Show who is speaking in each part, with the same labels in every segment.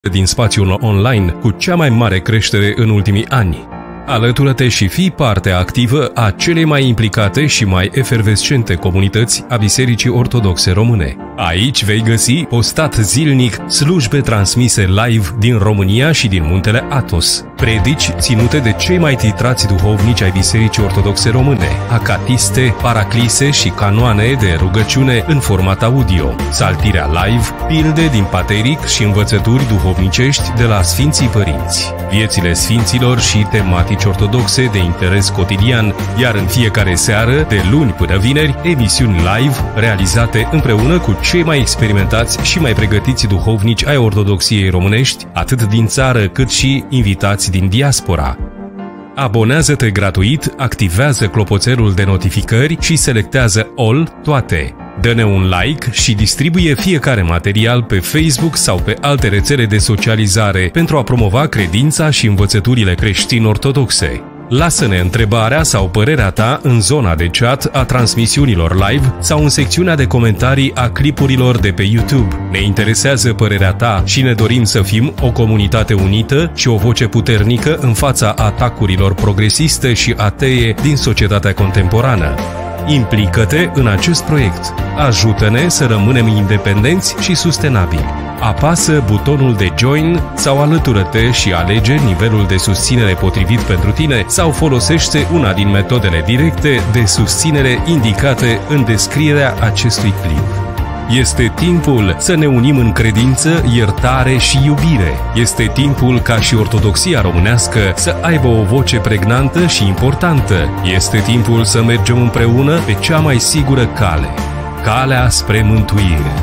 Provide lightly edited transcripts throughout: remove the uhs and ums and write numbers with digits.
Speaker 1: din spațiul online cu cea mai mare creștere în ultimii ani. Alătură-te și fii parte activă a celei mai implicate și mai efervescente comunități a Bisericii Ortodoxe Române. Aici vei găsi postat zilnic slujbe transmise live din România și din Muntele Athos, predici ținute de cei mai titrați duhovnici ai Bisericii Ortodoxe Române, acatiste, paraclise și canoane de rugăciune în format audio, saltirea live, pilde din pateric și învățături duhovnicești de la Sfinții Părinți, viețile sfinților și tematici ortodoxe de interes cotidian, iar în fiecare seară, de luni până vineri, emisiuni live realizate împreună cu cei mai experimentați și mai pregătiți duhovnici ai ortodoxiei românești, atât din țară cât și invitați din diaspora. Abonează-te gratuit, activează clopoțelul de notificări și selectează All toate. Dă-ne un like și distribuie fiecare material pe Facebook sau pe alte rețele de socializare pentru a promova credința și învățăturile creștin-ortodoxe. Lasă-ne întrebarea sau părerea ta în zona de chat a transmisiunilor live sau în secțiunea de comentarii a clipurilor de pe YouTube. Ne interesează părerea ta și ne dorim să fim o comunitate unită și o voce puternică în fața atacurilor progresiste și atee din societatea contemporană. Implică-te în acest proiect. Ajută-ne să rămânem independenți și sustenabili. Apasă butonul de Join sau alătură-te și alege nivelul de susținere potrivit pentru tine sau folosește una din metodele directe de susținere indicate în descrierea acestui clip. Este timpul să ne unim în credință, iertare și iubire. Este timpul ca și ortodoxia românească să aibă o voce pregnantă și importantă. Este timpul să mergem împreună pe cea mai sigură cale, calea spre mântuire.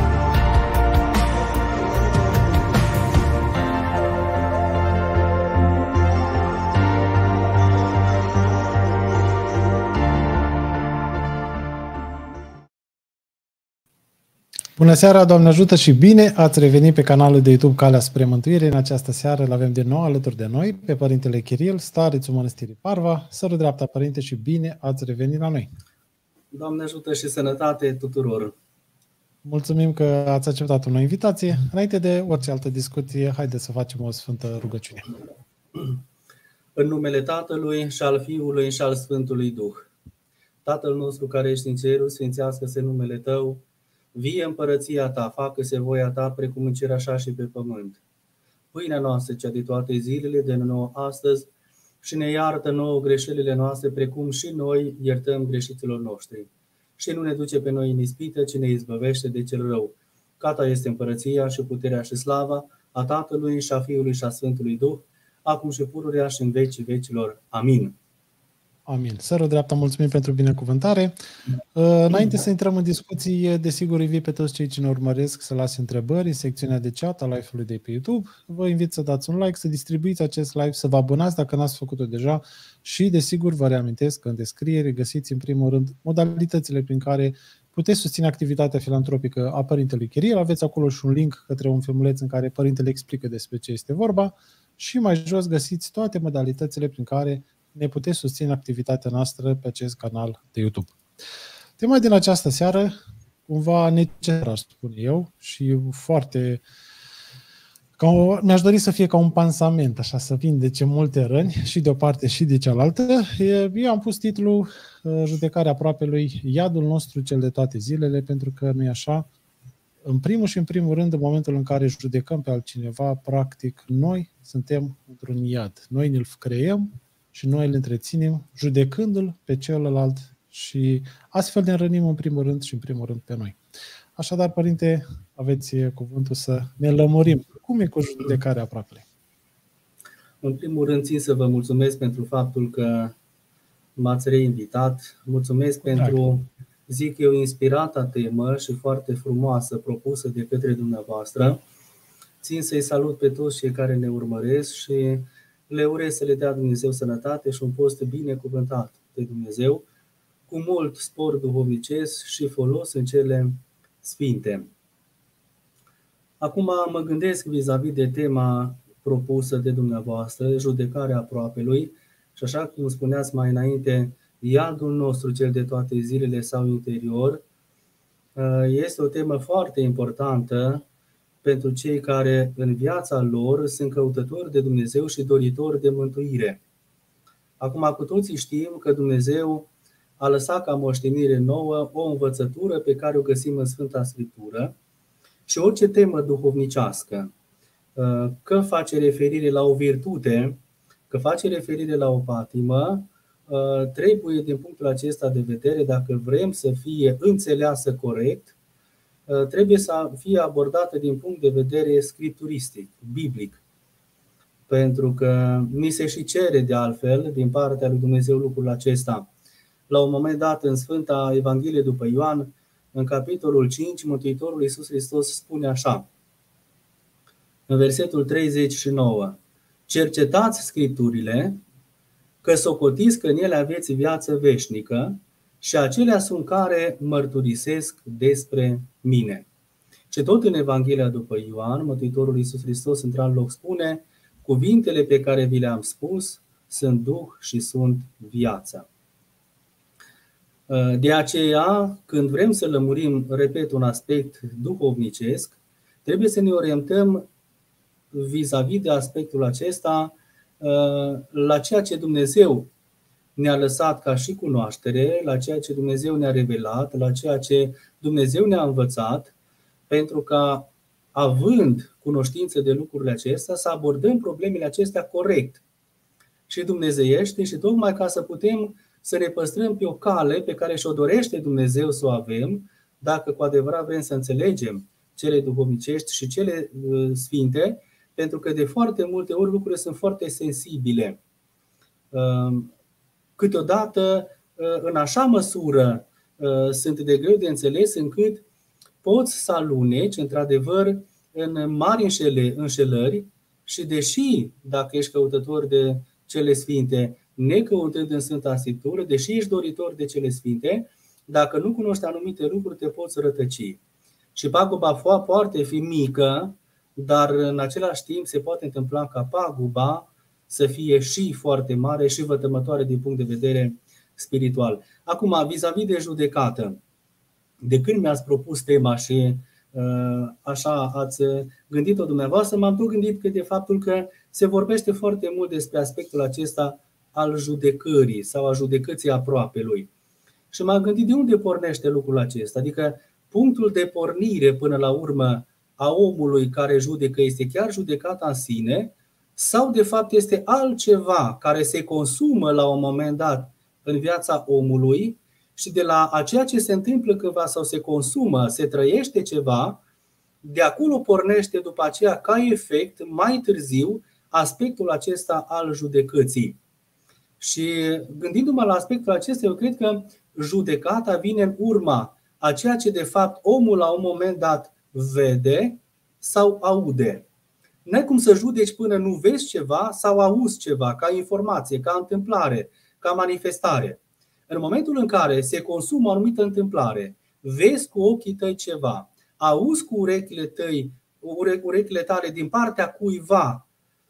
Speaker 2: Bună seara, Doamne ajută și bine ați revenit pe canalul de YouTube Calea spre Mântuire. În această seară îl avem din nou alături de noi pe Părintele Chiril, starețul Mănăstirii Parva. Sără dreapta, Părinte, și bine ați revenit la noi.
Speaker 3: Doamne ajută și sănătate tuturor!
Speaker 2: Mulțumim că ați acceptat o nouă invitație. Înainte de orice altă discuție, haideți să facem o sfântă rugăciune.
Speaker 3: În numele Tatălui și al Fiului și al Sfântului Duh. Tatăl nostru care ești în cerul, sfințească-se numele Tău. Vie împărăția Ta, facă-se voia Ta, precum în cer așa și pe pământ. Pâinea noastră, cea de toate zilele, dă-ne nouă astăzi și ne iartă nouă greșelile noastre, precum și noi iertăm greșiților noștri. Și nu ne duce pe noi în ispită, ci ne izbăvește de cel rău. Că Ta este împărăția și puterea și slava a Tatălui și a Fiului și a Sfântului Duh, acum și pururea și în vecii vecilor. Amin.
Speaker 2: Amin. Sără dreapta, mulțumim pentru binecuvântare. Înainte să intrăm în discuții, desigur invit pe toți cei ce ne urmăresc să lase întrebări în secțiunea de chat a live-ului de pe YouTube. Vă invit să dați un like, să distribuiți acest live, să vă abonați dacă n-ați făcut-o deja și, desigur, vă reamintesc că în descriere găsiți în primul rând modalitățile prin care puteți susține activitatea filantropică a Părintelui Chiril. Aveți acolo și un link către un filmuleț în care Părintele explică despre ce este vorba și mai jos găsiți toate modalitățile prin care ne puteți susține activitatea noastră pe acest canal de YouTube. Tema din această seară, cumva necesară, aș spune eu, și foarte... mi-aș dori să fie ca un pansament, așa, să vindece multe răni, și de o parte și de cealaltă. Eu am pus titlul Judecarea aproapelui, iadul nostru cel de toate zilele, pentru că nu e așa. În primul și în primul rând, în momentul în care judecăm pe altcineva, practic, noi suntem într-un iad. Noi ne-l creăm și noi îl întreținem judecându-l pe celălalt și astfel ne rănim în primul rând și în primul rând pe noi. Așadar, Părinte, aveți cuvântul să ne lămurim. Cum e cu judecarea aproapelui?
Speaker 3: În primul rând, țin să vă mulțumesc pentru faptul că m-ați reinvitat. Mulțumesc pentru, zic eu, inspirata temă și foarte frumoasă propusă de către dumneavoastră. Țin să-i salut pe toți cei care ne urmăresc și le urez să le dea Dumnezeu sănătate și un post binecuvântat de Dumnezeu, cu mult spor duhovnicesc și folos în cele sfinte. Acum mă gândesc vis-a-vis de tema propusă de dumneavoastră, judecarea aproapelui, și așa cum spuneați mai înainte, iadul nostru cel de toate zilele sau interior, este o temă foarte importantă pentru cei care în viața lor sunt căutători de Dumnezeu și doritori de mântuire. Acum cu toții știm că Dumnezeu a lăsat ca moștenire nouă o învățătură pe care o găsim în Sfânta Scriptură și orice temă duhovnicească, că face referire la o virtute, că face referire la o patimă, trebuie din punctul acesta de vedere, dacă vrem să fie înțeleasă corect, trebuie să fie abordată din punct de vedere scripturistic, biblic. Pentru că ni se și cere de altfel din partea lui Dumnezeu lucrul acesta. La un moment dat în Sfânta Evanghelie după Ioan, în capitolul 5, Mântuitorul Iisus Hristos spune așa, în versetul 39: cercetați Scripturile, că socotiți că în ele aveți viață veșnică și acelea sunt care mărturisesc despre mine. Și tot în Evanghelia după Ioan, Mântuitorul Iisus Hristos într-un loc spune: cuvintele pe care vi le-am spus sunt Duh și sunt viață. De aceea, când vrem să lămurim, repet, un aspect duhovnicesc, trebuie să ne orientăm vis-a-vis de aspectul acesta la ceea ce Dumnezeu ne-a lăsat ca și cunoaștere, la ceea ce Dumnezeu ne-a revelat, la ceea ce Dumnezeu ne-a învățat, pentru ca, având cunoștință de lucrurile acestea, să abordăm problemele acestea corect și dumnezeiește, și tocmai ca să putem să ne păstrăm pe o cale pe care și-o dorește Dumnezeu să o avem, dacă cu adevărat vrem să înțelegem cele duhovnicești și cele sfinte, pentru că de foarte multe ori lucrurile sunt foarte sensibile. Câteodată, în așa măsură, sunt de greu de înțeles încât poți să aluneci, într-adevăr, în mari înșelări și deși, dacă ești căutător de cele sfinte, necăutând în Sfânta Scriptură, deși ești doritor de cele sfinte, dacă nu cunoști anumite lucruri, te poți rătăci. Și paguba poate fi mică, dar în același timp se poate întâmpla ca paguba să fie și foarte mare și vătămătoare din punct de vedere spiritual. Acum, vis-a-vis de judecată, de când mi-ați propus tema și așa ați gândit-o dumneavoastră, m-am tot gândit că de faptul că se vorbește foarte mult despre aspectul acesta al judecării sau a judecății aproapelui. Și m-am gândit de unde pornește lucrul acesta. Adică punctul de pornire până la urmă a omului care judecă este chiar judecata în sine, sau de fapt este altceva care se consumă la un moment dat în viața omului și de la a ceea ce se întâmplă cândva sau se consumă, se trăiește ceva, de acolo pornește după aceea ca efect mai târziu aspectul acesta al judecății. Și gândindu-mă la aspectul acesta, eu cred că judecata vine în urma a ceea ce de fapt omul la un moment dat vede sau aude. N-ai cum să judeci până nu vezi ceva sau auzi ceva, ca informație, ca întâmplare, ca manifestare. În momentul în care se consumă o anumită întâmplare, vezi cu ochii tăi ceva, auzi cu urechile tale din partea cuiva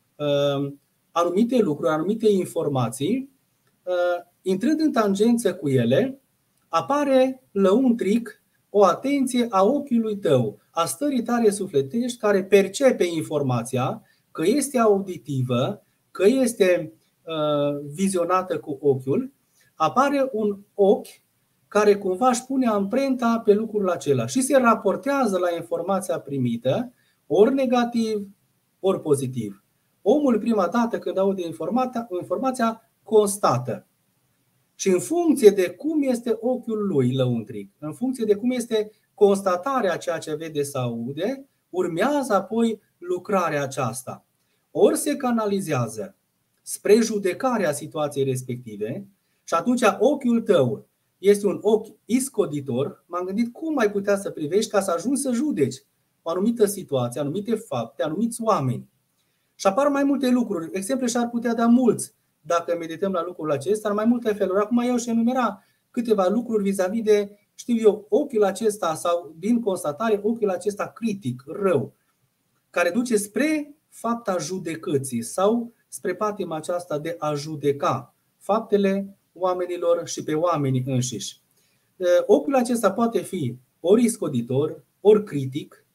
Speaker 3: anumite lucruri, anumite informații, intrând în tangență cu ele, apare lăuntric o atenție a ochiului tău, a stării tale sufletești, care percepe informația, că este auditivă, că este vizionată cu ochiul. Apare un ochi care cumva își pune amprenta pe lucrul acela și se raportează la informația primită, ori negativ, ori pozitiv. Omul prima dată când aude informația constată. Și în funcție de cum este ochiul lui lăuntric, în funcție de cum este constatarea ceea ce vede sau aude, urmează apoi lucrarea aceasta. Ori se canalizează spre judecarea situației respective și atunci ochiul tău este un ochi iscoditor. M-am gândit cum ai putea să privești ca să ajungi să judeci o anumită situație, anumite fapte, anumiți oameni. Și apar mai multe lucruri. Exemple și-ar putea da mulți dacă medităm la lucrul acesta, în mai multe feluri. Acum eu și enumera câteva lucruri vis-a-vis de, știu eu, ochiul acesta sau din constatare, ochiul acesta critic, rău, care duce spre fapta judecății sau spre patima aceasta de a judeca faptele oamenilor și pe oamenii înșiși. Ochiul acesta poate fi ori iscoditor, ori critic,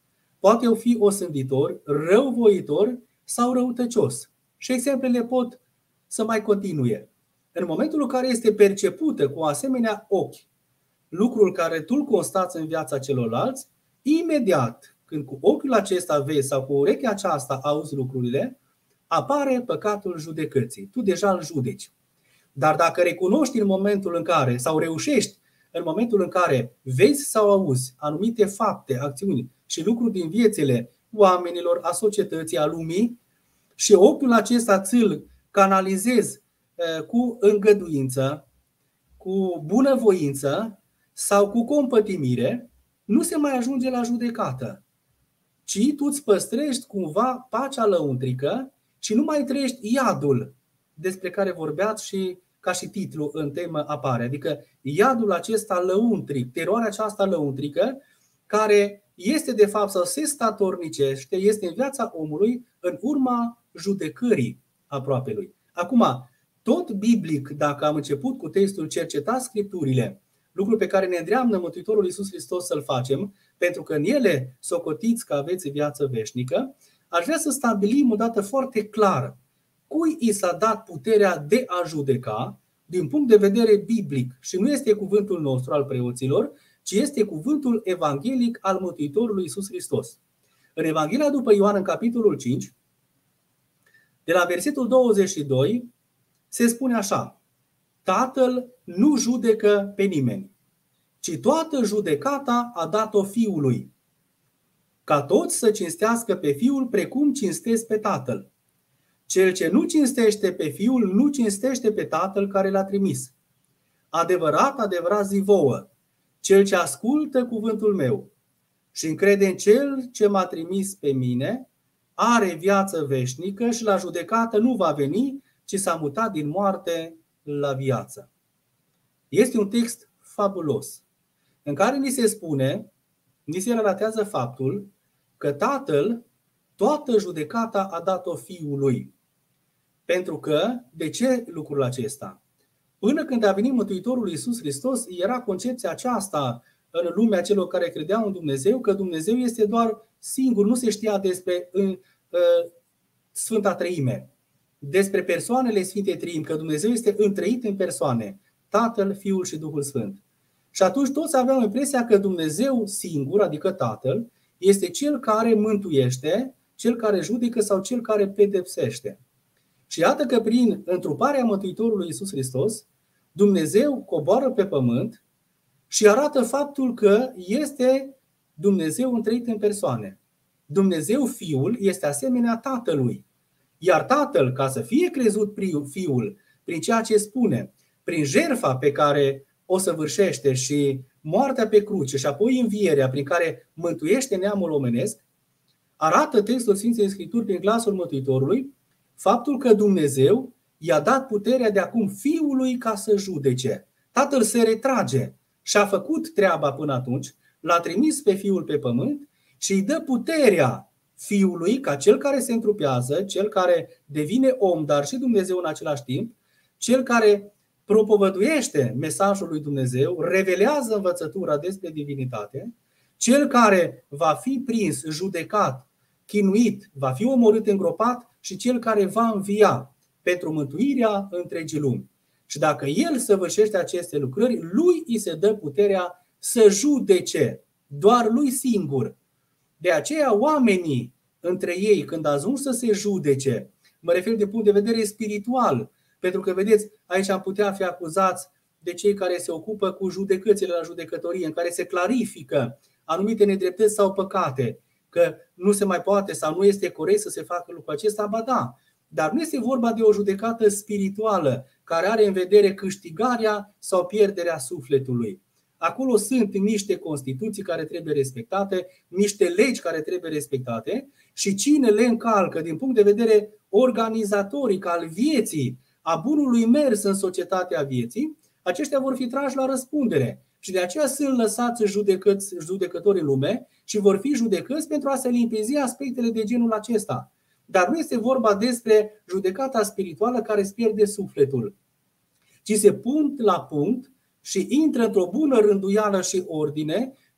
Speaker 3: poate fi osânditor, răuvoitor sau răutăcios. Și exemplele pot să mai continue. În momentul în care este percepută cu asemenea ochi lucrul care tu îl constați în viața celorlalți, imediat când cu ochiul acesta vezi sau cu urechea aceasta auzi lucrurile, apare păcatul judecății. Tu deja îl judeci. Dar dacă recunoști în momentul în care, sau reușești în momentul în care vezi sau auzi anumite fapte, acțiuni și lucruri din viețile oamenilor, a societății, a lumii, și ochiul acesta ți-l canalizezi cu îngăduință, cu bunăvoință sau cu compătimire, nu se mai ajunge la judecată, ci tu îți păstrești cumva pacea lăuntrică și nu mai trăiești iadul despre care vorbeați și ca și titlu în temă apare. Adică iadul acesta lăuntric, teroarea aceasta lăuntrică, care este de fapt sau se statornicește, este în viața omului în urma judecării aproapelui. Acum, tot biblic, dacă am început cu textul cercetați Scripturile, lucru pe care ne îndreamnă Mântuitorul Iisus Hristos să-l facem, pentru că în ele socotiți că aveți viață veșnică, aș vrea să stabilim o dată foarte clară cui i s-a dat puterea de a judeca din punct de vedere biblic. Și nu este cuvântul nostru al preoților, ci este cuvântul evanghelic al Mântuitorului Iisus Hristos. În Evanghelia după Ioan, în capitolul 5, de la versetul 22, se spune așa: Tatăl nu judecă pe nimeni, ci toată judecata a dat-o Fiului, ca toți să cinstească pe Fiul precum cinstesc pe Tatăl. Cel ce nu cinstește pe Fiul, nu cinstește pe Tatăl care l-a trimis. Adevărat, adevărat zic vouă, cel ce ascultă cuvântul meu și încrede în Cel ce m-a trimis pe mine, are viață veșnică și la judecată nu va veni, ci s-a mutat din moarte la viață. Este un text fabulos, în care ni se spune, ni se relatează faptul că Tatăl toată judecata a dat-o Fiului. Pentru că, de ce lucrul acesta? Până când a venit Mântuitorul Iisus Hristos, era concepția aceasta în lumea celor care credeau în Dumnezeu, că Dumnezeu este doar singur, nu se știa despre Sfânta Treime, despre persoanele Sfintei Treimi, că Dumnezeu este întrăit în persoane, Tatăl, Fiul și Duhul Sfânt. Și atunci toți aveau impresia că Dumnezeu singur, adică Tatăl, este Cel care mântuiește, Cel care judecă sau Cel care pedepsește. Și iată că prin întruparea Mântuitorului Iisus Hristos, Dumnezeu coboară pe pământ și arată faptul că este Dumnezeu întrăit în persoane. Dumnezeu Fiul este asemenea Tatălui. Iar Tatăl, ca să fie crezut Fiul prin ceea ce spune, prin jertfa pe care o săvârșește și moartea pe cruce și apoi învierea prin care mântuiește neamul omenesc, arată textul Sfinței Scripturi prin glasul Mântuitorului faptul că Dumnezeu i-a dat puterea de acum Fiului ca să judece. Tatăl se retrage și a făcut treaba până atunci, l-a trimis pe Fiul pe pământ și îi dă puterea Fiului ca cel care se întrupează, cel care devine om, dar și Dumnezeu în același timp, cel care propovăduiește mesajul lui Dumnezeu, revelează învățătura despre divinitate, cel care va fi prins, judecat, chinuit, va fi omorât, îngropat și cel care va învia pentru mântuirea întregii lumi. Și dacă El săvârșește aceste lucrări, Lui îi se dă puterea să judece, doar Lui singur. De aceea oamenii între ei, când ajung să se judece, mă refer din punct de vedere spiritual, pentru că, vedeți, aici am putea fi acuzați de cei care se ocupă cu judecățile la judecătorie, în care se clarifică anumite nedreptăți sau păcate, că nu se mai poate sau nu este corect să se facă lucrul acesta, ba da. Dar nu este vorba de o judecată spirituală care are în vedere câștigarea sau pierderea sufletului. Acolo sunt niște constituții care trebuie respectate, niște legi care trebuie respectate și cine le încalcă din punct de vedere organizatoric al vieții, a bunului mers în societatea vieții, aceștia vor fi trași la răspundere. Și de aceea sunt lăsați judecători în lume și vor fi judecăți pentru a se limpezi aspectele de genul acesta. Dar nu este vorba despre judecata spirituală care îți pierde sufletul, ci se pun la punct și intră într-o bună rânduială și ordine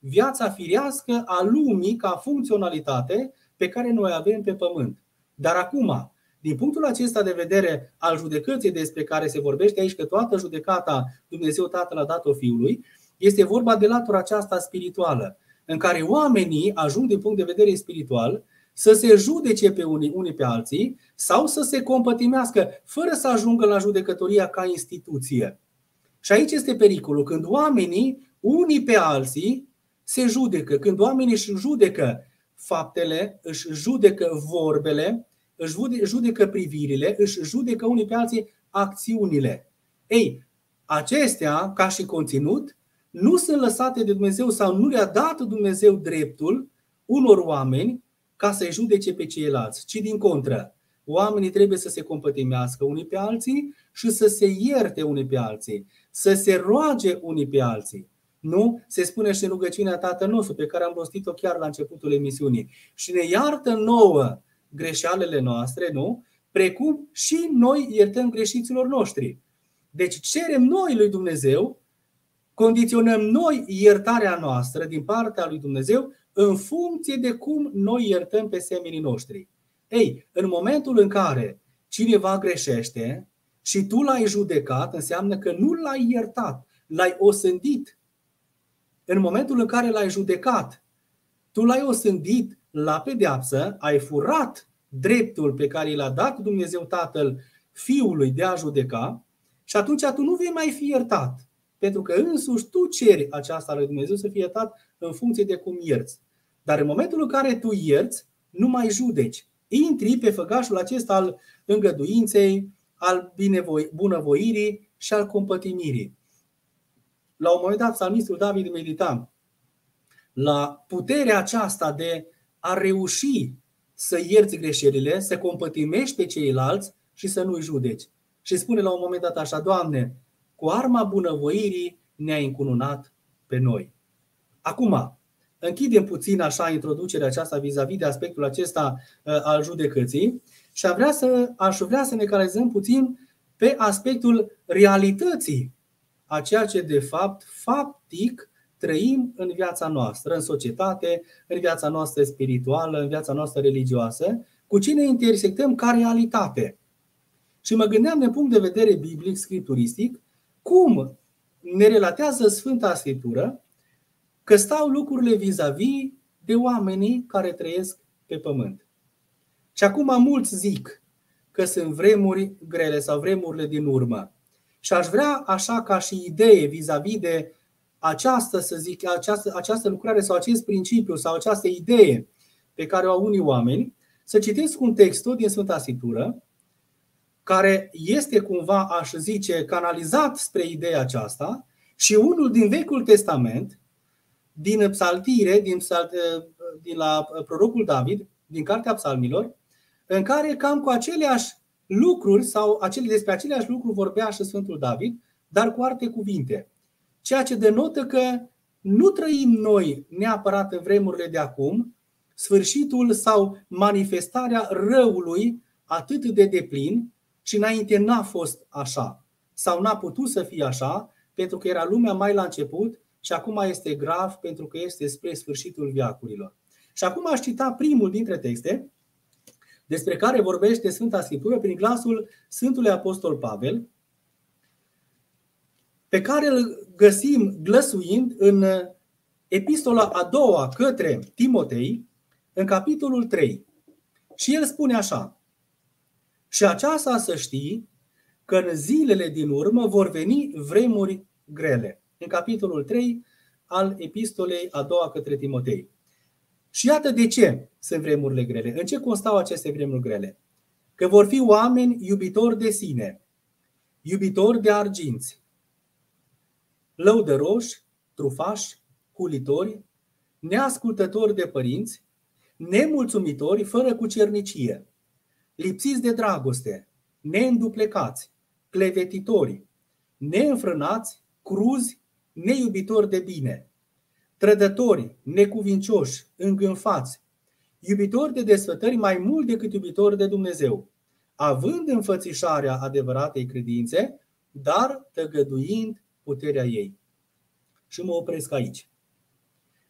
Speaker 3: viața firească a lumii ca funcționalitate pe care noi avem pe pământ. Dar acum, din punctul acesta de vedere al judecății despre care se vorbește aici, că toată judecata Dumnezeu Tatăl a dat-o Fiului, este vorba de latura aceasta spirituală, în care oamenii ajung din punct de vedere spiritual să se judece pe unii pe alții sau să se compătimească, fără să ajungă la judecătoria ca instituție. Și aici este pericolul, când oamenii unii pe alții se judecă, când oamenii își judecă faptele, își judecă vorbele, își judecă privirile, își judecă unii pe alții acțiunile. Ei, acestea, ca și conținut, nu sunt lăsate de Dumnezeu sau nu le-a dat Dumnezeu dreptul unor oameni ca să-i judece pe ceilalți, ci din contră. Oamenii trebuie să se compătimească unii pe alții și să se ierte unii pe alții, să se roage unii pe alții. Nu? Se spune și în rugăciunea Tatăl nostru, pe care am rostit-o chiar la începutul emisiunii. Și ne iartă nouă greșealele noastre, nu? Precum și noi iertăm greșiților noștri. Deci cerem noi lui Dumnezeu, condiționăm noi iertarea noastră din partea lui Dumnezeu în funcție de cum noi iertăm pe semenii noștri. Ei, în momentul în care cineva greșește și tu l-ai judecat, înseamnă că nu l-ai iertat, l-ai osândit. În momentul în care l-ai judecat, tu l-ai osândit la pedeapsă, ai furat dreptul pe care l-a dat Dumnezeu Tatăl Fiului de a judeca și atunci tu nu vei mai fi iertat. Pentru că însuși tu ceri aceasta lui Dumnezeu să fie iertat în funcție de cum ierți. Dar în momentul în care tu ierți, nu mai judeci. Intri pe făgașul acesta al îngăduinței, al bunăvoirii și al compătimirii. La un moment dat, psalmistul David medita la puterea aceasta de a reuși să ierți greșelile, să compătimești pe ceilalți și să nu-i judeci. Și spune la un moment dat așa: Doamne, cu arma bunăvoirii ne-ai încununat pe noi. Acum, închidem puțin așa introducerea aceasta vis-a-vis de aspectul acesta al judecății și aș vrea să ne calizăm puțin pe aspectul realității a ceea ce de fapt, faptic, trăim în viața noastră, în societate, în viața noastră spirituală, în viața noastră religioasă, cu ce ne intersectăm ca realitate. Și mă gândeam din punct de vedere biblic, scripturistic, cum ne relatează Sfânta Scriptură că stau lucrurile vis-a-vis de oamenii care trăiesc pe pământ. Și acum mulți zic că sunt vremuri grele sau vremurile din urmă. Și aș vrea, așa ca și idee vis-a-vis de această lucrare sau acest principiu sau această idee pe care o au unii oameni, să citesc un text din Sfânta Scriptură care este cumva, aș zice, canalizat spre ideea aceasta și unul din Vechiul Testament, din psaltire, din la prorocul David, din Cartea Psalmilor, în care cam cu aceleași lucruri sau despre aceleași lucruri vorbea și Sfântul David, dar cu alte cuvinte. Ceea ce denotă că nu trăim noi neapărat în vremurile de acum sfârșitul sau manifestarea răului atât de deplin și înainte n-a fost așa sau n-a putut să fie așa pentru că era lumea mai la început și acum este grav pentru că este spre sfârșitul veacurilor. Și acum aș cita primul dintre texte despre care vorbește Sfânta Scriptură prin glasul Sfântului Apostol Pavel, pe care îl găsim glăsuind în epistola a doua către Timotei, în capitolul 3. Și el spune așa: și aceasta să știi că în zilele din urmă vor veni vremuri grele. În capitolul 3 al epistolei a doua către Timotei. Și iată de ce sunt vremurile grele. În ce constau aceste vremuri grele? Că vor fi oameni iubitori de sine, iubitori de arginți, lăudăroși, trufași, hulitori, neascultători de părinți, nemulțumitori, fără cucernicie, lipsiți de dragoste, neînduplecați, clevetitori, neînfrânați, cruzi, neiubitori de bine, trădători, necuvincioși, îngânfați, iubitori de desfătări mai mult decât iubitori de Dumnezeu, având înfățișarea adevăratei credințe, dar tăgăduind puterea ei. Și mă opresc aici.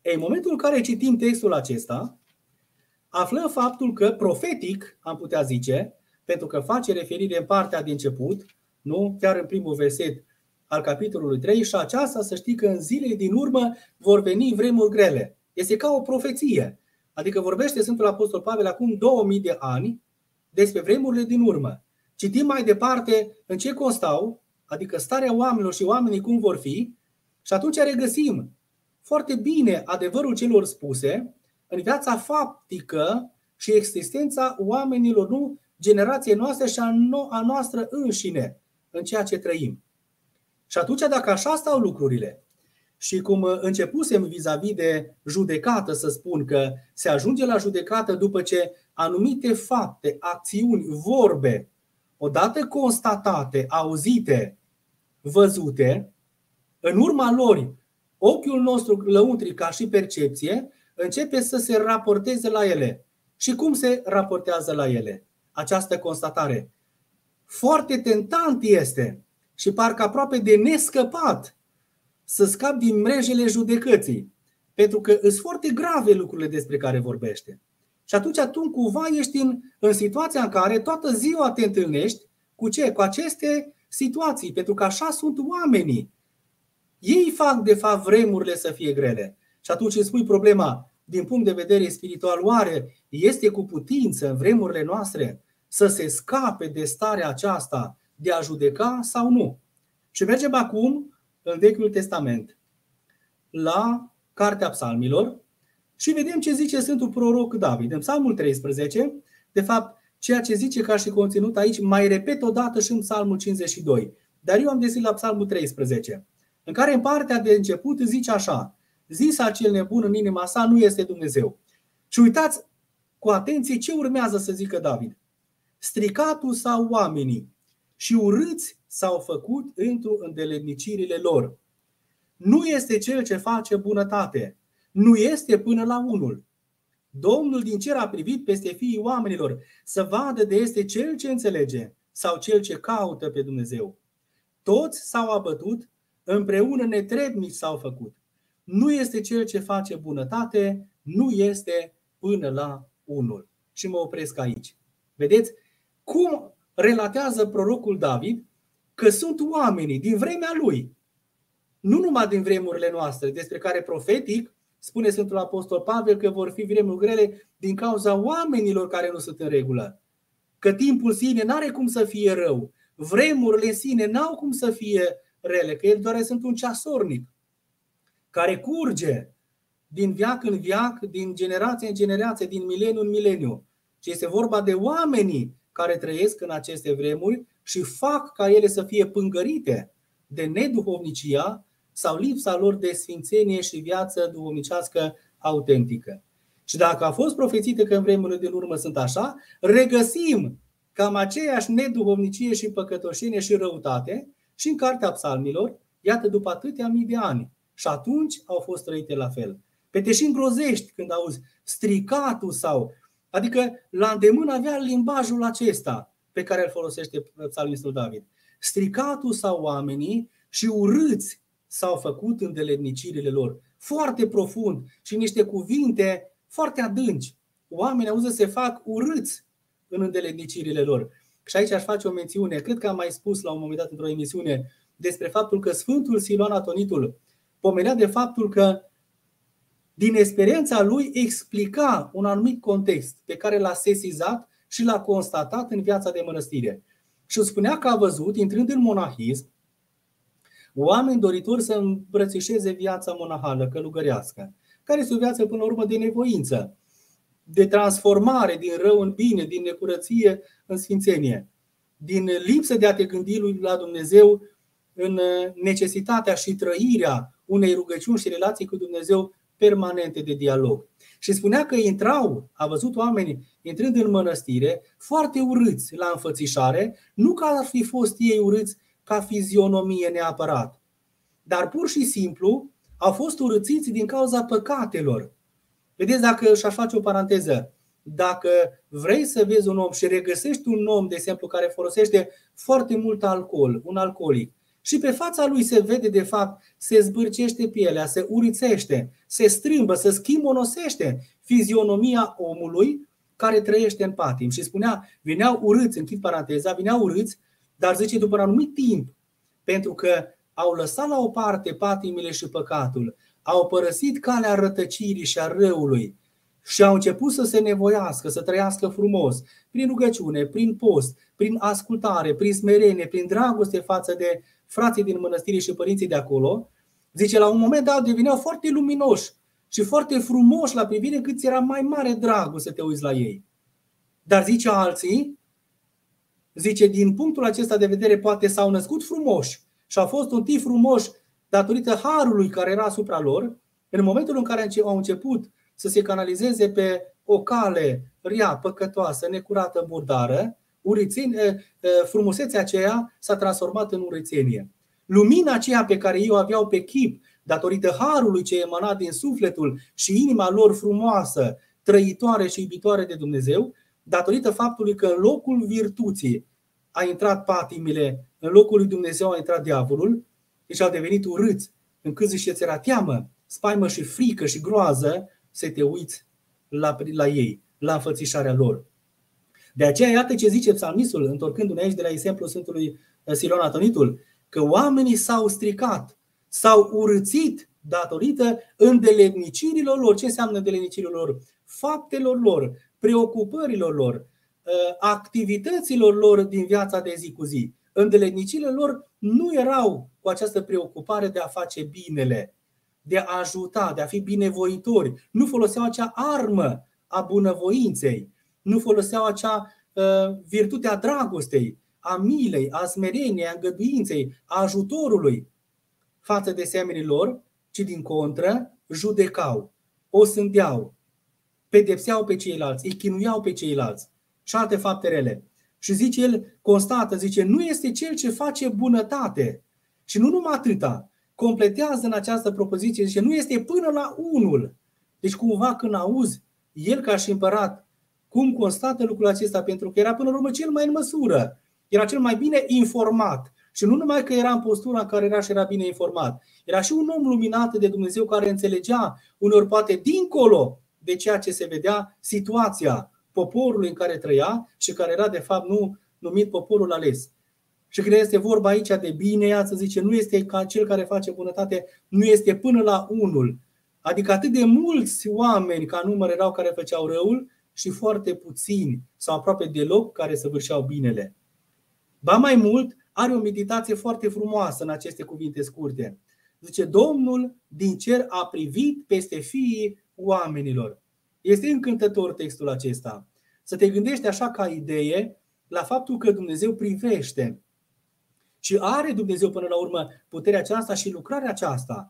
Speaker 3: În momentul în care citim textul acesta, aflăm faptul că profetic, am putea zice, pentru că face referire în partea de început, nu? Chiar în primul verset al capitolului 3, și aceasta să știi că în zilele din urmă vor veni vremuri grele. Este ca o profeție. Adică vorbește Sfântul Apostol Pavel acum 2000 de ani despre vremurile din urmă. Citim mai departe în ce constau, adică starea oamenilor și oamenii cum vor fi, și atunci regăsim foarte bine adevărul celor spuse în viața faptică și existența oamenilor, nu generației noastre și a noastră înșine, în ceea ce trăim. Și atunci, dacă așa stau lucrurile, și cum începusem vis-a-vis de judecată, să spun că se ajunge la judecată după ce anumite fapte, acțiuni, vorbe, odată constatate, auzite, văzute, în urma lor, ochiul nostru lăuntric ca și percepție începe să se raporteze la ele. Și cum se raportează la ele această constatare? Foarte tentant este și parcă aproape de nescăpat să scapi din mrejele judecății, pentru că sunt foarte grave lucrurile despre care vorbește. Și atunci tu cumva ești în situația în care toată ziua te întâlnești cu ce? Cu aceste situații, pentru că așa sunt oamenii. Ei fac de fapt vremurile să fie grele. Și atunci îți pui problema din punct de vedere spiritual, oare este cu putință în vremurile noastre să se scape de starea aceasta de a judeca sau nu? Și mergem acum în Vechiul Testament la Cartea Psalmilor și vedem ce zice Sfântul Proroc David. În Psalmul 13, de fapt, ceea ce zice ca și conținut aici, mai repet o dată și în Psalmul 52. Dar eu am deschis la Psalmul 13, în care în partea de început zice așa: zis acel nebun în inima sa, nu este Dumnezeu. Și uitați cu atenție ce urmează să zică David. Stricatul sau oamenii și urâți s-au făcut într-o îndeletnicirile lor. Nu este cel ce face bunătate, nu este până la unul. Domnul din cer a privit peste fiii oamenilor să vadă de este cel ce înțelege sau cel ce caută pe Dumnezeu. Toți s-au abătut, împreună netrebnici s-au făcut. Nu este cel ce face bunătate, nu este până la unul. Și mă opresc aici. Vedeți cum relatează prorocul David că sunt oamenii din vremea lui, nu numai din vremurile noastre, despre care profetic spune Sfântul Apostol Pavel că vor fi vremuri grele din cauza oamenilor care nu sunt în regulă. Că timpul sine n-are cum să fie rău, vremurile sine n-au cum să fie rele, că ele doar sunt un ceasornic care curge din veac în veac, din generație în generație, din mileniu în mileniu. Și este vorba de oamenii care trăiesc în aceste vremuri și fac ca ele să fie pângărite de neduhovnicia sau lipsa lor de sfințenie și viață duhovnicească autentică. Și dacă a fost profețită că în vremurile din urmă sunt așa, regăsim cam aceeași neduhovnicie și păcătoșenie și răutate și în Cartea Psalmilor, iată, după atâtea mii de ani. Și atunci au fost trăite la fel. Pe te și îngrozești când auzi stricatul sau... Adică la îndemână avea limbajul acesta pe care îl folosește psalmistul David. Stricatul sau oamenii și urâți s-au făcut îndeletnicirile lor. Foarte profund și niște cuvinte foarte adânci. Oamenii auză se fac urâți în îndeletnicirile lor. Și aici aș face o mențiune. Cred că am mai spus la un moment dat într-o emisiune despre faptul că Sfântul Siluan Atonitul pomenea de faptul că din experiența lui explica un anumit context pe care l-a sesizat și l-a constatat în viața de mănăstire. Și spunea că a văzut, intrând în monahism, oameni doritori să îmbrățișeze viața monahală, călugărească, care este o viață până la urmă de nevoință, de transformare din rău în bine, din necurăție în sfințenie, din lipsă de a te gândi la Dumnezeu în necesitatea și trăirea unei rugăciuni și relații cu Dumnezeu permanente de dialog. Și spunea că intrau, a văzut oameni intrând în mănăstire foarte urâți la înfățișare, nu că ar fi fost ei urâți ca fizionomie neapărat, dar pur și simplu au fost urâțiți din cauza păcatelor. Vedeți, dacă și-aș face o paranteză, dacă vrei să vezi un om și regăsești un om, de exemplu, care folosește foarte mult alcool, un alcoolic, Și pe fața lui se vede de fapt, se zbârcește pielea, se urițește, se strâmbă, se schimonosește fizionomia omului care trăiește în patim. Și spunea, veneau urâți, închid paranteza, veneau urâți, dar zice după un anumit timp, pentru că au lăsat la o parte patimile și păcatul, au părăsit calea rătăcirii și a răului și au început să se nevoiască, să trăiască frumos, prin rugăciune, prin post, prin ascultare, prin smerenie, prin dragoste față de frații din mănăstire și părinții de acolo. Zice, la un moment dat deveneau foarte luminoși și foarte frumoși la privire, cât era mai mare dragul să te uiți la ei. Dar zice alții, zice, din punctul acesta de vedere poate s-au născut frumoși și au fost un tip frumoși datorită harului care era asupra lor. În momentul în care au început să se canalizeze pe o cale rea, păcătoasă, necurată, murdară, frumusețea aceea s-a transformat în urățenie. Lumina aceea pe care ei o aveau pe chip, datorită harului ce emana din sufletul și inima lor frumoasă, trăitoare și iubitoare de Dumnezeu, datorită faptului că în locul virtuții a intrat patimile, în locul lui Dumnezeu a intrat diavolul, deci au devenit urâți, încât zice, ți era teamă, spaimă și frică și groază să te uiți la ei, la înfățișarea lor. De aceea, iată ce zice psalmistul, întorcându-ne aici de la exemplul Sfântului Silon Atonitul, că oamenii s-au stricat, s-au urâțit datorită îndeletnicirilor lor. Ce înseamnă îndeletnicirilor lor? Faptelor lor, preocupărilor lor, activităților lor din viața de zi cu zi. Îndeletnicirile lor nu erau cu această preocupare de a face binele, de a ajuta, de a fi binevoitori. Nu foloseau acea armă a bunăvoinței, nu foloseau acea virtute a dragostei, a milei, a smereniei, a îngăduinței, a ajutorului față de semenii lor, ci din contră judecau, osândeau, pedepseau pe ceilalți, îi chinuiau pe ceilalți și alte fapte rele. Și zice el, constată, zice, nu este cel ce face bunătate. Și nu numai atâta, completează în această propoziție, zice, nu este până la unul. Deci cumva când auzi, el ca și împărat, cum constată lucrul acesta, pentru că era până la urmă cel mai în măsură, era cel mai bine informat. Și nu numai că era în postura în care era și era bine informat, era și un om luminat de Dumnezeu care înțelegea, uneori poate dincolo de ceea ce se vedea, situația poporului în care trăia și care era de fapt nu numit poporul ales. Și când este vorba aici de bine, ea să zice, nu este ca cel care face bunătate, nu este până la unul. Adică atât de mulți oameni ca număr erau care făceau răul și foarte puțini sau aproape deloc care săvârșeau binele. Ba mai mult, are o meditație foarte frumoasă în aceste cuvinte scurte. Zice, Domnul din cer a privit peste fiii oamenilor. Este încântător textul acesta. Să te gândești așa ca idee la faptul că Dumnezeu privește. Și are Dumnezeu până la urmă puterea aceasta și lucrarea aceasta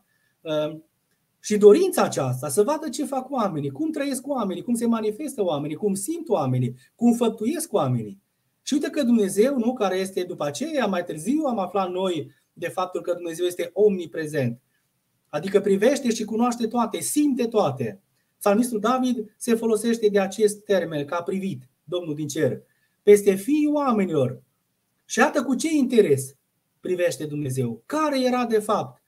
Speaker 3: și dorința aceasta să vadă ce fac oamenii, cum trăiesc oamenii, cum se manifestă oamenii, cum simt oamenii, cum făptuiesc oamenii. Și uite că Dumnezeu, nu, care este după aceea, mai târziu am aflat noi de faptul că Dumnezeu este omniprezent. Adică privește și cunoaște toate, simte toate. Psalmistul David se folosește de acest termen, că a privit Domnul din cer peste fiii oamenilor. Și iată cu ce interes privește Dumnezeu. Care era de fapt,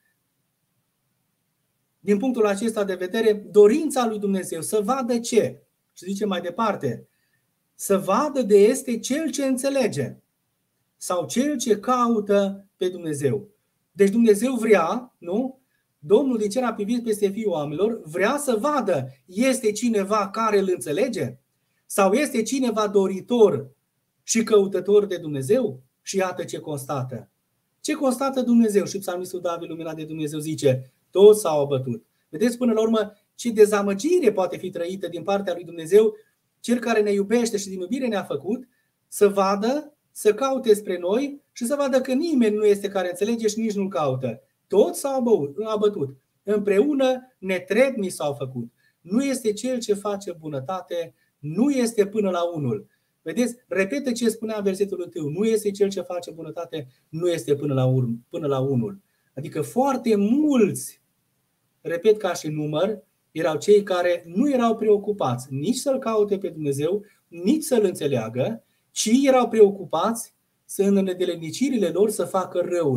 Speaker 3: din punctul acesta de vedere, dorința lui Dumnezeu să vadă ce? Și zice mai departe, să vadă de este cel ce înțelege sau cel ce caută pe Dumnezeu. Deci Dumnezeu vrea, nu? Domnul din cer a privit peste fiii oamenilor, vrea să vadă, este cineva care îl înțelege? Sau este cineva doritor și căutător de Dumnezeu? Și iată ce constată. Ce constată Dumnezeu? Și psalmistul David, luminat de Dumnezeu, zice, toți s-au abătut. Vedeți până la urmă ce dezamăgire poate fi trăită din partea lui Dumnezeu, cel care ne iubește și din iubire ne-a făcut, să vadă, să caute spre noi și să vadă că nimeni nu este care înțelege și nici nu-l caută. Toți s-au abătut. Împreună netrebnici s-au făcut. Nu este cel ce face bunătate, nu este până la unul. Vedeți? Repetă ce spunea în versetul 1. Nu este cel ce face bunătate, nu este până la unul. Adică foarte mulți, repet ca și număr, erau cei care nu erau preocupați nici să-L caute pe Dumnezeu, nici să-L înțeleagă, ci erau preocupați să în nedelenicirile lor să facă răul.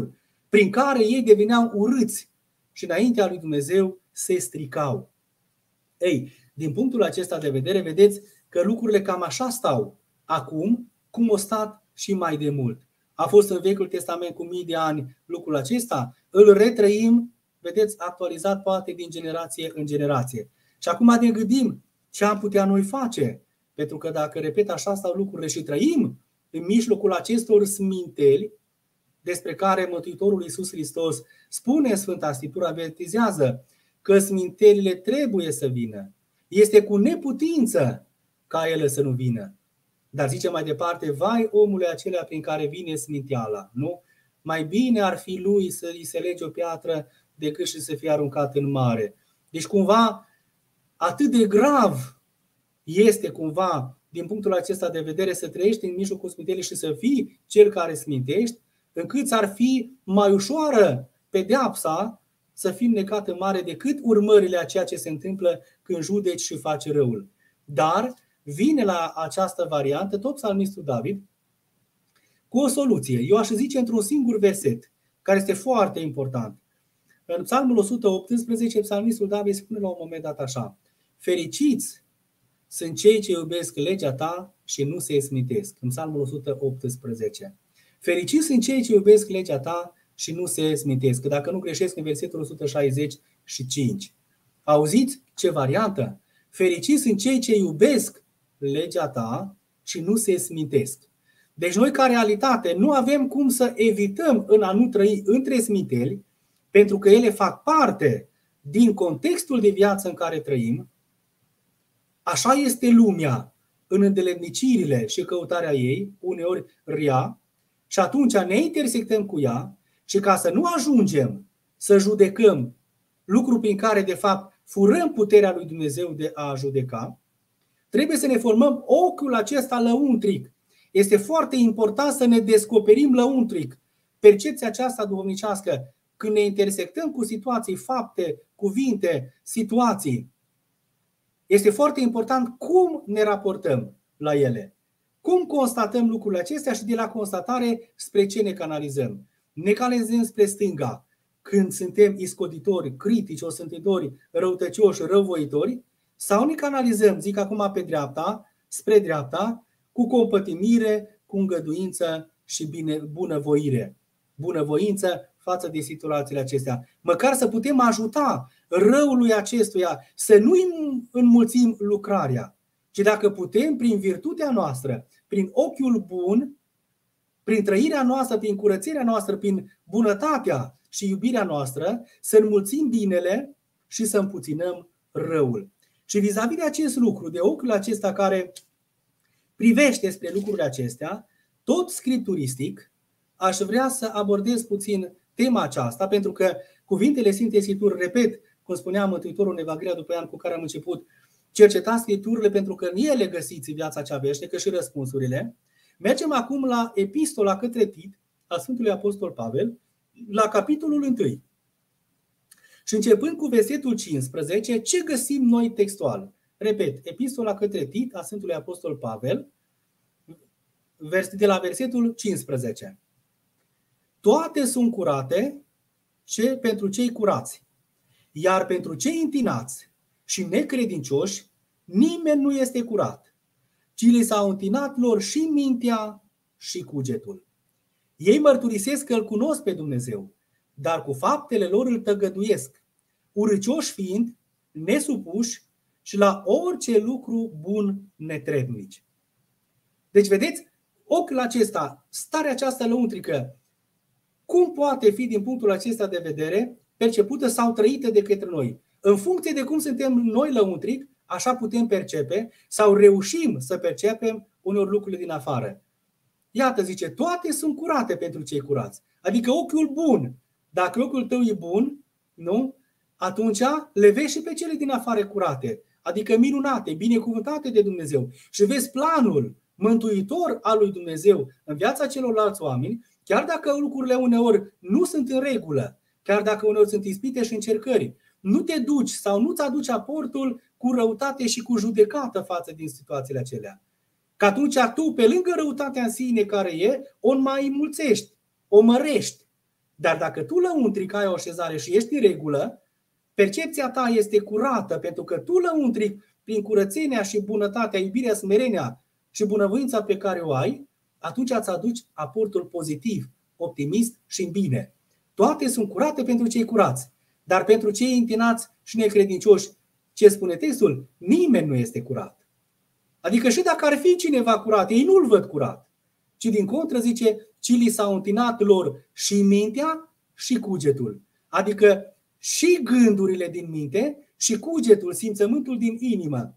Speaker 3: prin care ei deveneau urâți și înaintea lui Dumnezeu se stricau. Ei, din punctul acesta de vedere, vedeți că lucrurile cam așa stau acum, cum au stat și mai de mult. A fost în Vechiul Testament cu mii de ani lucrul acesta, îl retrăim, vedeți, actualizat poate din generație în generație. Și acum ne gândim ce am putea noi face, pentru că dacă, repet, așa stau lucrurile și trăim în mijlocul acestor sminteli despre care Mântuitorul Iisus Hristos spune în Sfânta Scriptură, avertizează că smintelile trebuie să vină. Este cu neputință ca ele să nu vină. Dar zice mai departe, vai omului acelea prin care vine sminteala, nu? Mai bine ar fi lui să îi se lege o piatră decât și să fie aruncat în mare. Deci cumva atât de grav este cumva din punctul acesta de vedere să trăiești în mijlocul smintelii și să fii cel care smintești, încât ar fi mai ușoară pedeapsa să fii necat în mare decât urmările a ceea ce se întâmplă când judeci și faci răul. Dar vine la această variantă tot psalmistul David cu o soluție. Eu aș zice într-un singur verset, care este foarte important. În Psalmul 118, psalmistul David spune la un moment dat așa: fericiți sunt cei ce iubesc legea ta și nu se smintesc. În Psalmul 118. Fericiți sunt cei ce iubesc legea ta și nu se smintesc. Dacă nu greșesc, în versetul 165. Auziți ce variantă? Fericiți sunt cei ce iubesc legea ta și nu se smintesc. Deci noi ca realitate nu avem cum să evităm în a nu trăi între sminteli, pentru că ele fac parte din contextul de viață în care trăim. Așa este lumea în îndeletnicirile și căutarea ei, uneori rea, și atunci ne intersectăm cu ea și ca să nu ajungem să judecăm lucru prin care de fapt furăm puterea lui Dumnezeu de a judeca, trebuie să ne formăm ochiul acesta lăuntric. Este foarte important să ne descoperim lăuntric percepția aceasta duhovnicească când ne intersectăm cu situații, fapte, cuvinte, situații. Este foarte important cum ne raportăm la ele. Cum constatăm lucrurile acestea și de la constatare spre ce ne canalizăm. Ne canalizăm spre stânga când suntem iscoditori, critici, osânditori, răutăcioși, răuvoitori, sau ne canalizăm, zic acum, pe dreapta, spre dreapta, cu compătimire, cu îngăduință și bunăvoire. Bunăvoință față de situațiile acestea. Măcar să putem ajuta răului acestuia să nu-i înmulțim lucrarea, ci dacă putem, prin virtutea noastră, prin ochiul bun, prin trăirea noastră, prin curățirea noastră, prin bunătatea și iubirea noastră, să înmulțim binele și să împuținăm răul. Și vis-a-vis de acest lucru, de ochiul acesta care privește spre lucrurile acestea, tot scripturistic, aș vrea să abordez puțin tema aceasta, pentru că cuvintele Sfintei Scripturi, repet, cum spunea Mântuitorul în Evanghelia după Ioan cu care am început, cercetați Scripturile pentru că în ele găsiți viața cea veșnică și răspunsurile. Mergem acum la epistola către Tit a Sfântului Apostol Pavel, la capitolul 1. Și începând cu versetul 15, ce găsim noi textual? Repet, epistola către Tit a Sfântului Apostol Pavel, de la versetul 15. Toate sunt curate pentru cei curați, iar pentru cei întinați și necredincioși nimeni nu este curat, ci li s-au întinat lor și mintea și cugetul. Ei mărturisesc că îl cunosc pe Dumnezeu, dar cu faptele lor îl tăgăduiesc, urâcioși fiind, nesupuși și la orice lucru bun netrebnici. Deci vedeți, ochiul acesta, starea aceasta lăuntrică, cum poate fi din punctul acesta de vedere percepută sau trăită de către noi? În funcție de cum suntem noi lăuntric, așa putem percepe sau reușim să percepem uneori lucrurile din afară. Iată, zice, toate sunt curate pentru cei curați. Adică ochiul bun. Dacă ochiul tău e bun, nu? Atunci le vezi și pe cele din afară curate. Adică minunate, binecuvântate de Dumnezeu. Și vezi planul mântuitor al lui Dumnezeu în viața celorlalți oameni, chiar dacă lucrurile uneori nu sunt în regulă, chiar dacă uneori sunt ispite și încercări. Nu te duci sau nu-ți aduci aportul cu răutate și cu judecată față din situațiile acelea. Că atunci tu, pe lângă răutatea în sine care e, o mai înmulțești, o mărești. Dar dacă tu lăuntric ai o așezare și ești în regulă, percepția ta este curată, pentru că tu lăuntric prin curățenia și bunătatea, iubirea, smerenia și bunăvoința pe care o ai, atunci îți aduci aportul pozitiv, optimist și în bine. Toate sunt curate pentru cei curați, dar pentru cei întinați și necredincioși, ce spune textul? Nimeni nu este curat. Adică și dacă ar fi cineva curat, ei nu-l văd curat, ci din contră zice, ci li s-au întinat lor și mintea și cugetul. Adică și gândurile din minte și cugetul, simțământul din inimă.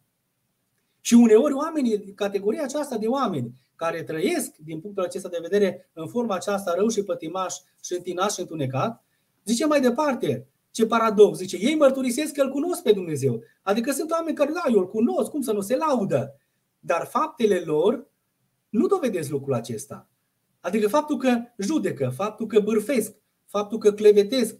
Speaker 3: Și uneori oamenii, categoria aceasta de oameni care trăiesc din punctul acesta de vedere în forma aceasta rău și pătimaș și întinaș și întunecat, zice mai departe, ce paradox, zice, ei mărturisesc că îl cunosc pe Dumnezeu. Adică sunt oameni care, da, eu îl cunosc, cum să nu se laudă? Dar faptele lor nu dovedesc lucrul acesta. Adică faptul că judecă, faptul că bârfesc, faptul că clevetesc,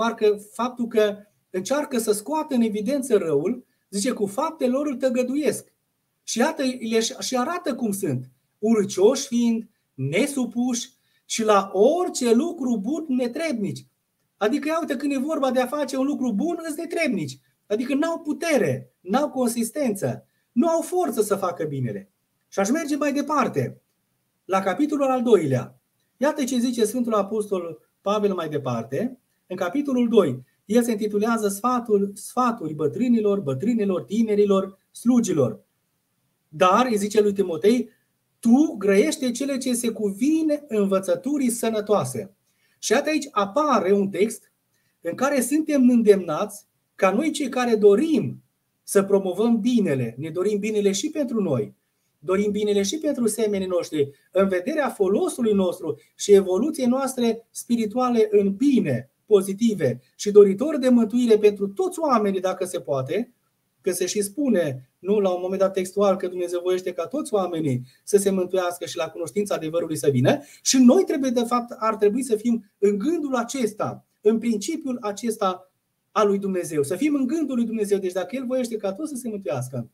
Speaker 3: faptul că încearcă să scoată în evidență răul, zice, cu faptele lor îl tăgăduiesc. Și iată, și arată cum sunt, urcioși fiind, nesupuși și la orice lucru bun netrebnici. Adică, uite, când e vorba de a face un lucru bun, îți netrebnici. Adică n-au putere, n-au consistență, nu au forță să facă binele. Și aș merge mai departe, la capitolul al doilea. Iată ce zice Sfântul Apostol Pavel mai departe, în capitolul 2. El se intitulează Sfaturi bătrânilor, tinerilor, slugilor. Dar, îi zice lui Timotei, tu grăiește cele ce se cuvine învățăturii sănătoase. Și iată aici apare un text în care suntem îndemnați ca noi cei care dorim să promovăm binele, ne dorim binele și pentru noi, dorim binele și pentru semenii noștri, în vederea folosului nostru și evoluției noastre spirituale în bine, pozitive și doritori de mântuire pentru toți oamenii, dacă se poate, că se și spune, nu la un moment dat textual, că Dumnezeu voiește ca toți oamenii să se mântuiască și la cunoștința adevărului să vină, și noi ar trebui să fim în gândul acesta, în principiul acesta al lui Dumnezeu, să fim în gândul lui Dumnezeu. Deci dacă El voiește ca toți să se mântuiască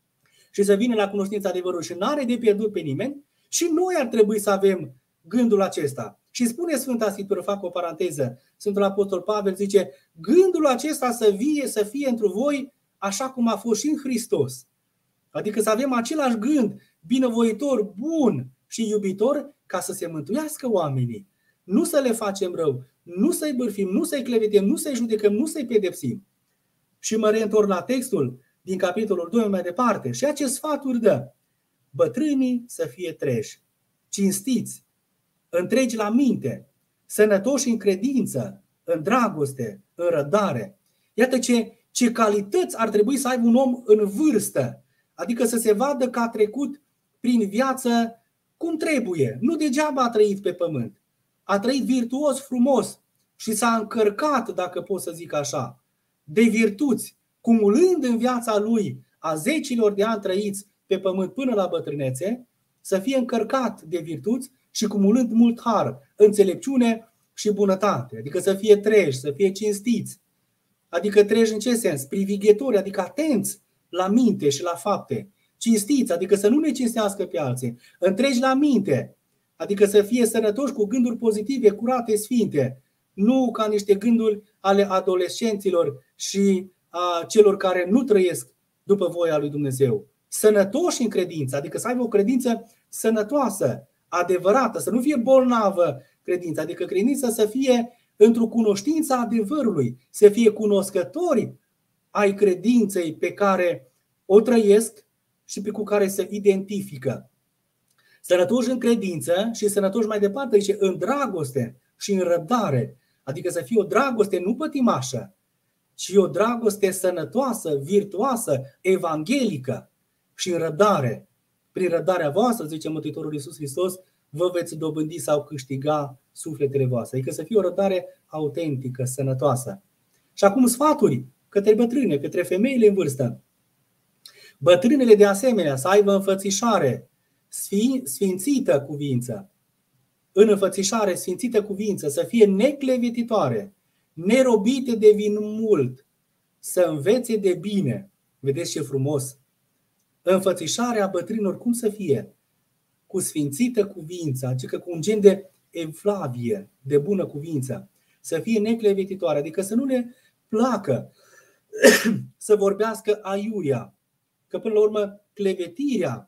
Speaker 3: și să vină la cunoștința adevărului și n-are de pierdut pe nimeni, și noi ar trebui să avem gândul acesta. Și spune Sfânta Scriptură, fac o paranteză, Sfântul Apostol Pavel zice, gândul acesta să fie întru voi așa cum a fost și în Hristos. Adică să avem același gând, binevoitor, bun și iubitor, ca să se mântuiască oamenii. Nu să le facem rău, nu să-i bârfim, nu să-i clevetem, nu să-i judecăm, nu să-i pedepsim. Și mă reîntorc la textul din capitolul 2 mai departe. Și ce sfaturi dă? Bătrânii să fie treji, cinstiți, întregi la minte, sănătoși în credință, în dragoste, în răbdare. Iată ce calități ar trebui să aibă un om în vârstă. Adică să se vadă că a trecut prin viață cum trebuie. Nu degeaba a trăit pe pământ. A trăit virtuos, frumos și s-a încărcat, dacă pot să zic așa, de virtuți, cumulând în viața lui a zecilor de ani trăiți pe pământ până la bătrânețe, să fie încărcat de virtuți și cumulând mult har, înțelepciune și bunătate. Adică să fie treji, să fie cinstiți. Adică treji în ce sens? Privighetori, adică atenți la minte și la fapte. Cinstiți, adică să nu ne cinstească pe alții. Întregi la minte, adică să fie sănătoși cu gânduri pozitive, curate, sfinte. Nu ca niște gânduri ale adolescenților și a celor care nu trăiesc după voia lui Dumnezeu. Sănătoși în credință, adică să aibă o credință sănătoasă, adevărată, să nu fie bolnavă credința, adică credința să fie într-o cunoștință adevărului, să fie cunoscători ai credinței pe care o trăiesc și cu care se identifică. Sănătoși în credință și sănătoși mai departe, zice, în dragoste și în răbdare. Adică să fie o dragoste nu pătimașă, ci o dragoste sănătoasă, virtuoasă, evanghelică și în răbdare. Prin răbdarea voastră, zice Mântuitorul Iisus Hristos, vă veți dobândi sau câștiga sufletele voastre. Adică să fie o răbdare autentică, sănătoasă. Și acum sfaturi către bătrâne, către femeile în vârstă. Bătrânele de asemenea să aibă înfățișare, sfințită cuvință. În înfățișare, sfințită cuvință, să fie neclevetitoare, nerobite de vin mult, să învețe de bine. Vedeți ce frumos! Înfățișarea bătrânilor cum să fie? Cu sfințită cuvință, adică cu un gen de evlavie, de bună cuvință. să fie neclevetitoare, adică să nu le placă să vorbească aiurea. Că până la urmă clevetirea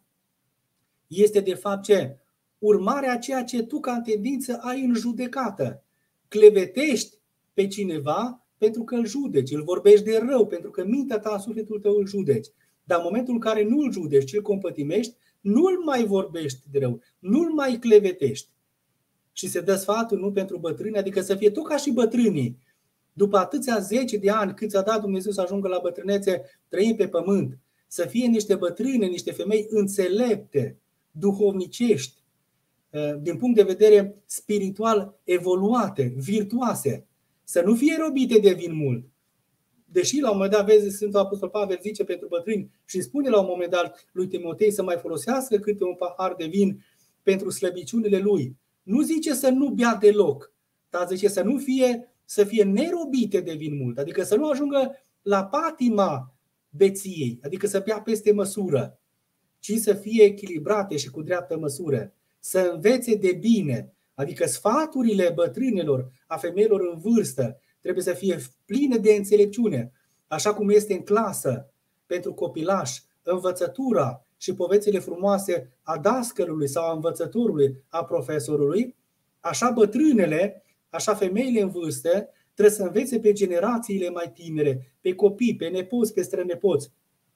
Speaker 3: este de fapt ce? Urmarea a ceea ce tu ca tendință ai în judecată. Clevetești pe cineva pentru că îl judeci, îl vorbești de rău, pentru că mintea ta, sufletul tău îl judeci. Dar în momentul în care nu îl judeci, ci îl compătimești, nu-l mai vorbești de rău, nu-l mai clevetești. Și se dă sfatul nu pentru bătrâni, adică să fie tot ca și bătrânii. După atâția zeci de ani cât ți-a dat Dumnezeu să ajungă la bătrânețe, trăim pe pământ, să fie niște bătrâne, niște femei înțelepte, duhovnicești, din punct de vedere spiritual evoluate, virtuoase, să nu fie robite de vin mult. Deși la un moment dat, vezi, Sfântul Apostol Pavel zice pentru bătrâni și spune la un moment dat lui Timotei să mai folosească câte un pahar de vin pentru slăbiciunile lui. Nu zice să nu bea deloc, dar zice să fie nerobite de vin mult, adică să nu ajungă la patima beției, adică să bea peste măsură, ci să fie echilibrate și cu dreaptă măsură, să învețe de bine, adică sfaturile bătrânelor, a femeilor în vârstă, trebuie să fie pline de înțelepciune, așa cum este în clasă pentru copilași, învățătura și povețile frumoase a dascălului sau a învățătorului, a profesorului, așa bătrânele, așa femeile în vârstă trebuie să învețe pe generațiile mai tinere, pe copii, pe nepoți, pe strănepoți.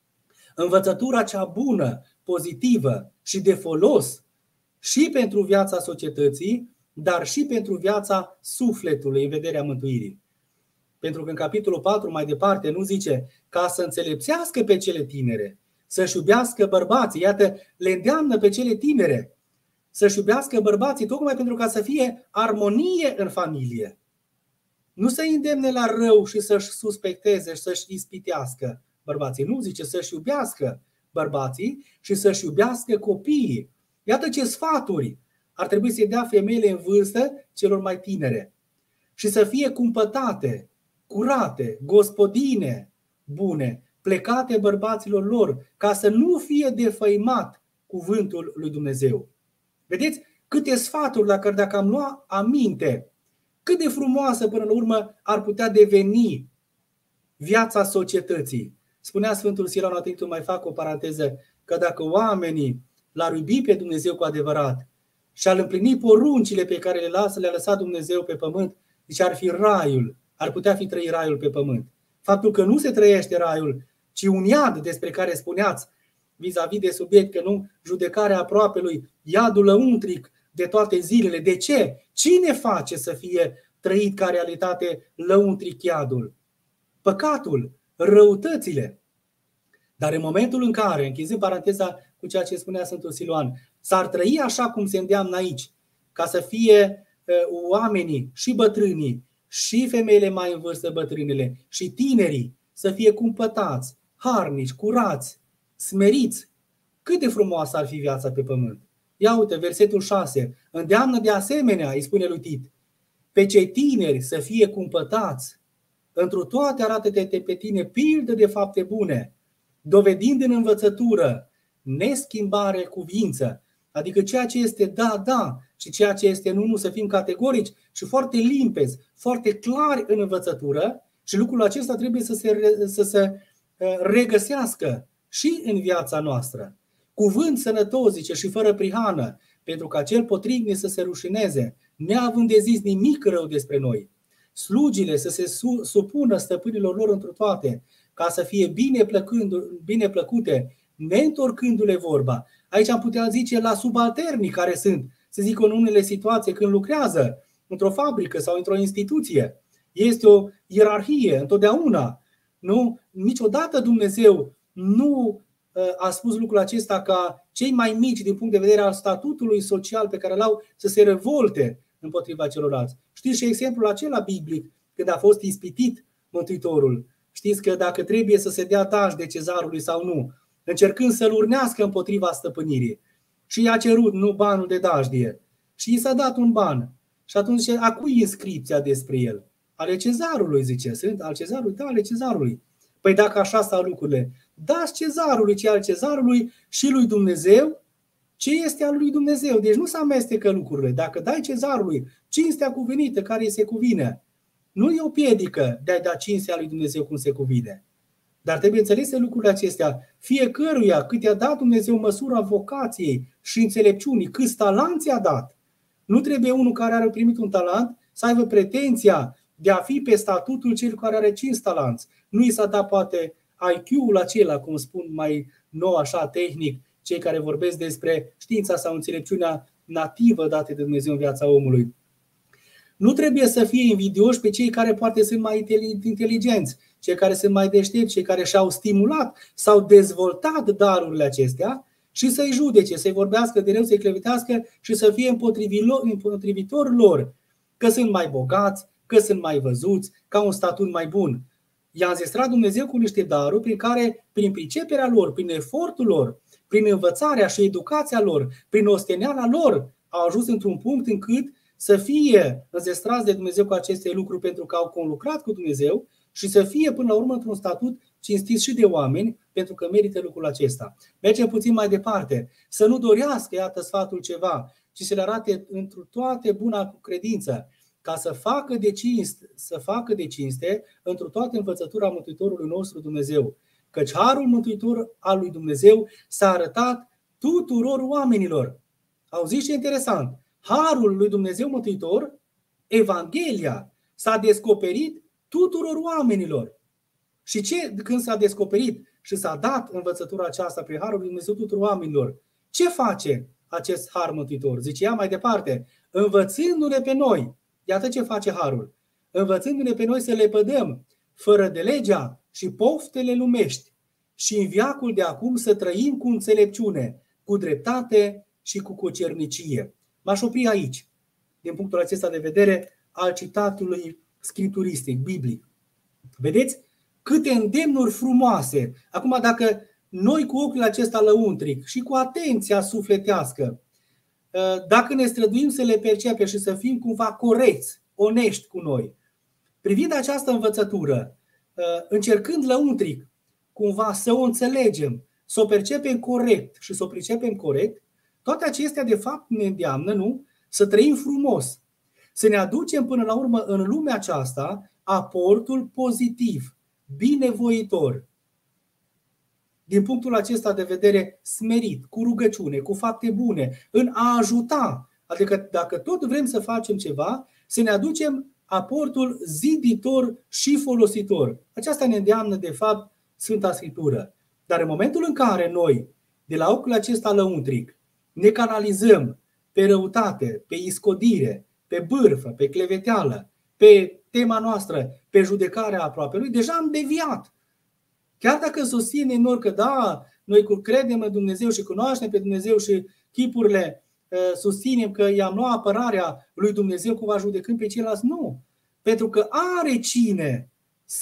Speaker 3: Învățătura cea bună, pozitivă și de folos și pentru viața societății, dar și pentru viața sufletului în vederea mântuirii. Pentru că în capitolul 4 mai departe nu zice ca să înțelepțească pe cele tinere, să-și iubească bărbații, iată, le îndeamnă pe cele tinere să-și iubească bărbații tocmai pentru ca să fie armonie în familie. Nu să îndemne la rău și să-și suspecteze și să-și ispitească bărbații. Nu, zice să-și iubească bărbații și să-și iubească copiii. Iată ce sfaturi ar trebui să-i dea femeile în vârstă celor mai tinere. Și să fie cumpătate, curate, gospodine bune, plecate bărbaților lor, ca să nu fie defăimat cuvântul lui Dumnezeu. Vedeți câte sfaturi, dacă am lua aminte, cât de frumoasă până la urmă ar putea deveni viața societății. Spunea Sfântul Silan, atunci mai fac o paranteză, că dacă oamenii l-ar iubi pe Dumnezeu cu adevărat și ar împlini poruncile pe care le-a lăsat Dumnezeu pe pământ, deci ar fi raiul, ar putea fi trăit raiul pe pământ. Faptul că nu se trăiește raiul, ci un iad despre care spuneați vis-a-vis de subiect, că nu judecarea aproapelui, iadul lăuntric de toate zilele. De ce? Cine face să fie trăit ca realitate lăuntric iadul? Păcatul, răutățile. Dar în momentul în care, închizând paranteza cu ceea ce spunea Sfântul Siluan, s-ar trăi așa cum se îndeamnă aici, ca să fie oamenii și bătrânii și femeile mai în vârstă, bătrânele și tinerii să fie cumpătați, harnici, curați, smeriți, cât de frumoasă ar fi viața pe pământ. Ia uite, versetul 6. Îndeamnă de asemenea, îi spune lui Tit, pe cei tineri să fie cumpătați. Întru toate arată-te pe tine pildă de fapte bune, dovedind în învățătură neschimbare cuvință. Adică ceea ce este da, da, și ceea ce este nu, să fim categorici și foarte limpezi, foarte clari în învățătură. Și lucrul acesta trebuie să se regăsească și în viața noastră. Cuvânt sănătos, zice, și fără prihană, pentru ca cel potrivnic să se rușineze, neavând de zis nimic rău despre noi. Slugile să se supună stăpânilor lor întru toate, ca să fie bine plăcute, neîntorcându-le vorba. Aici am putea zice la subalternii care sunt, să zic în unele situații când lucrează într-o fabrică sau într-o instituție. Este o ierarhie întotdeauna. Nu? Niciodată Dumnezeu nu a spus lucrul acesta ca cei mai mici din punct de vedere al statutului social pe care l-au să se revolte împotriva celorlalți. Știți și exemplul acela biblic când a fost ispitit Mântuitorul. Știți că dacă trebuie să se dea dajdă cezarului sau nu, încercând să-l urnească împotriva stăpânirii. Și i-a cerut banul de dajdie. Și i s-a dat un ban. Și atunci zice, a cui inscripția despre el? Ale cezarului, zice. Sunt al cezarului? Da, ale cezarului. Păi dacă așa stau lucrurile, dați cezarului ce al cezarului și lui Dumnezeu ce este al lui Dumnezeu. Deci nu se amestecă lucrurile. Dacă dai cezarului cinstea cuvenită care îi se cuvine, Nu e o piedică de a da cinstea lui Dumnezeu cum se cuvine. Dar trebuie înțelese lucrurile acestea. Fiecăruia cât i-a dat Dumnezeu măsura vocației și înțelepciunii, câți talanți i-a dat. Nu trebuie unul care are primit un talent să aibă pretenția de a fi pe statutul celui care are 5 talanți. Nu i s-a dat poate IQ-ul acela, cum spun mai nou așa tehnic, cei care vorbesc despre știința sau înțelepciunea nativă dată de Dumnezeu în viața omului. Nu trebuie să fie invidioși pe cei care poate sunt mai inteligenți, cei care sunt mai deștepți, cei care și-au stimulat sau dezvoltat darurile acestea și să-i judece, să-i vorbească de rău, să-i clevetească și să fie împotrivitor lor, că sunt mai bogați, că sunt mai văzuți, că au un statut mai bun. I-a înzestrat Dumnezeu cu niște daruri prin care, prin priceperea lor, prin efortul lor, prin învățarea și educația lor, prin osteneala lor, au ajuns într-un punct încât să fie înzestrați de Dumnezeu cu aceste lucruri pentru că au conlucrat cu Dumnezeu și să fie până la urmă într-un statut cinstit și de oameni pentru că merită lucrul acesta. Mergem puțin mai departe. Să nu dorească, iată sfatul ceva, ci să le arate întru toate buna cu credință, ca să facă de cinste întru toată învățătura Mântuitorului nostru Dumnezeu. Căci harul mântuitor al lui Dumnezeu s-a arătat tuturor oamenilor. Auziți ce interesant? Harul lui Dumnezeu Mântuitor, Evanghelia, s-a descoperit tuturor oamenilor. Și când s-a descoperit și s-a dat învățătura aceasta prin harul lui Dumnezeu tuturor oamenilor, ce face acest har mântuitor? Zice ea mai departe, învățându-ne pe noi. Iată ce face harul. Învățându-ne pe noi să lepădăm fără de legea și poftele lumești și în veacul de acum să trăim cu înțelepciune, cu dreptate și cu cucernicie. M-aș opri aici, din punctul acesta de vedere al citatului scripturistic, biblic. Vedeți câte îndemnuri frumoase. Acum, dacă noi cu ochiul acesta lăuntric și cu atenția sufletească, dacă ne străduim să le percepem și să fim cumva corecți, onești cu noi, privind această învățătură, încercând lăuntric cumva să o înțelegem, să o percepem corect și să o pricepem corect, toate acestea de fapt ne îndeamnă, nu? Să trăim frumos, să ne aducem până la urmă în lumea aceasta aportul pozitiv, binevoitor. Din punctul acesta de vedere smerit, cu rugăciune, cu fapte bune, în a ajuta. Adică dacă tot vrem să facem ceva, să ne aducem aportul ziditor și folositor. Aceasta ne îndeamnă de fapt Sfânta Scriptură. Dar în momentul în care noi, de la ochiul acesta lăuntric, ne canalizăm pe răutate, pe iscodire, pe bârfă, pe cleveteală, pe tema noastră, pe judecarea aproapelui, deja am deviat. Chiar dacă susține nor că da, noi credem în Dumnezeu și cunoaștem pe Dumnezeu și chipurile susținem că i-am luat apărarea lui Dumnezeu cumva judecând pe ceilalți, nu. Pentru că are cine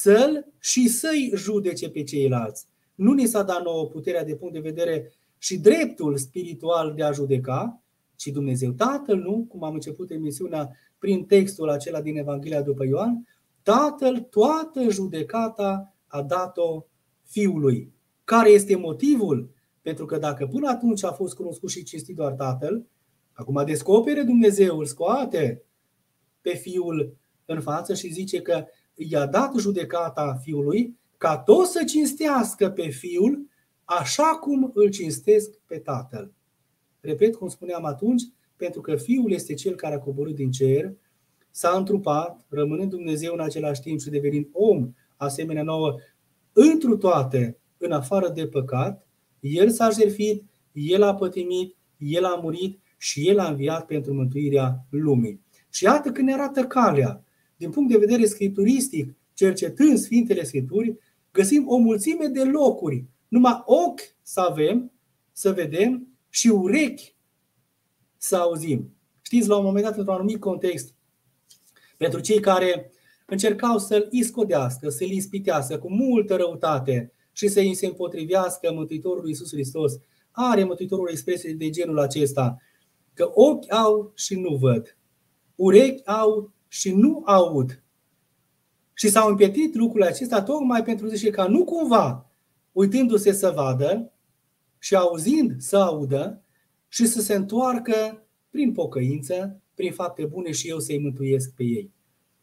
Speaker 3: să-i judece pe ceilalți. Nu ni s-a dat nouă puterea de punct de vedere și dreptul spiritual de a judeca, ci Dumnezeu Tatăl, nu? Cum am început emisiunea prin textul acela din Evanghelia după Ioan, Tatăl toată judecata a dat-o Fiului. Care este motivul? Pentru că dacă până atunci a fost cunoscut și cinstit doar Tatăl, acum descopere Dumnezeu, îl scoate pe Fiul în față și zice că i-a dat judecata Fiului ca tot să cinstească pe Fiul așa cum îl cinstesc pe Tatăl. Repet, cum spuneam atunci, pentru că Fiul este Cel care a coborât din cer, s-a întrupat, rămânând Dumnezeu în același timp și devenind om, asemenea nouă, întru toate, în afară de păcat, El s-a jertfit, El a pătimit, El a murit și El a înviat pentru mântuirea lumii. Și iată că ne arată calea. Din punct de vedere scripturistic, cercetând Sfintele Scripturi, găsim o mulțime de locuri. Numai ochi să avem, să vedem și urechi să auzim. Știți, la un moment dat, într-un anumit context, pentru cei care încercau să-L iscodească, să-L ispitească cu multă răutate și să îi se împotrivească Mântuitorul Iisus Hristos, are Mântuitorul expresie de genul acesta, că ochi au și nu văd, urechi au și nu aud. Și s-au împietit lucrurile acestea tocmai pentru zice ca nu cumva, uitându-se să vadă și auzind să audă și să se întoarcă prin pocăință, prin fapte bune și eu să-i mântuiesc pe ei.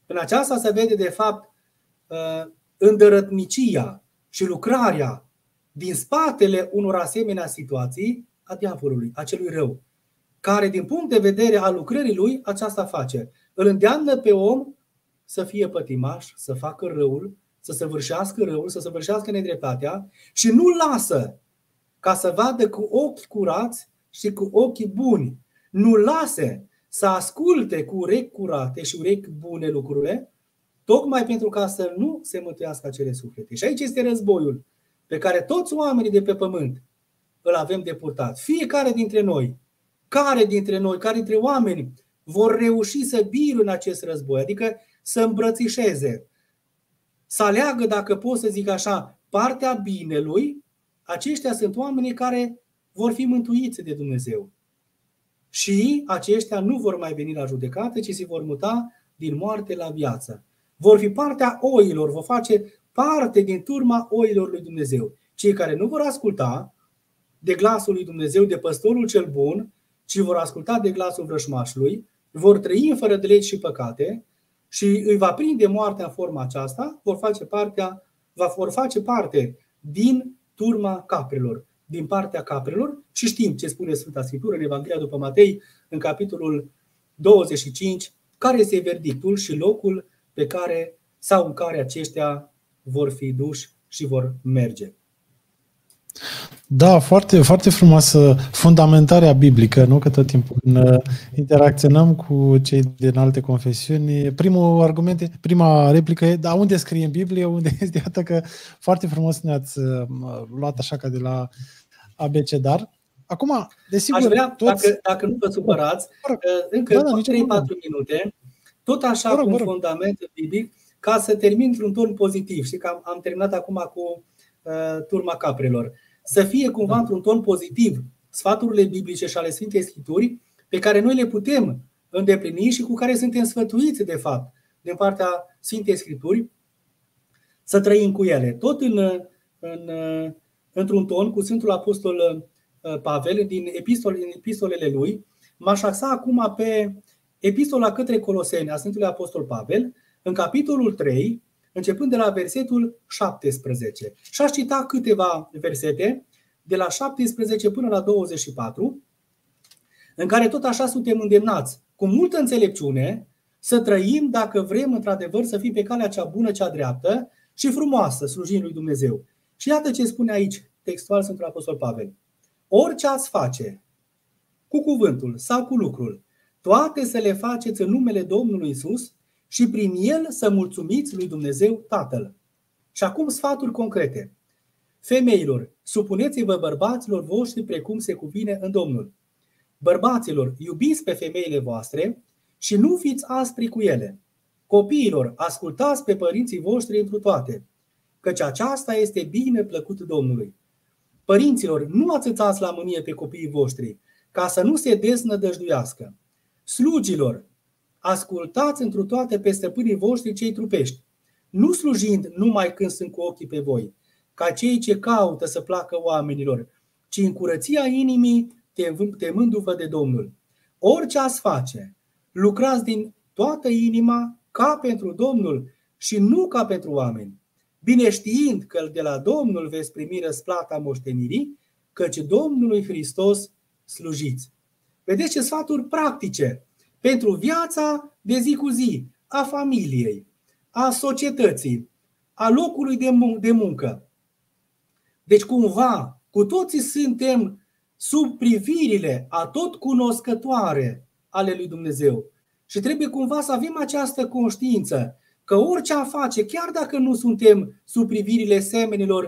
Speaker 3: În aceasta se vede de fapt îndărătnicia și lucrarea din spatele unor asemenea situații a diavolului, a celui rău, care din punct de vedere al lucrării lui aceasta face. Îl îndeamnă pe om să fie pătimaș, să facă răul, să săvârșească răul, să săvârșească nedreptatea și nu lasă ca să vadă cu ochi curați și cu ochi buni. Nu lase să asculte cu urechi curate și urechi bune lucrurile, tocmai pentru ca să nu se mântuiască acele suflete. Și aici este războiul pe care toți oamenii de pe pământ îl avem de purtat. Fiecare dintre noi, care dintre oameni vor reuși să biruie în acest război, adică să îmbrățișeze, să aleagă, dacă pot să zic așa, partea binelui, aceștia sunt oamenii care vor fi mântuiți de Dumnezeu. Și aceștia nu vor mai veni la judecată, ci se vor muta din moarte la viață. Vor fi partea oilor, vor face parte din turma oilor lui Dumnezeu. Cei care nu vor asculta de glasul lui Dumnezeu, de păstorul cel bun, ci vor asculta de glasul vrășmașului, vor trăi în fără de legi și păcate și îi va prinde moartea în forma aceasta, vor face parte din turma caprelor, din partea caprelor. Și știm ce spune Sfânta Scriptură în Evanghelia după Matei, în capitolul 25, care este verdictul și locul pe care sau în care aceștia vor fi duși și vor merge.
Speaker 2: Da, foarte, foarte frumoasă fundamentarea biblică, nu? Că tot timpul când interacționăm cu cei din alte confesiuni, prima replică e, da, unde scrie în Biblie, unde este? Iată că foarte frumos ne-ați luat așa ca de la abecedar. Acum, desigur,
Speaker 3: aș vrea, dacă nu vă supărați, încă 3-4 minute, tot așa cu un fundament biblic, ca să termin într-un ton pozitiv. Știi că am terminat acum cu turma caprelor. Să fie cumva într-un ton pozitiv sfaturile biblice și ale Sfintei Scripturi pe care noi le putem îndeplini și cu care suntem sfătuiți de fapt din partea Sfintei Scripturi, să trăim cu ele. Tot într-un ton cu Sfântul Apostol Pavel din epistolele lui. M-aș axa acum pe epistola către Coloseni a Sfântului Apostol Pavel, în capitolul 3, începând de la versetul 17. Și aș cita câteva versete de la 17 până la 24, în care tot așa suntem îndemnați cu multă înțelepciune să trăim, dacă vrem într-adevăr să fim pe calea cea bună, cea dreaptă și frumoasă, slujind lui Dumnezeu. Și iată ce spune aici textual Sfântul Apostol Pavel. Orice ați face, cu cuvântul sau cu lucrul, toate să le faceți în numele Domnului Iisus și prin el să mulțumiți lui Dumnezeu Tatăl. Și acum sfaturi concrete. Femeilor, supuneți-vă bărbaților voștri precum se cuvine în Domnul. Bărbaților, iubiți pe femeile voastre și nu fiți aspri cu ele. Copiilor, ascultați pe părinții voștri întru toate, căci aceasta este bine plăcut Domnului. Părinților, nu ațățați la mânie pe copiii voștri, ca să nu se deznădăjduiască. Slugilor, ascultați întru toate pe stăpânii voștri cei trupești, nu slujind numai când sunt cu ochii pe voi, ca cei ce caută să placă oamenilor, ci în curăția inimii, temându-vă de Domnul. Orice ați face, lucrați din toată inima ca pentru Domnul și nu ca pentru oameni, bine știind că de la Domnul veți primi răsplata moștenirii, căci Domnului Hristos slujiți. Vedeți ce sfaturi practice pentru viața de zi cu zi, a familiei, a societății, a locului de muncă. Deci cumva, cu toții suntem sub privirile atotcunoscătoare ale lui Dumnezeu. Și trebuie cumva să avem această conștiință că orice am face, chiar dacă nu suntem sub privirile semenilor,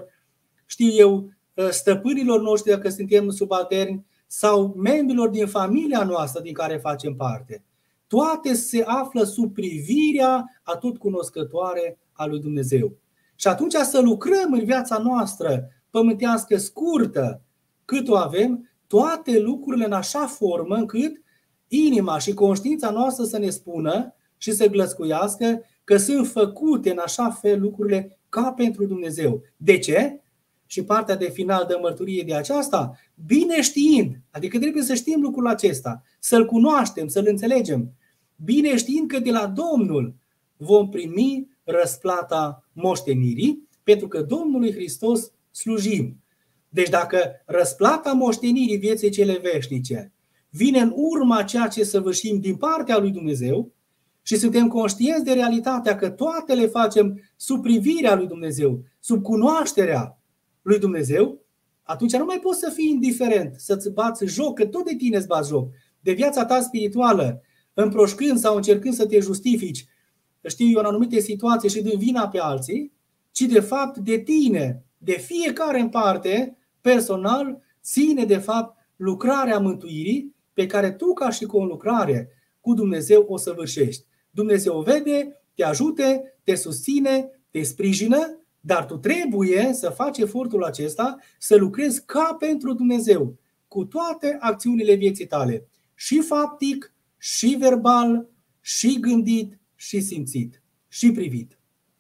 Speaker 3: stăpânilor noștri, dacă suntem subalterni, sau membrilor din familia noastră din care facem parte, toate se află sub privirea atotcunoscătoare a lui Dumnezeu. Și atunci să lucrăm în viața noastră pământească scurtă, cât o avem, toate lucrurile în așa formă încât inima și conștiința noastră să ne spună și să glăscuiască că sunt făcute în așa fel lucrurile ca pentru Dumnezeu. De ce? Și partea de final dă mărturie de aceasta, bine știind, adică trebuie să știm lucrul acesta, să-l cunoaștem, să-l înțelegem, bine știind că de la Domnul vom primi răsplata moștenirii, pentru că Domnului Hristos slujim. Deci dacă răsplata moștenirii vieții cele veșnice vine în urma ceea ce săvârșim din partea lui Dumnezeu și suntem conștienți de realitatea că toate le facem sub privirea lui Dumnezeu, sub cunoașterea lui Dumnezeu, atunci nu mai poți să fii indiferent, să-ți bați joc, că tot de tine îți bați joc, de viața ta spirituală, împroșcând sau încercând să te justifici, știu eu, în anumite situații și dând vina pe alții, ci de fapt de tine, de fiecare în parte, personal, ține de fapt lucrarea mântuirii pe care tu ca și conlucrare cu Dumnezeu o săvârșești. Dumnezeu o vede, te ajute, te susține, te sprijină, dar tu trebuie să faci efortul acesta, să lucrezi ca pentru Dumnezeu, cu toate acțiunile vieții tale, și faptic, și verbal, și gândit, și simțit, și privit.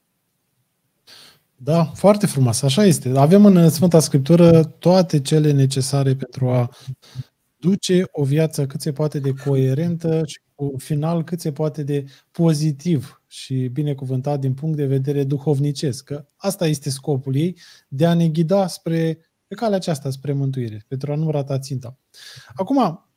Speaker 2: Da, foarte frumos, așa este. Avem în Sfânta Scriptură toate cele necesare pentru a duce o viață cât se poate de coerentă și cu un final cât se poate de pozitiv și binecuvântat din punct de vedere duhovnicesc. Că asta este scopul ei, de a ne ghida pe calea aceasta, spre mântuire, pentru a nu rata ținta. Acum,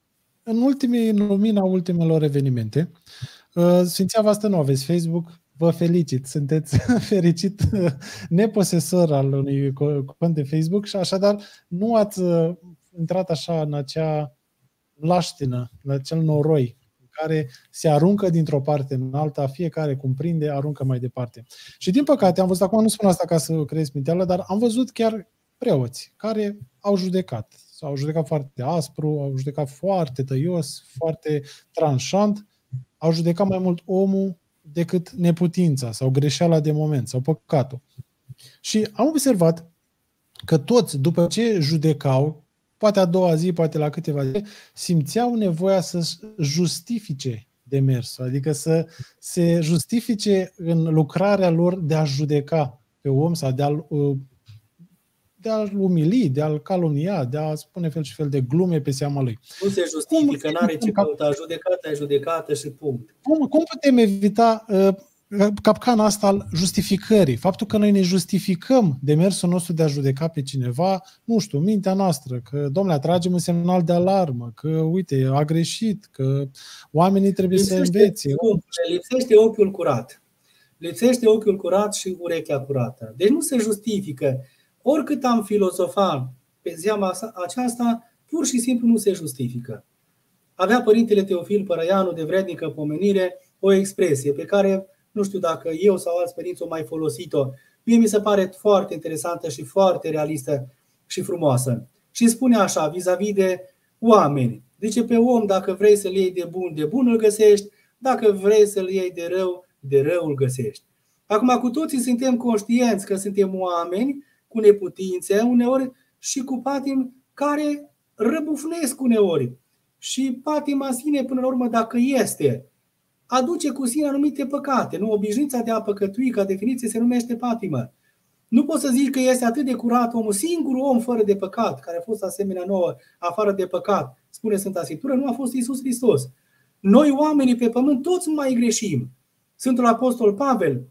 Speaker 2: în lumina ultimelor evenimente, Sfinția voastră nu aveți Facebook, vă felicit, sunteți fericit neposesor al unui cont de Facebook și așadar nu ați intrat așa în acea laștină, în acel noroi în care se aruncă dintr-o parte în alta, fiecare cum prinde, aruncă mai departe. Și din păcate, am văzut, acum nu spun asta ca să creez minteală, dar am văzut chiar preoți care au judecat. Au judecat foarte aspru, au judecat foarte tăios, foarte tranșant, au judecat mai mult omul decât neputința sau greșeala de moment sau păcatul. Și am observat că toți, după ce judecau, poate a doua zi, poate la câteva zile, simțeau nevoia să justifice demersul, adică să se justifice în lucrarea lor de a judeca pe om sau de a-l umili, de a-l calunia, de a spune fel și fel de glume pe seama lui.
Speaker 3: Nu se justifică, n-are ce căuta, judecata e judecată și punct.
Speaker 2: Cum putem evita capcana asta al justificării? Faptul că noi ne justificăm demersul nostru de a judeca pe cineva, nu știu, mintea noastră, că, domnule, atragem un semnal de alarmă, că, uite, a greșit, că oamenii trebuie să învețe.
Speaker 3: Lipsește ochiul curat. Lipsește ochiul curat și urechea curată. Deci nu se justifică. Oricât am filozofat pe ziua aceasta, pur și simplu nu se justifică. Avea părintele Teofil Părăianu, de vrednică pomenire, o expresie pe care nu știu dacă eu sau alți părinți o mai folosit-o. Mie mi se pare foarte interesantă și foarte realistă și frumoasă. Și spune așa, vis-a-vis de oameni. Zice, pe om, dacă vrei să-l iei de bun îl găsești, dacă vrei să-l iei de rău îl găsești. Acum, cu toții suntem conștienți că suntem oameni cu neputințe uneori și cu patimi care răbufnesc uneori. Și patima sine, până la urmă, dacă este, aduce cu sine anumite păcate. Nu? Obișnuința de a păcătui, ca definiție, se numește patimă. Nu poți să zici că este atât de curat omul, singurul om fără de păcat, care a fost asemenea nouă, afară de păcat, spune Sfânta Scriptură, nu a fost Iisus Hristos. Noi, oamenii pe pământ, toți mai greșim. Sfântul Apostol Pavel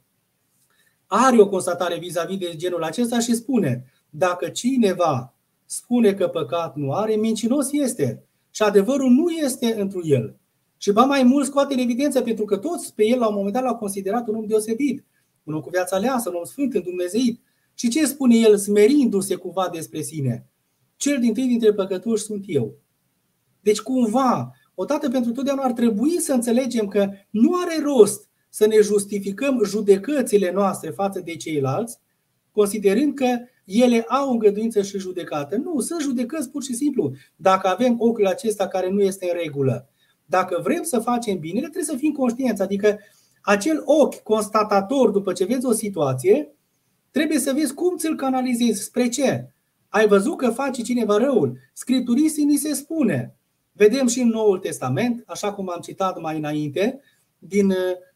Speaker 3: are o constatare vis-a-vis de genul acesta și spune: dacă cineva spune că păcat nu are, mincinos este și adevărul nu este întru el. Și ba mai mult scoate în evidență, pentru că toți pe el la un moment dat l-au considerat un om deosebit, un om cu viața aleasă, un om sfânt, îndumnezeit. Și ce spune el, smerindu-se cumva despre sine? Cel dintâi dintre păcătoși sunt eu. Deci cumva, odată pentru totdeauna ar trebui să înțelegem că nu are rost să ne justificăm judecățile noastre față de ceilalți, considerând că ele au îngăduință și judecată. Nu, sunt judecăți pur și simplu. Dacă avem ochiul acesta care nu este în regulă, dacă vrem să facem binele, trebuie să fim conștienți. Adică acel ochi constatator, după ce vezi o situație, trebuie să vezi cum ți-l canalizezi, spre ce. Ai văzut că face cineva răul. Scripturistii ni se spune. Vedem și în Noul Testament, așa cum am citat mai înainte, din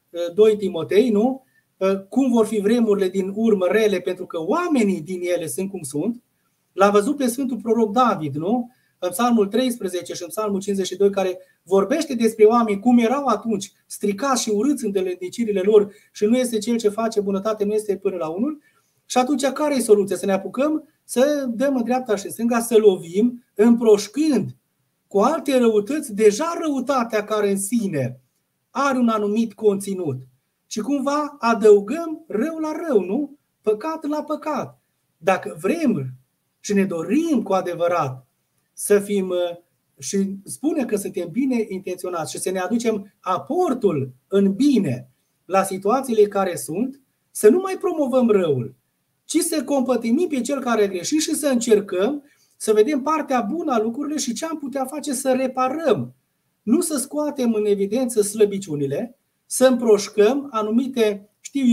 Speaker 3: 2 Timotei, nu? Cum vor fi vremurile din urmă rele, pentru că oamenii din ele sunt cum sunt. L-a văzut pe Sfântul Proroc David, nu? În Psalmul 13 și în Psalmul 52, care vorbește despre oameni cum erau atunci, stricați și urâți în deletnicirile lor și nu este cel ce face bunătate, nu este până la unul. Și atunci care e soluția? Să ne apucăm să dăm în dreapta și în stânga, să lovim, împroșcând cu alte răutăți, deja răutatea care în sine are un anumit conținut. Și cumva adăugăm rău la rău, nu? Păcat la păcat. Dacă vrem și ne dorim cu adevărat să fim, și spune că suntem bine intenționați și să ne aducem aportul în bine la situațiile care sunt, să nu mai promovăm răul, ci să compătimim pe cel care a greșit și să încercăm să vedem partea bună a lucrurilor și ce am putea face să reparăm. Nu să scoatem în evidență slăbiciunile, să împroșcăm anumite,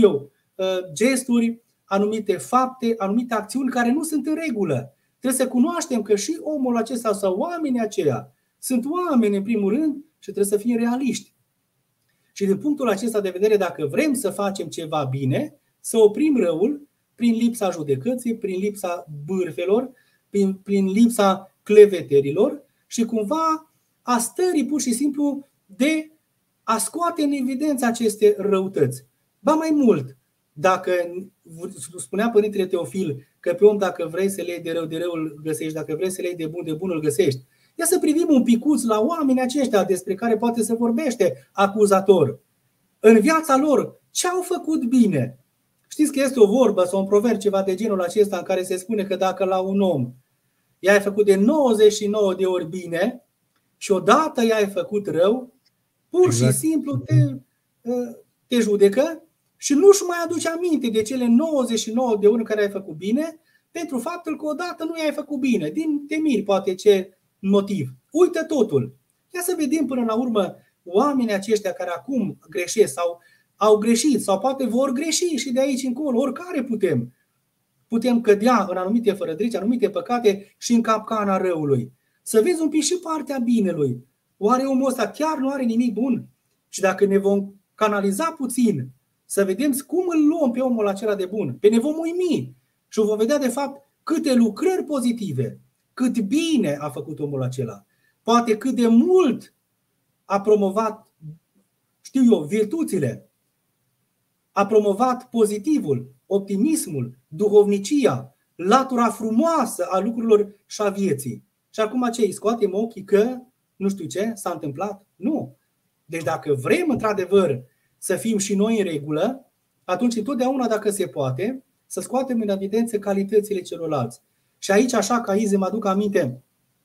Speaker 3: gesturi, anumite fapte, anumite acțiuni care nu sunt în regulă. Trebuie să cunoaștem că și omul acesta sau oamenii aceia sunt oameni în primul rând și trebuie să fim realiști. Și din punctul acesta de vedere, dacă vrem să facem ceva bine, să oprim răul prin lipsa judecății, prin lipsa bârfelor, prin lipsa cleveterilor și cumva a stării pur și simplu de a scoate în evidență aceste răutăți. Ba mai mult, dacă spunea Părintele Teofil că pe om dacă vrei să le iei de rău îl găsești, dacă vrei să le iei de bun îl găsești. Ia să privim un picuț la oamenii aceștia despre care poate se vorbește acuzator. În viața lor, ce au făcut bine? Știți că este o vorbă sau un proverb ceva de genul acesta în care se spune că dacă la un om i-ai făcut de 99 de ori bine și odată i-ai făcut rău, pur și simplu te judecă și nu-și mai aduce aminte de cele 99 de ori în care ai făcut bine pentru faptul că odată nu i-ai făcut bine. Din temiri poate ce motiv. Uită totul. Ia să vedem până la urmă oamenii aceștia care acum greșesc sau au greșit sau poate vor greși și de aici încolo, oricare putem cădea în anumite fărădrici, anumite păcate și în capcana răului. Să vezi un pic și partea binelui. Oare omul ăsta chiar nu are nimic bun? Și dacă ne vom canaliza puțin, să vedem cum îl luăm pe omul acela de bun, pe ne vom uimi și vom vedea de fapt câte lucrări pozitive, cât bine a făcut omul acela. Poate cât de mult a promovat, virtuțile, a promovat pozitivul, optimismul, duhovnicia, latura frumoasă a lucrurilor și a vieții. Și acum ce? Îi scoatem ochii că nu știu ce s-a întâmplat? Nu. Deci dacă vrem într-adevăr să fim și noi în regulă, atunci întotdeauna, dacă se poate, să scoatem în evidență calitățile celorlalți. Și aici, așa ca aici, mă aduc aminte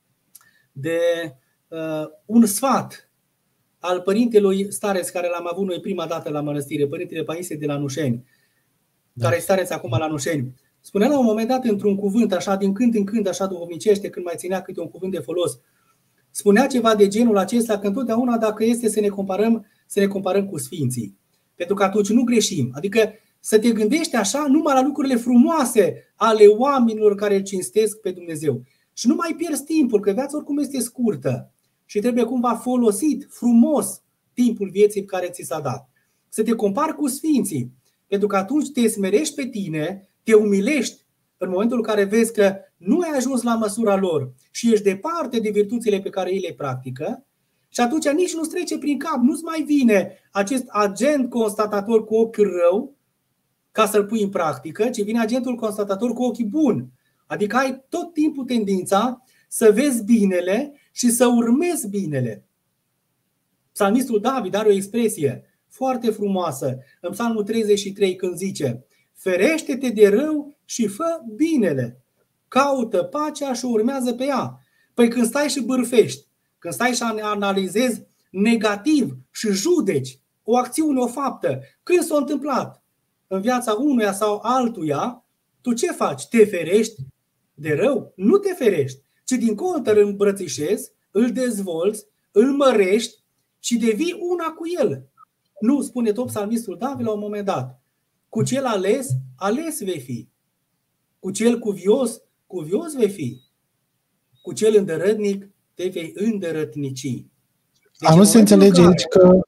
Speaker 3: de un sfat al părintelui stareț care l-am avut noi prima dată la mănăstire, Părintele Paisie de la Nușeni, care e stareț acum la Nușeni. Spunea la un moment dat într-un cuvânt, așa din când în când, așa duhovnicește, când mai ținea câte un cuvânt de folos, spunea ceva de genul acesta, că întotdeauna dacă este să ne comparăm cu sfinții. Pentru că atunci nu greșim. Adică să te gândești așa numai la lucrurile frumoase ale oamenilor care îl cinstesc pe Dumnezeu. Și nu mai pierzi timpul, că viața oricum este scurtă și trebuie cumva folosit frumos timpul vieții care ți s-a dat. Să te compari cu sfinții, pentru că atunci te smerești pe tine, te umilești în momentul în care vezi că nu ai ajuns la măsura lor și ești departe de virtuțile pe care ei le practică. Și atunci nici nu-ți trece prin cap, nu-ți mai vine acest agent constatator cu ochi rău ca să-l pui în practică, ci vine agentul constatator cu ochii buni. Adică ai tot timpul tendința să vezi binele și să urmezi binele. Psalmistul David are o expresie foarte frumoasă în Psalmul 33 când zice: ferește-te de rău și fă binele, caută pacea și urmează pe ea. Păi când stai și bârfești, când stai și analizezi negativ și judeci o acțiune, o faptă, când s-a întâmplat în viața unuia sau altuia, tu ce faci? Te ferești de rău? Nu te ferești, ci din contră îl îmbrățișezi, îl dezvolți, îl mărești și devii una cu el. Nu, spune tot psalmistul David la un moment dat: cu cel ales, ales vei fi. Cu cel cuvios, cuvios vei fi. Cu cel îndărătnic te vei îndărătnici. Deci
Speaker 2: nu se înțelege aici că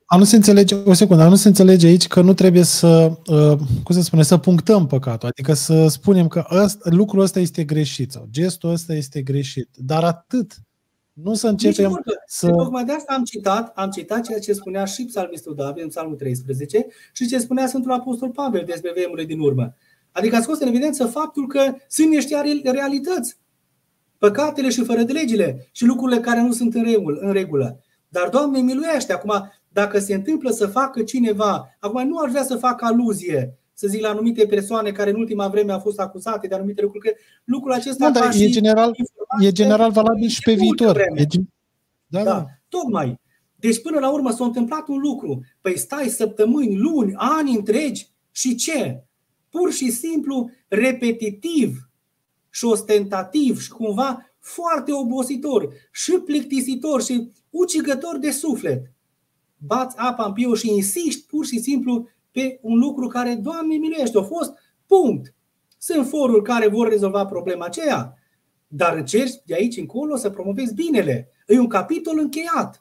Speaker 2: nu se înțelege aici că nu trebuie să, să punctăm păcatul. Adică să spunem că lucrul ăsta este greșit sau gestul ăsta este greșit. Dar atât. Nu să începem să...
Speaker 3: Tocmai de asta am citat ceea ce spunea și psalmistul David în Psalmul 13 și ce spunea Sfântul Apostol Pavel despre vremurile din urmă. Adică a scos în evidență faptul că sunt niște realități. Păcatele și fără de legile și lucrurile care nu sunt în regulă. Dar Doamne miluiește. Acum, dacă se întâmplă să facă cineva, acum nu aș vrea să fac aluzie, să zic, la anumite persoane care în ultima vreme au fost acuzate de anumite lucruri, că lucrul acesta
Speaker 2: e general valabil și pe viitor.
Speaker 3: Da, tocmai. Deci până la urmă s-a întâmplat un lucru. Păi stai săptămâni, luni, ani întregi și ce? Pur și simplu repetitiv și ostentativ și cumva foarte obositor și plictisitor și ucigător de suflet. Bați apa în piu și insiști pur și simplu pe un lucru care, Doamne miluiește, a fost, punct. Sunt foruri care vor rezolva problema aceea, dar încerci de aici încolo să promovezi binele. E un capitol încheiat.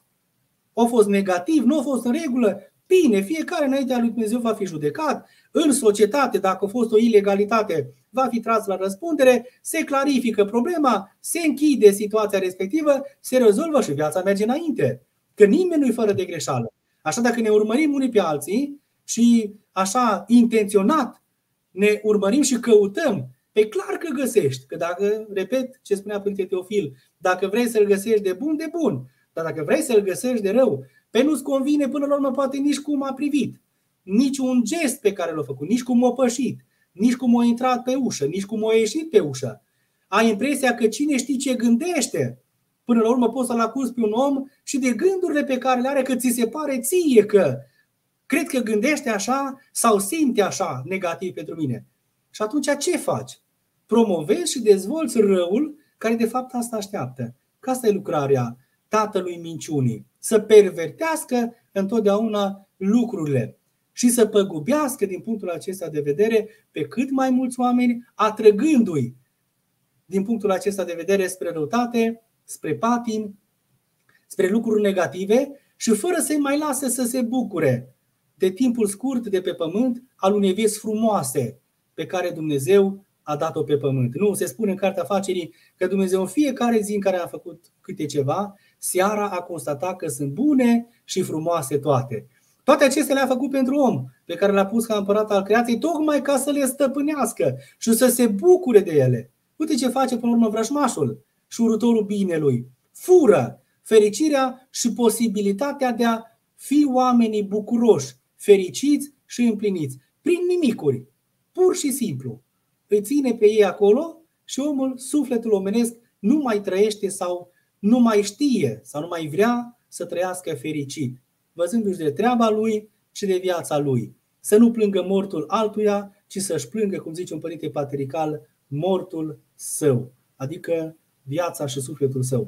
Speaker 3: A fost negativ, nu a fost în regulă, bine, fiecare înaintea lui Dumnezeu va fi judecat. În societate, dacă a fost o ilegalitate, va fi tras la răspundere, se clarifică problema, se închide situația respectivă, se rezolvă și viața merge înainte. Că nimeni nu-i fără de greșeală. Așa dacă ne urmărim unii pe alții și așa intenționat ne urmărim și căutăm, pe clar că găsești. Că dacă, repet ce spunea Părinte Teofil, dacă vrei să-l găsești de bun, de bun. Dar dacă vrei să-l găsești de rău, pe nu-ți convine până la urmă poate nici cum a privit, nici un gest pe care l-a făcut, nici cum a pășit, nici cum a intrat pe ușă, nici cum a ieșit pe ușă. Ai impresia că cine știe ce gândește. Până la urmă poți să-l acuzi pe un om și de gândurile pe care le are, că ți se pare ție că cred că gândește așa sau simte așa negativ pentru mine. Și atunci ce faci? Promovezi și dezvolți răul care de fapt asta așteaptă. Că asta e lucrarea tatălui minciunii. Să pervertească întotdeauna lucrurile și să păgubească din punctul acesta de vedere pe cât mai mulți oameni, atrăgându-i din punctul acesta de vedere spre răutate, spre patim, spre lucruri negative și fără să-i mai lase să se bucure de timpul scurt de pe pământ al unei vieți frumoase pe care Dumnezeu a dat-o pe pământ. Nu, se spune în Cartea Afacerii că Dumnezeu în fiecare zi în care a făcut câte ceva, seara a constatat că sunt bune și frumoase toate. Toate acestea le-a făcut pentru om, pe care l-a pus ca împărat al creației, tocmai ca să le stăpânească și să se bucure de ele. Uite ce face până la urmă vrăjmașul și urătorul binelui. Fură fericirea și posibilitatea de a fi oamenii bucuroși, fericiți și împliniți. Prin nimicuri, pur și simplu. Îi ține pe ei acolo și omul, sufletul omenesc, nu mai trăiește sau nu mai știe sau nu mai vrea să trăiască fericit, văzându-și de treaba lui și de viața lui. Să nu plângă mortul altuia, ci să-și plângă, cum zice un părinte patriarcal, mortul său, adică viața și sufletul său.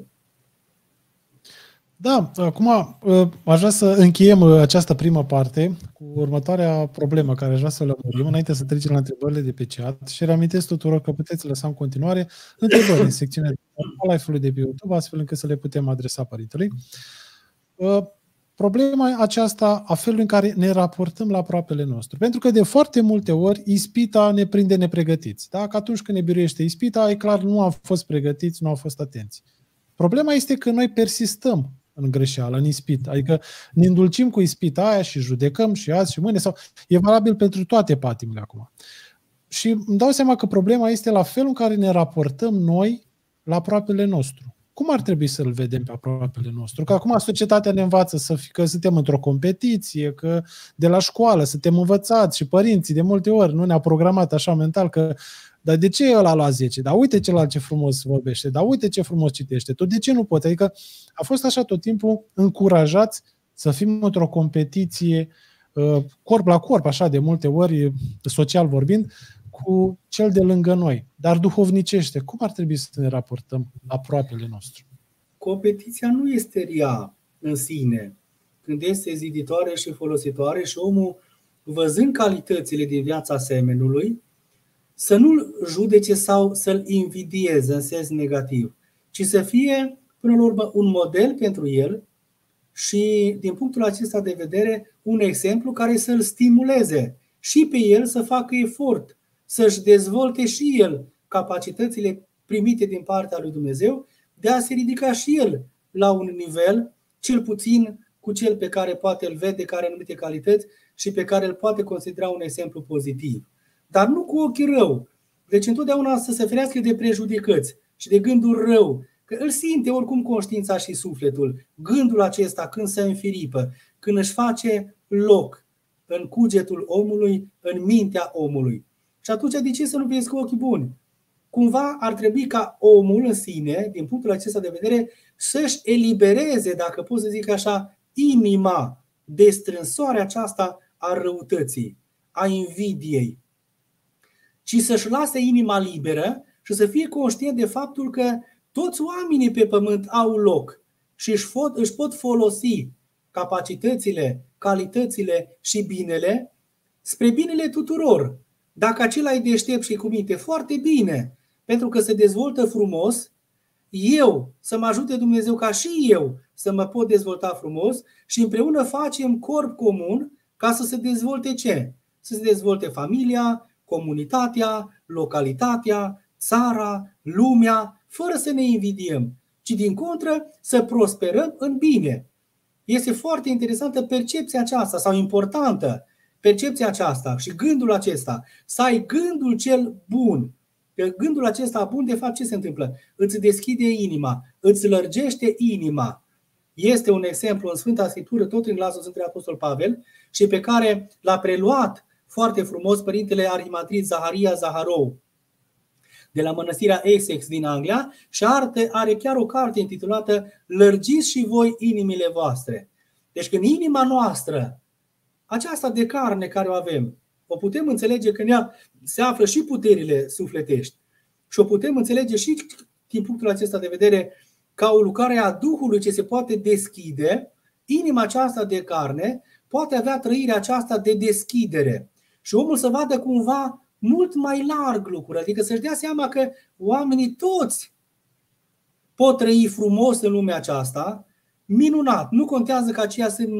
Speaker 2: Da, acum aș vrea să încheiem această primă parte cu următoarea problemă care aș vrea să lămurim înainte să trecem la întrebările de pe chat și reamintesc tuturor că puteți lăsa în continuare întrebări în secțiunea live-ului de pe YouTube, astfel încât să le putem adresa părintelui. Problema aceasta a felului în care ne raportăm la aproapele nostru. Pentru că de foarte multe ori ispita ne prinde nepregătiți. Da? Că atunci când ne biruiește ispita, e clar, nu am fost pregătiți, nu am fost atenți. Problema este că noi persistăm în greșeală, în ispită. Adică ne îndulcim cu ispita aia și judecăm și azi și mâine. Sau e valabil pentru toate patimile acum. Și îmi dau seama că problema este la felul în care ne raportăm noi la aproapele nostru. Cum ar trebui să-l vedem pe aproapele nostru? Că acum societatea ne învață că suntem într-o competiție, că de la școală suntem învățați și părinții de multe ori nu ne-au programat așa mental că dar de ce ăla a luat 10? Dar uite celălalt ce frumos vorbește, dar uite ce frumos citește. Tu de ce nu poți? Adică a fost așa tot timpul încurajați să fim într-o competiție corp la corp, așa de multe ori, social vorbind, cu cel de lângă noi. Dar duhovnicește, cum ar trebui să ne raportăm la aproapele nostru?
Speaker 3: Competiția nu este rea în sine, când este ziditoare și folositoare și omul, văzând calitățile din viața semenului, să nu-l judece sau să-l invidieze în sens negativ, ci să fie, până la urmă, un model pentru el și, din punctul acesta de vedere, un exemplu care să-l stimuleze și pe el să facă efort, să-și dezvolte și el capacitățile primite din partea lui Dumnezeu de a se ridica și el la un nivel, cel puțin cu cel pe care poate îl vede, care are anumite calități și pe care îl poate considera un exemplu pozitiv. Dar nu cu ochii rău. Deci întotdeauna să se ferească de prejudecăți și de gândul rău, că îl simte oricum conștiința și sufletul. Gândul acesta când se înfiripă, când își face loc în cugetul omului, în mintea omului. Și atunci de ce să nu vezi cu ochii buni? Cumva ar trebui ca omul în sine, din punctul acesta de vedere, să-și elibereze, dacă pot să zic așa, inima de strânsoarea aceasta a răutății, a invidiei, ci să-și lase inima liberă și să fie conștient de faptul că toți oamenii pe pământ au loc și își pot folosi capacitățile, calitățile și binele spre binele tuturor. Dacă acela e deștept și cu minte, foarte bine, pentru că se dezvoltă frumos, eu să mă ajute Dumnezeu ca și eu să mă pot dezvolta frumos și împreună facem corp comun ca să se dezvolte ce? Să se dezvolte familia, comunitatea, localitatea, țara, lumea, fără să ne invidiem, ci din contră să prosperăm în bine. Este foarte interesantă percepția aceasta sau importantă percepția aceasta și gândul acesta. Să ai gândul cel bun. Că gândul acesta bun, de fapt, ce se întâmplă? Îți deschide inima, îți lărgește inima. Este un exemplu în Sfânta Scriptură, tot în glasul Sfântului Apostol Pavel, și pe care l-a preluat foarte frumos Părintele Arhimandrit Zaharia Zaharov de la mănăstirea Essex din Anglia și are chiar o carte intitulată Lărgiți și voi inimile voastre. Deci când inima noastră, aceasta de carne care o avem, o putem înțelege că în ea se află și puterile sufletești și o putem înțelege și din punctul acesta de vedere ca o lucrare a Duhului ce se poate deschide, inima aceasta de carne poate avea trăirea aceasta de deschidere și omul să vadă cumva mult mai larg lucruri, adică să-și dea seama că oamenii toți pot trăi frumos în lumea aceasta, minunat. Nu contează că aceia sunt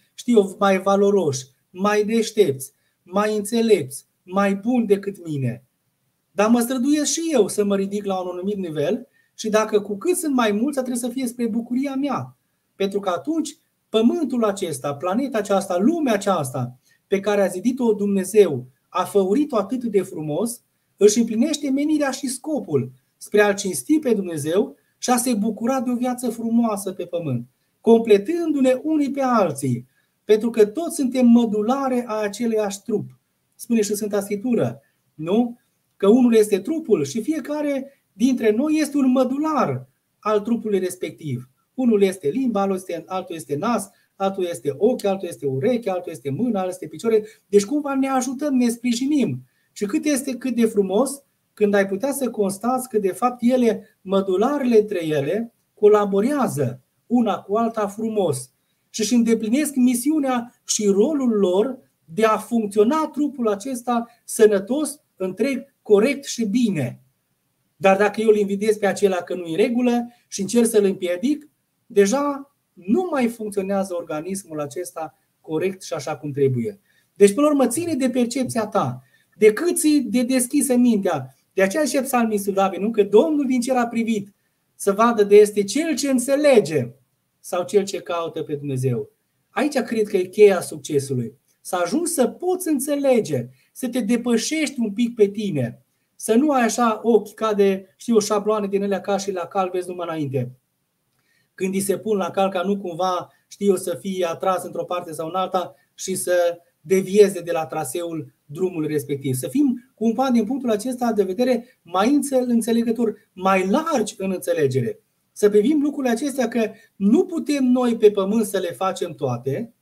Speaker 3: mai valoroși, mai deștepți, mai înțelepți, mai buni decât mine. Dar mă străduiesc și eu să mă ridic la un anumit nivel și dacă cu cât sunt mai mulți, trebuie să fie spre bucuria mea. Pentru că atunci pământul acesta, planeta aceasta, lumea aceasta pe care a zidit-o Dumnezeu, a făurit-o atât de frumos, își împlinește menirea și scopul spre a-L cinsti pe Dumnezeu și a se bucura de o viață frumoasă pe pământ, completându-ne unii pe alții, pentru că toți suntem mădulare a aceleiași trup. Spune și Sfânta Scriptură, nu? Că unul este trupul și fiecare dintre noi este un mădular al trupului respectiv. Unul este limba, altul este nas, altul este ochi, altul este ureche, altul este mână, altul este picioare. Deci cumva ne ajutăm, ne sprijinim. Și cât de frumos când ai putea să constați că de fapt mădularele între ele colaborează una cu alta frumos și își îndeplinesc misiunea și rolul lor de a funcționa trupul acesta sănătos, întreg, corect și bine. Dar dacă eu îl invidiez pe acela că nu e în regulă și încerc să-l împiedic, deja nu mai funcționează organismul acesta corect și așa cum trebuie. Deci, până la urmă, ține de percepția ta, de cât ți de deschisă mintea. De aceea și psalmistul David, nu? Că Domnul din cer a privit să vadă de este cel ce înțelege sau cel ce caută pe Dumnezeu. Aici cred că e cheia succesului. Să ajungi să poți înțelege, să te depășești un pic pe tine, să nu ai așa ochi ca de, șabloane din alea ca și la cal, vezi numai înainte. Când îi se pun la cal ca nu cumva, să fie atras într-o parte sau în alta și să devieze de la traseul drumului respectiv. Să fim cumva din punctul acesta de vedere mai înțelegători, mai largi în înțelegere. Să privim lucrurile acestea că nu putem noi pe pământ să le facem toate,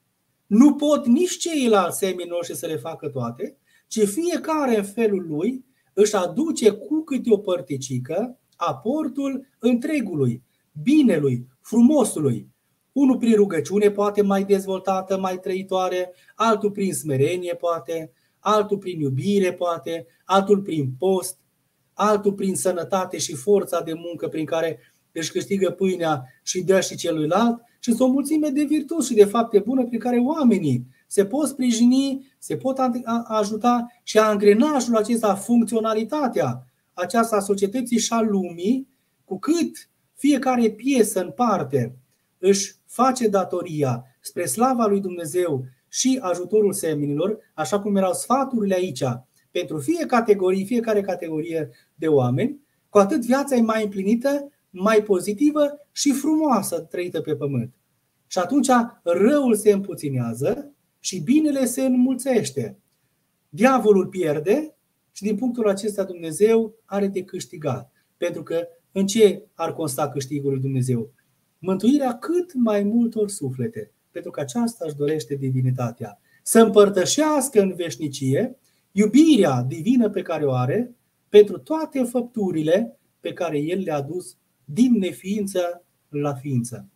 Speaker 3: nu pot nici ceilalți semii noștri să le facă toate, ci fiecare în felul lui își aduce cu câte o părticică aportul întregului, binelui, frumosului. Unul prin rugăciune poate mai dezvoltată, mai trăitoare, altul prin smerenie poate, altul prin iubire poate, altul prin post, altul prin sănătate și forța de muncă prin care își câștigă pâinea și dă și celuilalt și sunt o mulțime de virtuți și de fapte bune prin care oamenii se pot sprijini, se pot ajuta și angrenajul acesta, funcționalitatea aceasta a societății și a lumii, cu cât fiecare piesă în parte își face datoria spre slava lui Dumnezeu și ajutorul semenilor, așa cum erau sfaturile aici, pentru fiecare categorie de oameni, cu atât viața e mai împlinită, mai pozitivă și frumoasă trăită pe pământ. Și atunci răul se împuținează și binele se înmulțește. Diavolul pierde și din punctul acesta Dumnezeu are de câștigat. Pentru că în ce ar consta câștigul lui Dumnezeu? Mântuirea cât mai multor suflete, pentru că aceasta își dorește divinitatea. Să împărtășească în veșnicie iubirea divină pe care o are pentru toate făpturile pe care El le-a dus din neființă la ființă.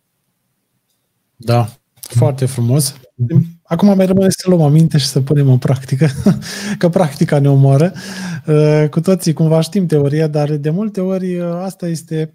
Speaker 2: Da, foarte frumos. Acum mai rămâne să luăm aminte și să punem în practică, că practica ne omoară. Cu toții cumva știm teoria, dar de multe ori asta este...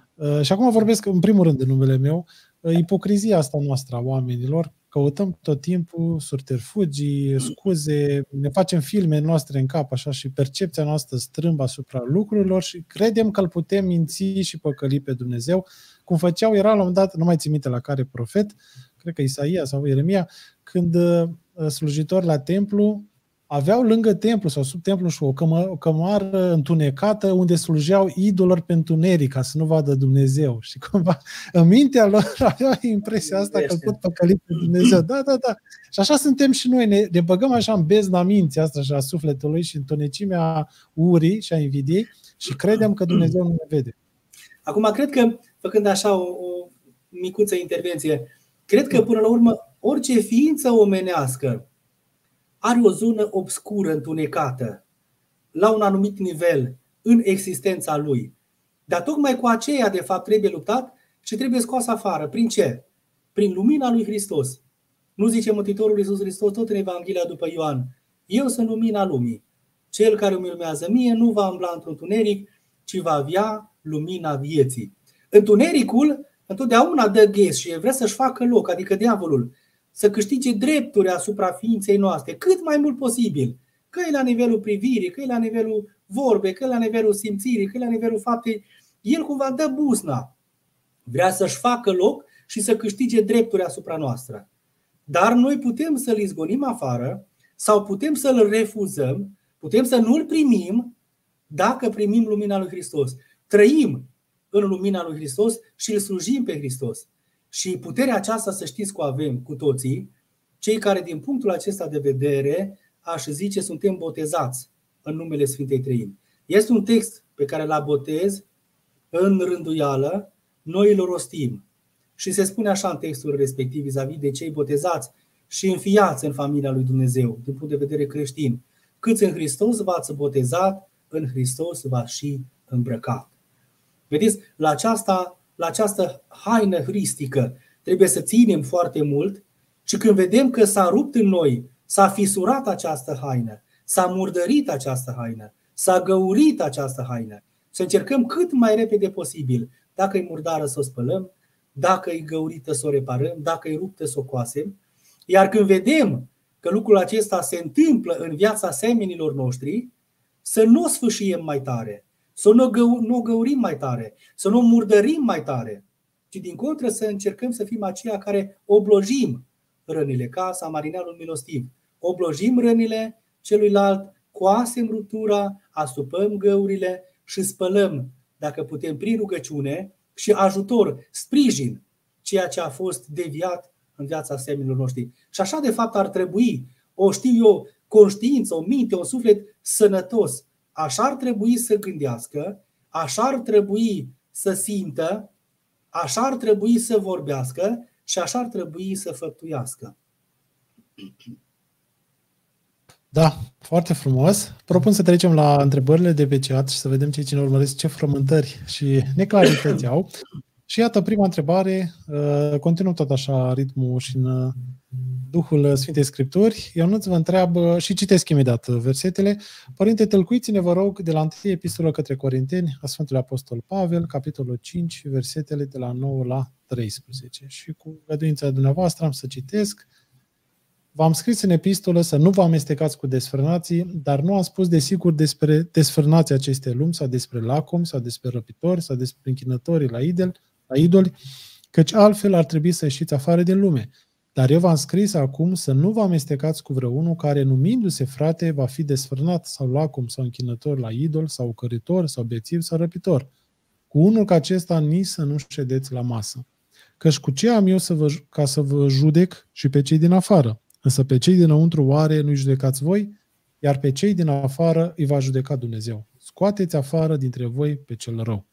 Speaker 2: Și acum vorbesc în primul rând în numele meu, ipocrizia asta noastră a oamenilor. Căutăm tot timpul subterfugii, scuze, ne facem filme noastre în cap așa și percepția noastră strâmbă asupra lucrurilor și credem că îl putem minți și păcăli pe Dumnezeu, cum făceau, era la un moment dat, nu mai țin minte la care profet, cred că Isaia sau Ieremia, când slujitori la templu aveau lângă templu sau sub templu și o cămară întunecată unde slujeau idolor pe întuneric ca să nu vadă Dumnezeu. Și cumva în mintea lor avea impresia asta că îl pot păcăli pe Dumnezeu. Da. Și așa suntem și noi. Ne băgăm așa în bezna minții asta și a sufletului și în tonecimea urii și a invidiei și credem că Dumnezeu nu ne vede.
Speaker 3: Acum, cred că, făcând așa o micuță intervenție, cred că până la urmă orice ființă omenească are o zonă obscură, întunecată, la un anumit nivel în existența lui. Dar tocmai cu aceea, de fapt, trebuie luptat și trebuie scos afară. Prin ce? Prin lumina lui Hristos. Nu zice Mântuitorul Iisus Hristos tot în Evanghelia după Ioan: eu sunt lumina lumii. Cel care îmi urmează mie nu va umbla într-un întuneric, ci va avea lumina vieții. Întunericul întotdeauna dă ghes și vrea să-și facă loc, adică diavolul, să câștige drepturi asupra ființei noastre, cât mai mult posibil. Că e la nivelul privirii, că e la nivelul vorbei, că e la nivelul simțirii, că e la nivelul faptei. El cumva dă buzna. Vrea să-și facă loc și să câștige drepturi asupra noastră. Dar noi putem să-l izgonim afară sau putem să-l refuzăm, putem să nu-l primim dacă primim lumina lui Hristos. Trăim în lumina lui Hristos și îl slujim pe Hristos. Și puterea aceasta, să știți că o avem cu toții, cei care din punctul acesta de vedere, aș zice, suntem botezați în numele Sfintei Treimi. Este un text pe care la botez, în rânduială, noi îl rostim. Și se spune așa în textul respectiv vis-a-vis de cei botezați și înfiați în familia lui Dumnezeu, din punct de vedere creștin. Câți în Hristos v-ați botezat, în Hristos v-ați și îmbrăcat. Vedeți, la această haină hristică trebuie să ținem foarte mult și când vedem că s-a rupt în noi, s-a fisurat această haină, s-a murdărit această haină, s-a găurit această haină, să încercăm cât mai repede posibil, dacă e murdară să o spălăm, dacă e găurită să o reparăm, dacă e ruptă să o coasem. Iar când vedem că lucrul acesta se întâmplă în viața semenilor noștri, să nu o sfâșiem mai tare, să nu o găurim mai tare, să nu o murdărim mai tare, ci din contră să încercăm să fim aceia care oblojim rănile, ca samarinelul milostiv. Oblojim rănile celuilalt, coasem ruptura, astupăm găurile și spălăm, dacă putem, prin rugăciune și ajutor, sprijin, ceea ce a fost deviat în viața semenilor noștri. Și așa de fapt ar trebui, o conștiință, o minte, un suflet sănătos. Așa ar trebui să gândească, așa ar trebui să simtă, așa ar trebui să vorbească și așa ar trebui să făptuiască.
Speaker 2: Da, foarte frumos. Propun să trecem la întrebările de pe chat și să vedem cine urmăresc ce frământări și neclarități au. Și iată, prima întrebare, continuăm tot așa ritmul și în Duhul Sfintei Scripturi. Ionuț vă întreabă, și citesc imediat versetele: Părinte, tălcuiți-ne, vă rog, de la 1 epistolă către Corinteni a Sfântului Apostol Pavel, capitolul 5, versetele de la 9 la 13. Și cu găduința dumneavoastră am să citesc. v-am scris în epistolă să nu vă amestecați cu desfrânații, dar nu am spus desigur despre desfrânații acestei lumi sau despre lacomi sau despre răpitori sau despre închinătorii la idoli, căci altfel ar trebui să ieșiți afară din lume. Dar eu v-am scris acum să nu vă amestecați cu vreunul care, numindu-se frate, va fi desfrânat sau lacom sau închinător la idol sau ucăritor sau bețiv sau răpitor. Cu unul ca acesta nici să nu ședeți la masă. Căci cu ce am eu ca să vă judec și pe cei din afară? Însă pe cei dinăuntru oare nu-i judecați voi? Iar pe cei din afară îi va judeca Dumnezeu. Scoateți afară dintre voi pe cel rău.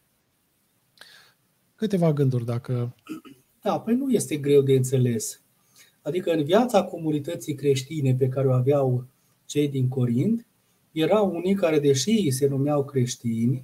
Speaker 2: Câteva gânduri dacă...
Speaker 3: Da, păi nu este greu de înțeles. Adică în viața comunității creștine pe care o aveau cei din Corint, erau unii care, deși se numeau creștini,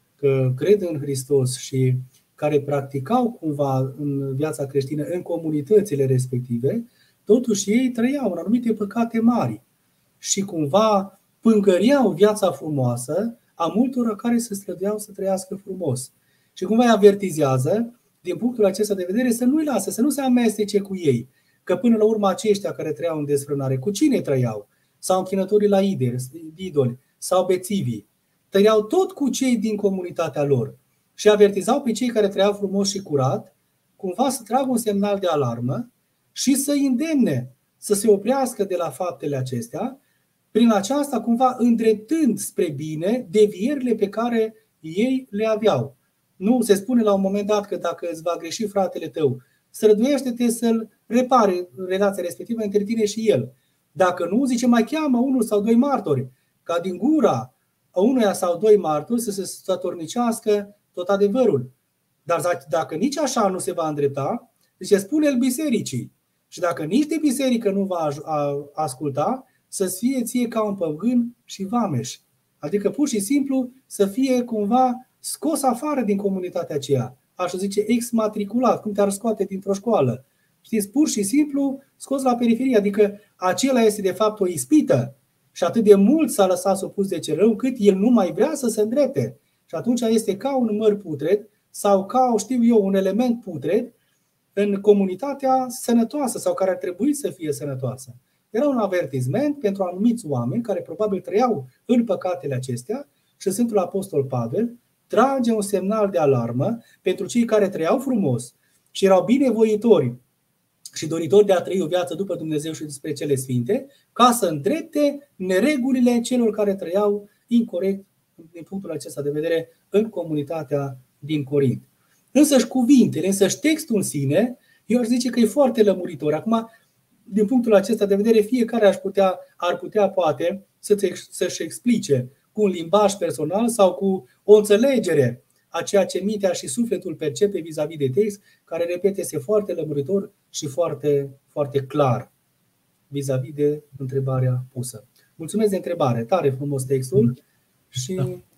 Speaker 3: că cred în Hristos și care practicau cumva în viața creștină, în comunitățile respective, totuși ei trăiau în anumite păcate mari și cumva pângăreau viața frumoasă a multora care se străduiau să trăiască frumos. Și cumva îi avertizează, din punctul acesta de vedere, să nu-i lasă, să nu se amestece cu ei. Că până la urmă aceștia care trăiau în desfrânare, cu cine trăiau? Sau închinătorii la idoli, sau bețivii. Trăiau tot cu cei din comunitatea lor. Și avertizau pe cei care trăiau frumos și curat, cumva să tragă un semnal de alarmă și să îndemne să se oprească de la faptele acestea, prin aceasta cumva îndreptând spre bine devierile pe care ei le aveau. Nu se spune la un moment dat că dacă îți va greși fratele tău, străduiește-te să-l repare relația respectivă între tine și el. Dacă nu, zice, mai cheamă unul sau doi martori, ca din gura a unuia sau doi martori să se statornicească tot adevărul. Dar dacă nici așa nu se va îndrepta, zice, spune-l bisericii. Și dacă nici de biserică nu va asculta, să fie ție ca un păgân și vameș. Adică pur și simplu să fie cumva scos afară din comunitatea aceea. Așa zice, exmatriculat, cum te-ar scoate dintr-o școală. Știți, pur și simplu scos la periferie. Adică acela este de fapt o ispită. Și atât de mult s-a lăsat supus de cel rău, încât el nu mai vrea să se îndrepte. Și atunci este ca un măr putred sau ca, știu eu, un element putred în comunitatea sănătoasă sau care ar trebui să fie sănătoasă. Era un avertisment pentru anumiți oameni care probabil trăiau în păcatele acestea și Sfântul Apostol Pavel trage un semnal de alarmă pentru cei care trăiau frumos și erau binevoitori și doritori de a trăi o viață după Dumnezeu și despre cele sfinte, ca să îndrepte neregulile celor care trăiau incorect din punctul acesta de vedere în comunitatea din Corint. Însăși cuvintele, însăși textul în sine, eu aș zice că e foarte lămuritor. Acum, din punctul acesta de vedere, fiecare ar putea poate să-și explice cu un limbaj personal sau cu o înțelegere a ceea ce mintea și sufletul percepe vis-a-vis de text, care, repet, este foarte lămuritor și foarte, foarte clar vis-a-vis de întrebarea pusă. Mulțumesc de întrebare, tare frumos textul și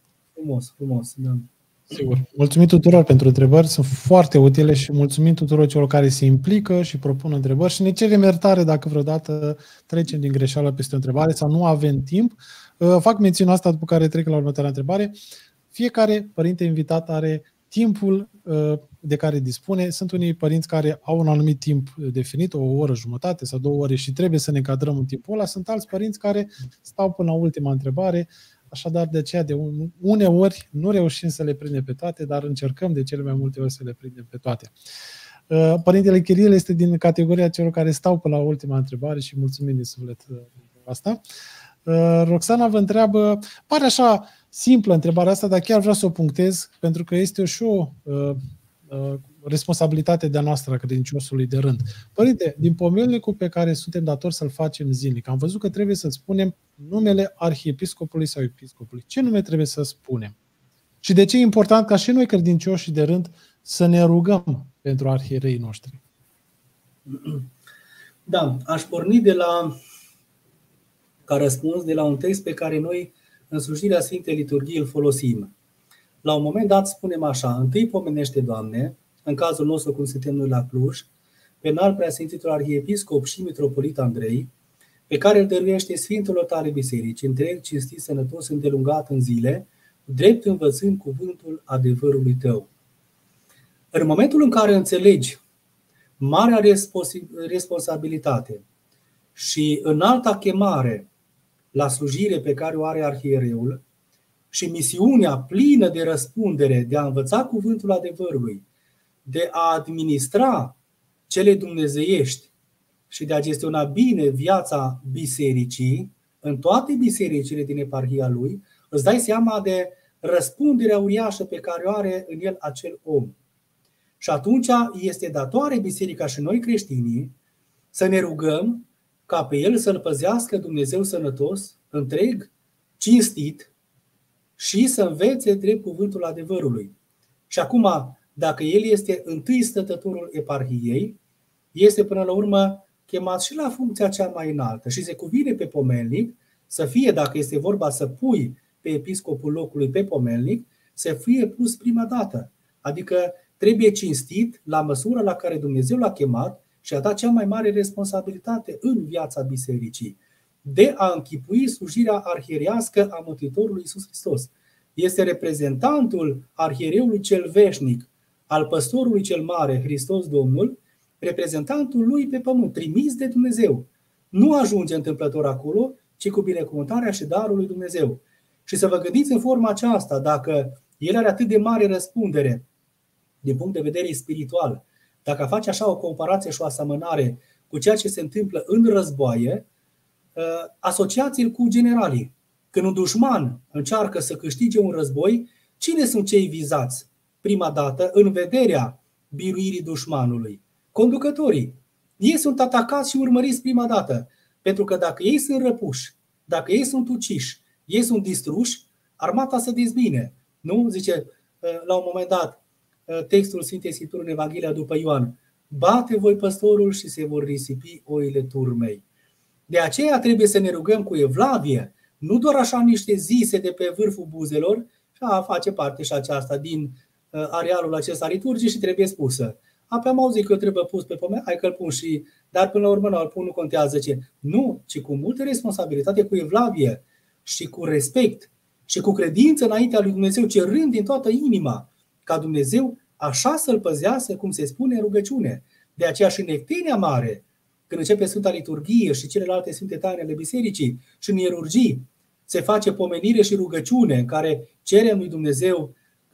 Speaker 3: frumos. Da.
Speaker 2: Sigur. Mulțumim tuturor pentru întrebări, sunt foarte utile și mulțumim tuturor celor care se implică și propun întrebări și ne cerem iertare dacă vreodată trecem din greșeală peste o întrebare sau nu avem timp. Fac mențiunea asta după care trec la următoarea întrebare. Fiecare părinte invitat are timpul de care dispune. Sunt unii părinți care au un anumit timp definit, o oră jumătate sau 2 ore și trebuie să ne cadrăm în timpul ăla. Sunt alți părinți care stau până la ultima întrebare. Așadar, de aceea, uneori nu reușim să le prindem pe toate, dar încercăm de cele mai multe ori să le prindem pe toate. Părintele Chiril este din categoria celor care stau până la ultima întrebare și mulțumim din suflet pentru asta. Roxana vă întreabă, pare așa simplă întrebarea asta, dar chiar vreau să o punctez, pentru că este și o responsabilitate de-a noastră a credinciosului de rând. Părinte, din pomelnicul pe care suntem datori să-l facem zilnic, am văzut că trebuie să spunem numele arhiepiscopului sau episcopului. Ce nume trebuie să spunem? Și de ce e important ca și noi credincioși de rând să ne rugăm pentru arhiereii noștri?
Speaker 3: Da, aș porni ca răspuns de la un text pe care noi în slujirea Sfintei Liturghii îl folosim. La un moment dat spunem așa: întâi pomenește, Doamne, în cazul nostru cum suntem noi la Cluj, pe înalt preasfințitul arhiepiscop și mitropolit Andrei, pe care îl dăruiește Sfintelor tale biserici, întreg, cinstit, sănătos, îndelungat în zile, drept învățând cuvântul adevărului tău. În momentul în care înțelegi marea responsabilitate și înalta chemare la slujire pe care o are arhiereul și misiunea plină de răspundere de a învăța cuvântul adevărului, de a administra cele dumnezeiești și de a gestiona bine viața bisericii, în toate bisericile din eparhia lui, îți dai seama de răspunderea uriașă pe care o are în el acel om. Și atunci este datoare biserica și noi creștinii să ne rugăm ca pe el să-l păzească Dumnezeu sănătos, întreg, cinstit și să învețe drept cuvântul adevărului. Și acum, dacă el este întâi stătătorul eparhiei, este până la urmă chemat și la funcția cea mai înaltă și se cuvine pe pomelnic să fie, dacă este vorba să pui pe episcopul locului pe pomelnic, să fie pus prima dată. Adică trebuie cinstit la măsura la care Dumnezeu l-a chemat și a dat cea mai mare responsabilitate în viața bisericii, de a închipui slujirea arhierească a Mântuitorului Iisus Hristos. Este reprezentantul arhiereului cel veșnic, al păstorului cel mare, Hristos Domnul, reprezentantul lui pe pământ, trimis de Dumnezeu. Nu ajunge întâmplător acolo, ci cu binecuvântarea și darul lui Dumnezeu. Și să vă gândiți în forma aceasta, dacă el are atât de mare răspundere din punct de vedere spiritual, dacă face așa o comparație și o asemănare cu ceea ce se întâmplă în războaie, asociați-l cu generalii. Când un dușman încearcă să câștige un război, cine sunt cei vizați prima dată în vederea biruirii dușmanului? Conducătorii. Ei sunt atacați și urmăriți prima dată. Pentru că dacă ei sunt răpuși, dacă ei sunt uciși, ei sunt distruși, armata se dezbine. Nu? Zice la un moment dat textul Sfintei Scripturi în Evanghelia după Ioan: bate voi păstorul și se vor risipi oile turmei. De aceea trebuie să ne rugăm cu evlavie, nu doar așa niște zise de pe vârful buzelor, și face parte și aceasta din arealul acesta liturgic și trebuie spusă. Apoi am auzit că eu trebuie pus pe pomen, hai că-l pun și, dar până la urmă nu, îl pun, nu contează ce. Nu, ci cu multă responsabilitate, cu evlavie și cu respect și cu credință înaintea lui Dumnezeu, cerând din toată inima ca Dumnezeu așa să-l păzească, cum se spune în rugăciune. De aceea și în Nectenia Mare, când începe Sfânta Liturghie și celelalte Sfinte Taine ale Bisericii și în ierurgii, se face pomenire și rugăciune în care cerem lui Dumnezeu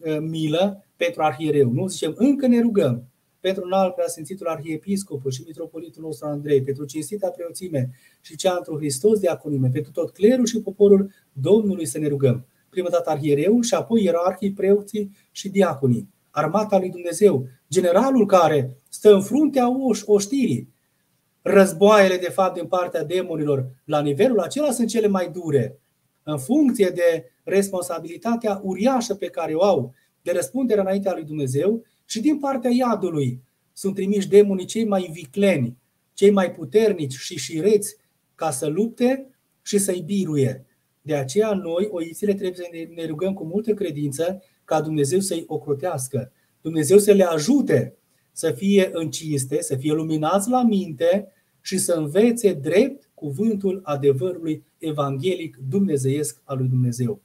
Speaker 3: milă pentru arhiereu. Nu zicem, încă ne rugăm pentru înalt preasfințitul arhiepiscopul și mitropolitul nostru Andrei, pentru cinstita preoțime și cea într-o Hristos diaconime, pentru tot clerul și poporul Domnului să ne rugăm. Prima dată arhiereul și apoi ierarhii, preoții și diaconii. Armata lui Dumnezeu, generalul care stă în fruntea oștirii. Războaiele, de fapt, din partea demonilor, la nivelul acela sunt cele mai dure, în funcție de responsabilitatea uriașă pe care o au, de răspunderea înaintea lui Dumnezeu, și din partea iadului sunt trimiși demonii cei mai vicleni, cei mai puternici și șireți ca să lupte și să-i biruie. De aceea noi, oițile, trebuie să ne rugăm cu multă credință ca Dumnezeu să-i ocrotească, Dumnezeu să le ajute să fie în cinste, să fie luminați la minte și să învețe drept cuvântul adevărului evanghelic dumnezeiesc al lui Dumnezeu.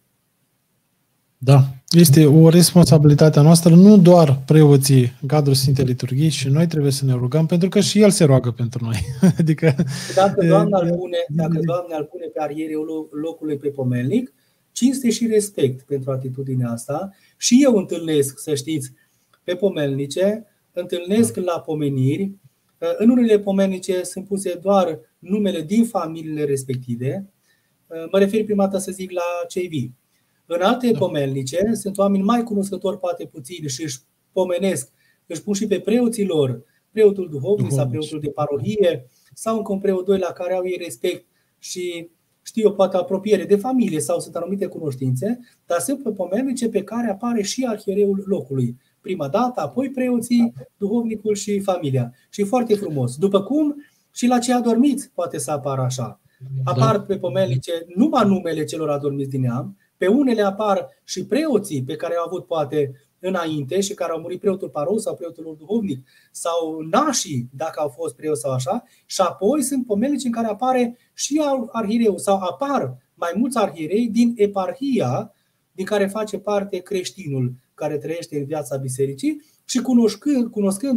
Speaker 2: Da, este o responsabilitate a noastră, nu doar preoții în cadrul Sfintei Liturghii, și noi trebuie să ne rugăm, pentru că și El se roagă pentru noi. Adică,
Speaker 3: dacă Doamne îl pune pe arhierul locului pe pomelnic, cinste și respect pentru atitudinea asta. Și eu întâlnesc, să știți, pe pomelnice, întâlnesc la pomeniri. În unele pomelnice sunt puse doar numele din familiile respective. Mă refer prima dată, să zic, la cei vii. În alte pomelnice sunt oameni mai cunoscători, poate puțini, și își pomenesc, își pun și pe preoții lor, preotul duhovnic sau preotul de parohie, sau încă un preot doi la care au ei respect și știu eu, poate apropiere de familie sau sunt anumite cunoștințe, dar sunt pe pomelnice pe care apare și arhiereul locului. Prima dată, apoi preoții, duhovnicul și familia. Și foarte frumos. După cum și la cei adormiți poate să apară așa. Apar pe pomelnice numai numele celor adormiți din neam, pe unele apar și preoții pe care au avut poate înainte și care au murit, preotul paros sau preotul lor duhovnic, sau nașii, dacă au fost preoți sau așa, și apoi sunt pomelnici în care apare și arhiereu sau apar mai mulți arhierei din eparhia din care face parte creștinul care trăiește în viața bisericii și cunoscându-și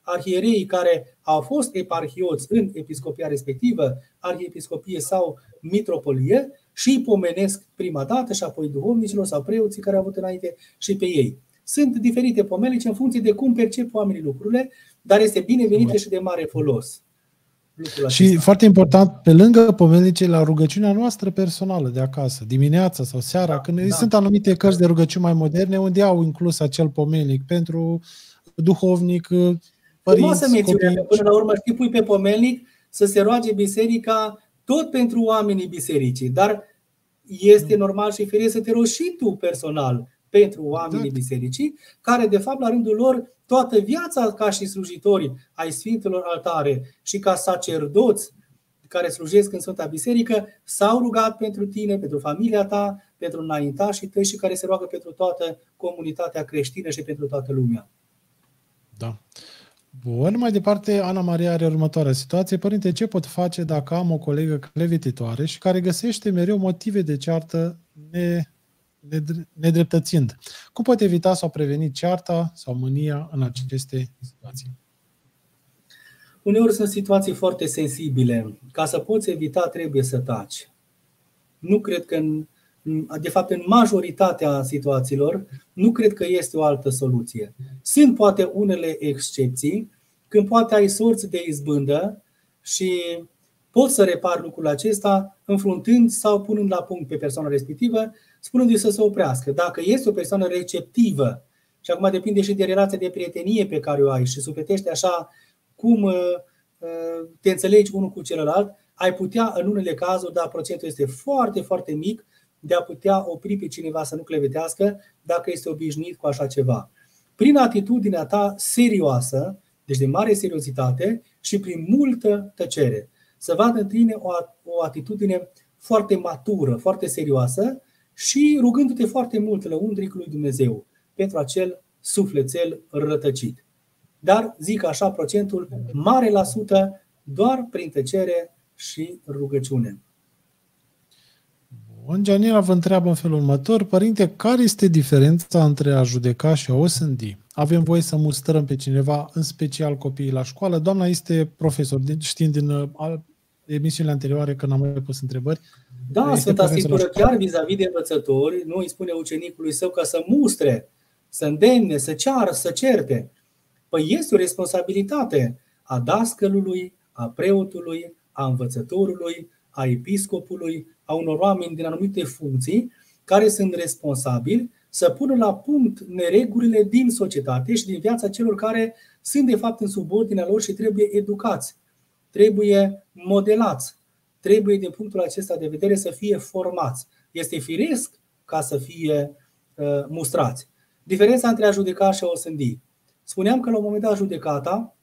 Speaker 3: arhiereii care au fost eparhioți în episcopia respectivă, arhiepiscopie sau mitropolie, și îi pomenesc prima dată și apoi duhovnicilor sau preoții care au avut înainte și pe ei. Sunt diferite pomenice în funcție de cum percep oamenii lucrurile, dar este binevenită și de mare folos.
Speaker 2: Și foarte important, pe lângă pomenice, la rugăciunea noastră personală de acasă, dimineața sau seara, când sunt anumite cărți de rugăciuni mai moderne unde au inclus acel pomenic pentru duhovnic, părinți, copii.
Speaker 3: Până la urmă, pui pe pomelnic să se roage biserica tot pentru oamenii bisericii, dar este normal și firesc să te rogi și tu personal pentru oamenii bisericii, care de fapt la rândul lor toată viața ca și slujitori ai Sfintelor Altare și ca sacerdoți care slujesc în Sfânta Biserică s-au rugat pentru tine, pentru familia ta, pentru înaintașii tăi și care se roagă pentru toată comunitatea creștină și pentru toată lumea.
Speaker 2: Da. Bun, mai departe, Ana Maria are următoarea situație. Părinte, ce pot face dacă am o colegă clevetitoare și care găsește mereu motive de ceartă nedreptățind? Cum pot evita sau preveni cearta sau mânia în aceste situații?
Speaker 3: Uneori sunt situații foarte sensibile. Ca să poți evita, trebuie să taci. Nu cred că, de fapt, în majoritatea situațiilor, nu cred că este o altă soluție. Sunt poate unele excepții, când poate ai sorți de izbândă și poți să repari lucrul acesta înfruntând sau punând la punct pe persoana respectivă, spunându-i să se oprească. Dacă este o persoană receptivă, și acum depinde și de relația de prietenie pe care o ai și supletește așa cum te înțelegi unul cu celălalt, ai putea în unele cazuri, dar procentul este foarte, foarte mic, de a putea opri pe cineva să nu clevetească dacă este obișnuit cu așa ceva. Prin atitudinea ta serioasă, deci de mare seriozitate și prin multă tăcere. Să vadă în tine o atitudine foarte matură, foarte serioasă și rugându-te foarte mult lăuntric lui Dumnezeu pentru acel sufletel rătăcit. Dar, zic așa, procentul mare la sută doar prin tăcere și rugăciune.
Speaker 2: Gianina vă întreabă în felul următor: Părinte, care este diferența între a judeca și a osândi? Avem voie să mustrăm pe cineva, în special copiii la școală? Doamna este profesor, știind din emisiunile anterioare că n-am mai pus întrebări.
Speaker 3: Da, Sfânta Scriptură chiar vis-a-vis de învățători, nu îi spune ucenicului său ca să mustre, să îndemne, să ceară, să certe. Păi este o responsabilitate a dascălului, a preotului, a învățătorului, a episcopului, a unor oameni din anumite funcții care sunt responsabili să pună la punct neregulile din societate și din viața celor care sunt de fapt în subordinea lor și trebuie educați, trebuie modelați, trebuie din punctul acesta de vedere să fie formați. Este firesc ca să fie mustrați. Diferența între a judeca și a osândi. Spuneam că la un moment dat judecata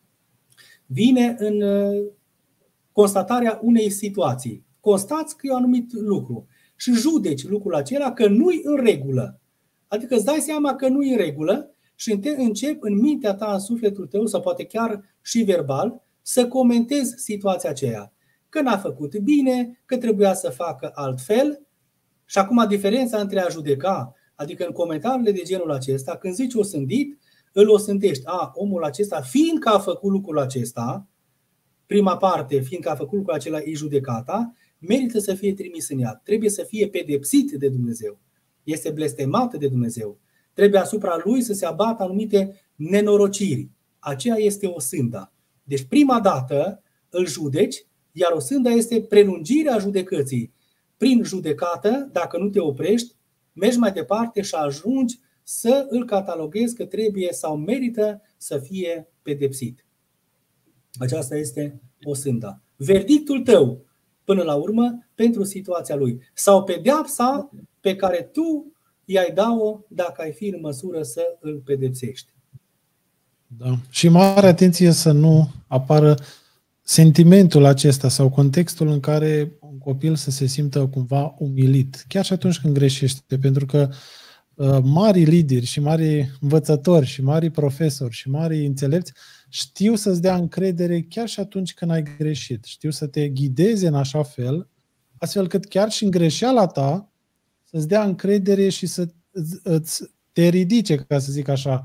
Speaker 3: vine în constatarea unei situații. Constați că e un anumit lucru și judeci lucrul acela că nu-i în regulă. Adică îți dai seama că nu-i în regulă și începi în mintea ta, în sufletul tău sau poate chiar și verbal să comentezi situația aceea. Că n-a făcut bine, că trebuia să facă altfel. Și acum diferența între a judeca, adică în comentariile de genul acesta, când zici osândit, îl osândești. Omul acesta, fiindcă a făcut lucrul acesta, prima parte, fiindcă a făcut lucrul acela, e judecata, merită să fie trimis în iad. Trebuie să fie pedepsit de Dumnezeu. Este blestemat de Dumnezeu. Trebuie asupra lui să se abată anumite nenorociri. Aceea este osânda. Deci prima dată îl judeci, iar osânda este prelungirea judecății. Prin judecată, dacă nu te oprești, mergi mai departe și ajungi să îl cataloghezi că trebuie sau merită să fie pedepsit. Aceasta este osânda. Verdictul tău, până la urmă, pentru situația lui. Sau pedeapsa pe care tu i-ai da-o dacă ai fi în măsură să îl pedepsești.
Speaker 2: Da. Și mare atenție să nu apară sentimentul acesta sau contextul în care un copil să se simtă cumva umilit, chiar și atunci când greșește, pentru că mari lideri și mari învățători și mari profesori și mari înțelepți știu să-ți dea încredere chiar și atunci când ai greșit. Știu să te ghideze în așa fel, astfel cât chiar și în greșeala ta să-ți dea încredere și să te ridice, ca să zic așa,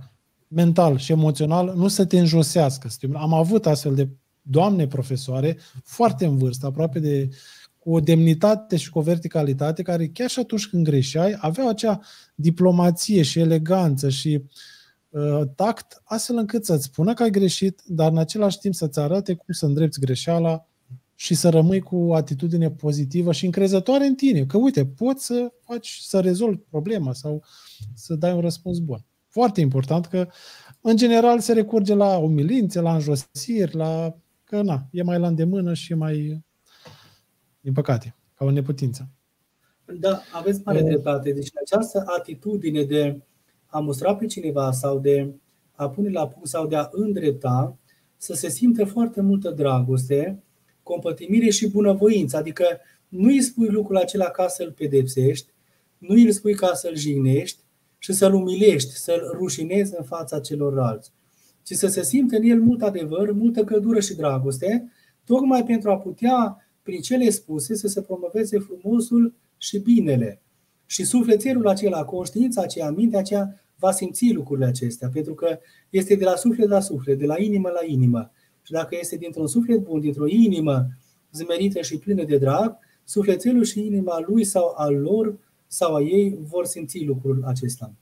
Speaker 2: mental și emoțional, nu să te înjosească. Am avut astfel de doamne profesoare foarte în vârstă, aproape cu o demnitate și cu o verticalitate, care chiar și atunci când greșeai, aveau acea diplomație și eleganță și tact, astfel încât să-ți spună că ai greșit, dar în același timp să-ți arate cum să îndrepți greșeala și să rămâi cu o atitudine pozitivă și încrezătoare în tine. Că uite, poți să rezolvi problema sau să dai un răspuns bun. Foarte important că, în general, se recurge la umilințe, la înjosiri, că e mai la îndemână și mai, din păcate, ca o neputință.
Speaker 3: Da, aveți mare dreptate. Deci această atitudine de a mustra pe cineva sau de a pune la punct sau de a îndrepta, să se simte foarte multă dragoste, compătimire și bunăvoință. Adică nu îi spui lucrul acela ca să-l pedepsești, nu îi spui ca să-l jignești și să-l umilești, să-l rușinezi în fața celorlalți, ci să se simte în el mult adevăr, multă căldură și dragoste, tocmai pentru a putea, prin cele spuse, să se promoveze frumosul și binele. Și sufletelul acela, conștiința aceea, mintea aceea va simți lucrurile acestea, pentru că este de la suflet la suflet, de la inimă la inimă. Și dacă este dintr-un suflet bun, dintr-o inimă zmerită și plină de drag, sufletelul și inima lui sau al lor sau a ei vor simți lucrul acesta.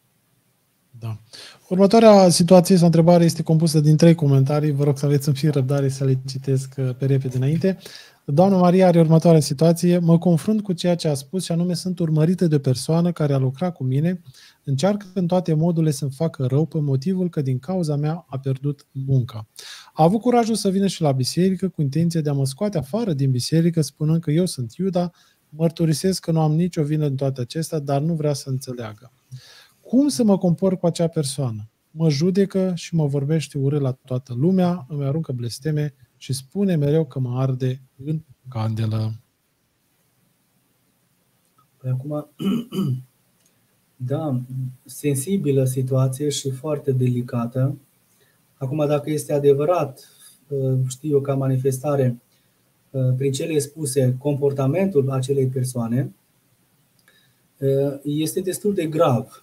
Speaker 2: Da. Următoarea situație sau întrebare este compusă din 3 comentarii. Vă rog să aveți un pic răbdare să le citesc pe repede înainte. Doamna Maria are următoarea situație. Mă confrunt cu ceea ce a spus și anume sunt urmărită de o persoană care a lucrat cu mine. Încearcă în toate modurile să-mi facă rău pe motivul că din cauza mea a pierdut munca. A avut curajul să vină și la biserică cu intenția de a mă scoate afară din biserică spunând că eu sunt Iuda. Mărturisesc că nu am nicio vină în toate acestea, dar nu vrea să înțeleagă. Cum să mă compor cu acea persoană? Mă judecă și mă vorbește urât la toată lumea, îmi aruncă blesteme și spune mereu că mă arde în candelă.
Speaker 3: Păi acum, da, sensibilă situație și foarte delicată. Acum, dacă este adevărat, știu eu, ca manifestare, prin cele spuse, comportamentul acelei persoane, este destul de grav.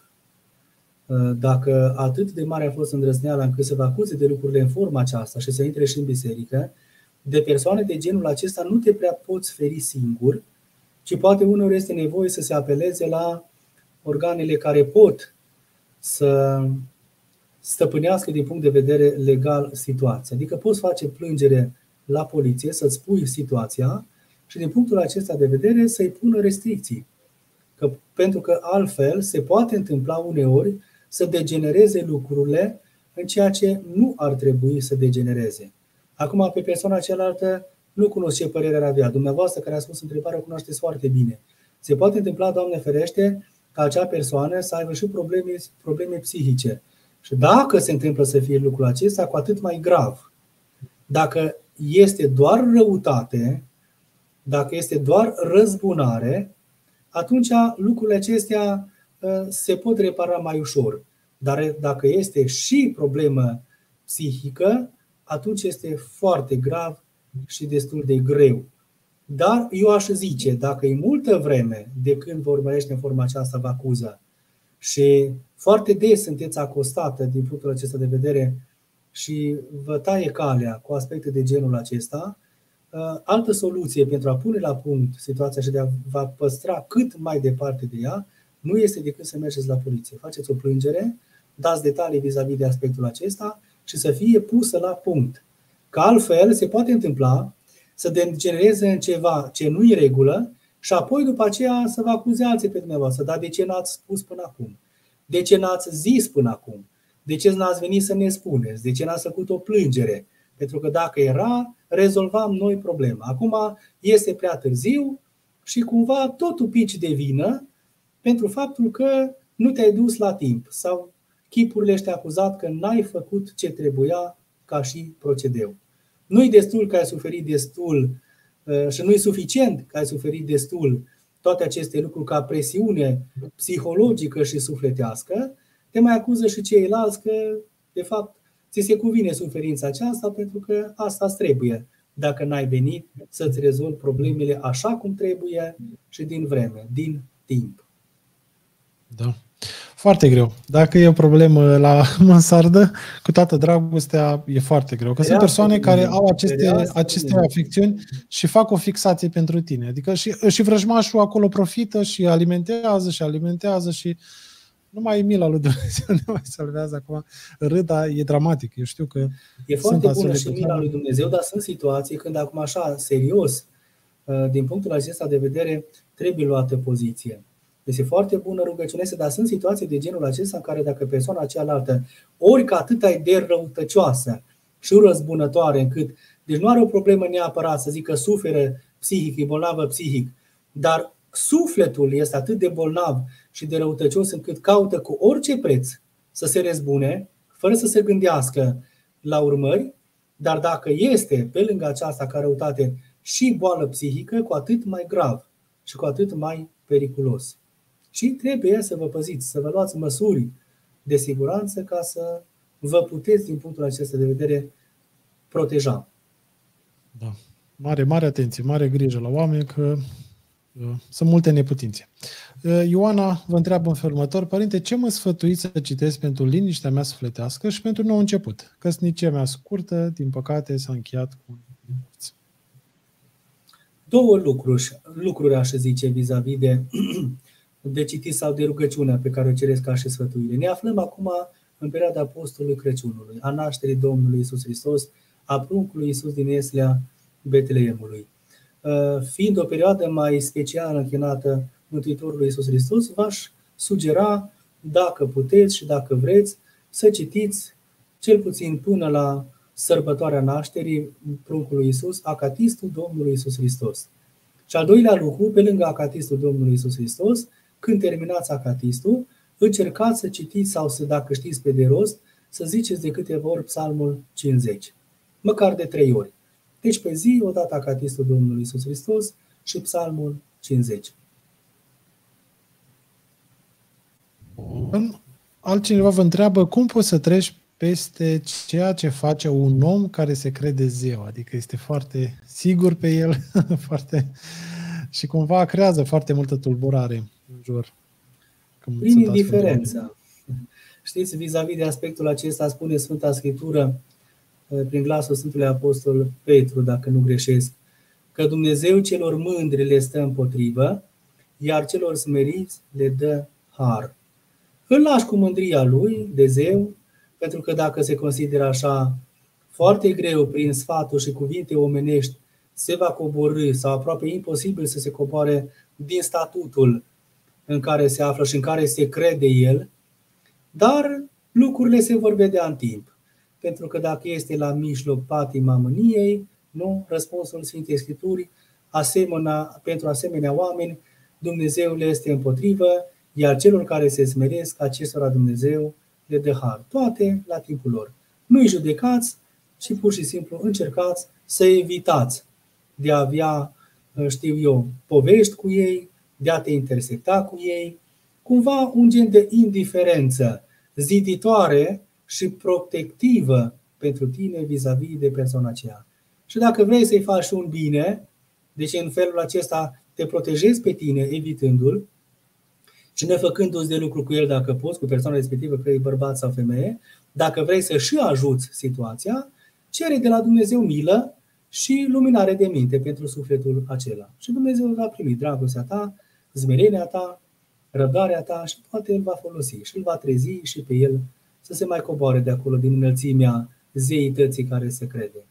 Speaker 3: Dacă atât de mare a fost îndrăzneala încât să vă acuze de lucrurile în forma aceasta și să intre și în biserică, de persoane de genul acesta nu te prea poți feri singur, ci poate uneori este nevoie să se apeleze la organele care pot să stăpânească din punct de vedere legal situația. Adică poți face plângere la poliție, să-ți spui situația și din punctul acesta de vedere să-i pună restricții. Pentru că altfel se poate întâmpla uneori să degenereze lucrurile în ceea ce nu ar trebui să degenereze. Acum, pe persoana cealaltă nu cunosc ce părere ar avea. Dumneavoastră care a spus întrebarea o cunoașteți foarte bine. Se poate întâmpla, Doamne ferește, ca acea persoană să aibă și probleme psihice. Și dacă se întâmplă să fie lucrul acesta, cu atât mai grav. Dacă este doar răutate, dacă este doar răzbunare, atunci lucrurile acestea se pot repara mai ușor. Dar dacă este și problemă psihică, atunci este foarte grav și destul de greu. Dar eu aș zice, dacă e multă vreme de când vă urmărește în forma aceasta vă acuză și foarte des sunteți acostată din punctul acesta de vedere și vă taie calea cu aspecte de genul acesta, altă soluție pentru a pune la punct situația și de a vă păstra cât mai departe de ea, nu este decât să mergeți la poliție. Faceți o plângere, dați detalii vis-a-vis de aspectul acesta și să fie pusă la punct. Că altfel se poate întâmpla să degenereze în ceva ce nu e regulă și apoi după aceea să vă acuze alții pe dumneavoastră. Dar de ce n-ați spus până acum? De ce n-ați zis până acum? De ce n-ați venit să ne spuneți? De ce n-ați făcut o plângere? Pentru că dacă era, rezolvam noi problema. Acum este prea târziu și cumva totul pici de vină pentru faptul că nu te-ai dus la timp sau chipurile ăștia acuzat că n-ai făcut ce trebuia ca și procedeu. Nu-i destul că ai suferit destul și nu-i suficient că ai suferit destul toate aceste lucruri ca presiune psihologică și sufletească, te mai acuză și ceilalți că, de fapt, ți se cuvine suferința aceasta pentru că asta îți trebuie dacă n-ai venit să-ți rezolvi problemele așa cum trebuie și din vreme, din timp.
Speaker 2: Da. Foarte greu. Dacă e o problemă la mansardă, cu toată dragostea, e foarte greu. Că sunt persoane care au aceste afecțiuni și fac o fixație pentru tine. Adică și vrăjmașul acolo profită și alimentează și numai mila lui Dumnezeu ne mai salvează acum. Râda e dramatic. Eu știu că
Speaker 3: e foarte bună și mila lui Dumnezeu, dar sunt situații când acum așa, serios, din punctul acesta de vedere, trebuie luată poziție. Este foarte bună rugăciunea, dar sunt situații de genul acesta în care dacă persoana cealaltă, ori că atât e de răutăcioasă și răzbunătoare, încât, deci nu are o problemă neapărat să zică suferă psihic, e bolnavă psihic, dar sufletul este atât de bolnav și de răutăcios încât caută cu orice preț să se răzbune, fără să se gândească la urmări, dar dacă este pe lângă aceasta ca răutate și boală psihică, cu atât mai grav și cu atât mai periculos. Și trebuie să vă păziți, să vă luați măsuri de siguranță ca să vă puteți, din punctul acesta de vedere, proteja.
Speaker 2: Da. Mare atenție, mare grijă la oameni, că sunt multe neputințe. Ioana vă întreabă în felul următor: Părinte, ce mă sfătuiți să citesc pentru liniștea mea sufletească și pentru nou început? Căsnicia mea scurtă, din păcate, s-a încheiat cu divorț.
Speaker 3: Două lucruri aș zice vis-a-vis de citit sau de rugăciunea pe care o ceresc ca și sfătuire. Ne aflăm acum în perioada Apostolului Crăciunului, a nașterii Domnului Iisus Hristos, a pruncului Iisus din Ieslea Betleemului. Fiind o perioadă mai specială închinată Mântuitorului Iisus Hristos, v-aș sugera, dacă puteți și dacă vreți, să citiți cel puțin până la sărbătoarea nașterii pruncului Iisus, acatistul Domnului Iisus Hristos. Și al doilea lucru, pe lângă acatistul Domnului Iisus Hristos, când terminați acatistul, încercați să citiți sau să, dacă știți pe de rost, să ziceți de câteva ori Psalmul 50, măcar de 3 ori. Deci pe zi, odată acatistul Domnului Iisus Hristos și Psalmul 50.
Speaker 2: Altcineva vă întreabă cum poți să treci peste ceea ce face un om care se crede zeu, adică este foarte sigur pe el și cumva creează foarte multă tulburare în jur.
Speaker 3: Prin indiferență. Știți, vis-a-vis de aspectul acesta spune Sfânta Scriptură prin glasul Sfântului Apostol Petru, dacă nu greșesc, că Dumnezeu celor mândri le stă împotrivă, iar celor smeriți le dă har. Îl lași cu mândria lui de zeu, pentru că dacă se consideră așa, foarte greu prin sfaturi și cuvinte omenești se va coborî sau aproape imposibil să se coboare din statutul în care se află și în care se crede el, dar lucrurile se vor vedea în timp. Pentru că dacă este la mijloc patima mâniei, nu, răspunsul Sfintei Scripturi, pentru asemenea oameni, Dumnezeu le este împotrivă, iar celor care se smeresc, acestora Dumnezeu le dă har. Toate la timpul lor. Nu-i judecați, ci pur și simplu încercați să evitați de a avea, povești cu ei, de a te intersecta cu ei, cumva un gen de indiferență ziditoare și protectivă pentru tine vis-a-vis de persoana aceea. Și dacă vrei să-i faci un bine, deci în felul acesta te protejezi pe tine, evitându-l, și nefăcându-ți de lucru cu el dacă poți, cu persoana respectivă, că e bărbat sau femeie, dacă vrei să și ajuți situația, cere de la Dumnezeu milă și luminare de minte pentru sufletul acela. Și Dumnezeu va primi dragostea ta, smerenia ta, răbdarea ta și poate îl va folosi și îl va trezi și pe el să se mai coboare de acolo din înălțimea zeității care se crede.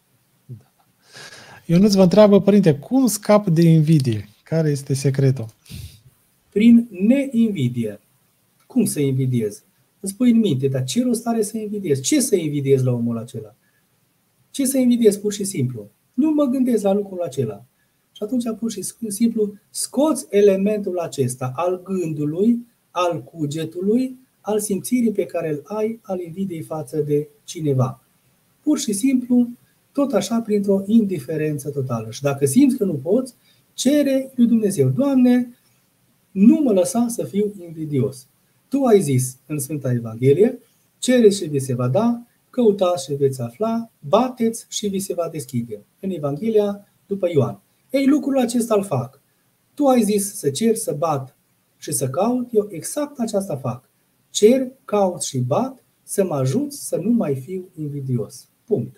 Speaker 2: Ionuț vă întreabă, Părinte, cum scap de invidie? Care este secretul?
Speaker 3: Prin neinvidie. Cum să invidiez? Îți pui în minte, dar ce rost are să invidiez? Ce să invidiez la omul acela? Ce să invidiez pur și simplu? Nu mă gândesc la lucrul acela. Și atunci pur și simplu scoți elementul acesta al gândului, al cugetului, al simțirii pe care îl ai, al invidiei față de cineva. Pur și simplu, tot așa, printr-o indiferență totală. Și dacă simți că nu poți, cere lui Dumnezeu: Doamne, nu mă lăsa să fiu invidios. Tu ai zis în Sfânta Evanghelie: cereți și vi se va da, căutați și veți afla, bateți și vi se va deschide. În Evanghelia după Ioan. Ei, lucrul acesta îl fac. Tu ai zis să cer, să bat și să caut, eu exact aceasta fac. cer, caut și bat să mă ajuți să nu mai fiu invidios. Punct.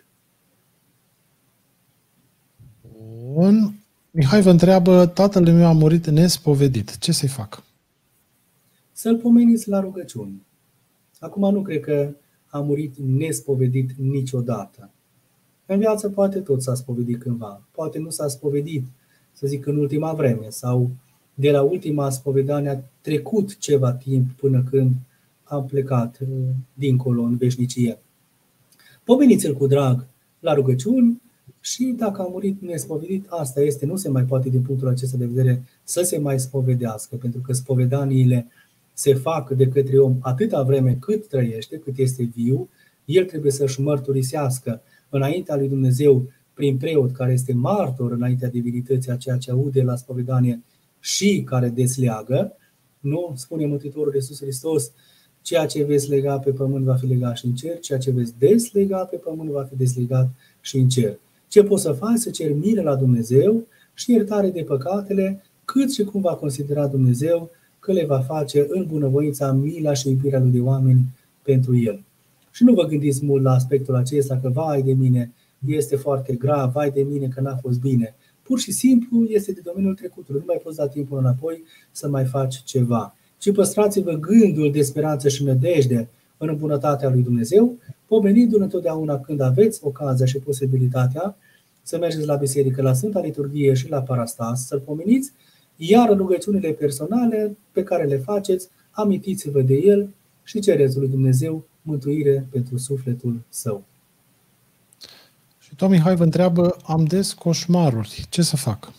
Speaker 2: Bun. Mihai vă întreabă, tatăl meu a murit nespovedit. Ce să-i fac?
Speaker 3: Să-l pomeniți la rugăciuni. Acum nu cred că a murit nespovedit niciodată. În viață poate tot s-a spovedit cândva. Poate nu s-a spovedit, să zic, în ultima vreme sau de la ultima spovedanie a trecut ceva timp până când am plecat dincolo în veșnicie. Pomeniți-l cu drag la rugăciuni și dacă a murit nespovedit, asta este, nu se mai poate din punctul acesta de vedere să se mai spovedească, pentru că spovedaniile se fac de către om atâta vreme cât trăiește, cât este viu, el trebuie să-și mărturisească înaintea lui Dumnezeu prin preot care este martor înaintea divinității a ceea ce aude la spovedanie și care desleagă. Nu spune Mântuitorul Iisus Hristos, ceea ce veți lega pe pământ va fi legat și în cer, ceea ce veți deslega pe pământ va fi deslegat și în cer. Ce poți să faci? Să ceri milă la Dumnezeu și iertare de păcatele, cât și cum va considera Dumnezeu că le va face în bunăvoința, mila și iubirea lui de oameni pentru el. Și nu vă gândiți mult la aspectul acesta că vai de mine, este foarte grav, vai de mine că n-a fost bine. Pur și simplu este de domeniul trecutului, nu mai poți da timpul înapoi să mai faci ceva. Ci păstrați-vă gândul de speranță și nădejde în bunătatea lui Dumnezeu, pomenindu-l întotdeauna când aveți ocazia și posibilitatea să mergeți la biserică, la Sfânta Liturghie și la Parastas, să-l pomeniți, iar în rugăciunile personale pe care le faceți, amintiți-vă de el și cereți lui Dumnezeu mântuire pentru sufletul său.
Speaker 2: Și tot Mihai vă întreabă, am des coșmaruri, ce să fac?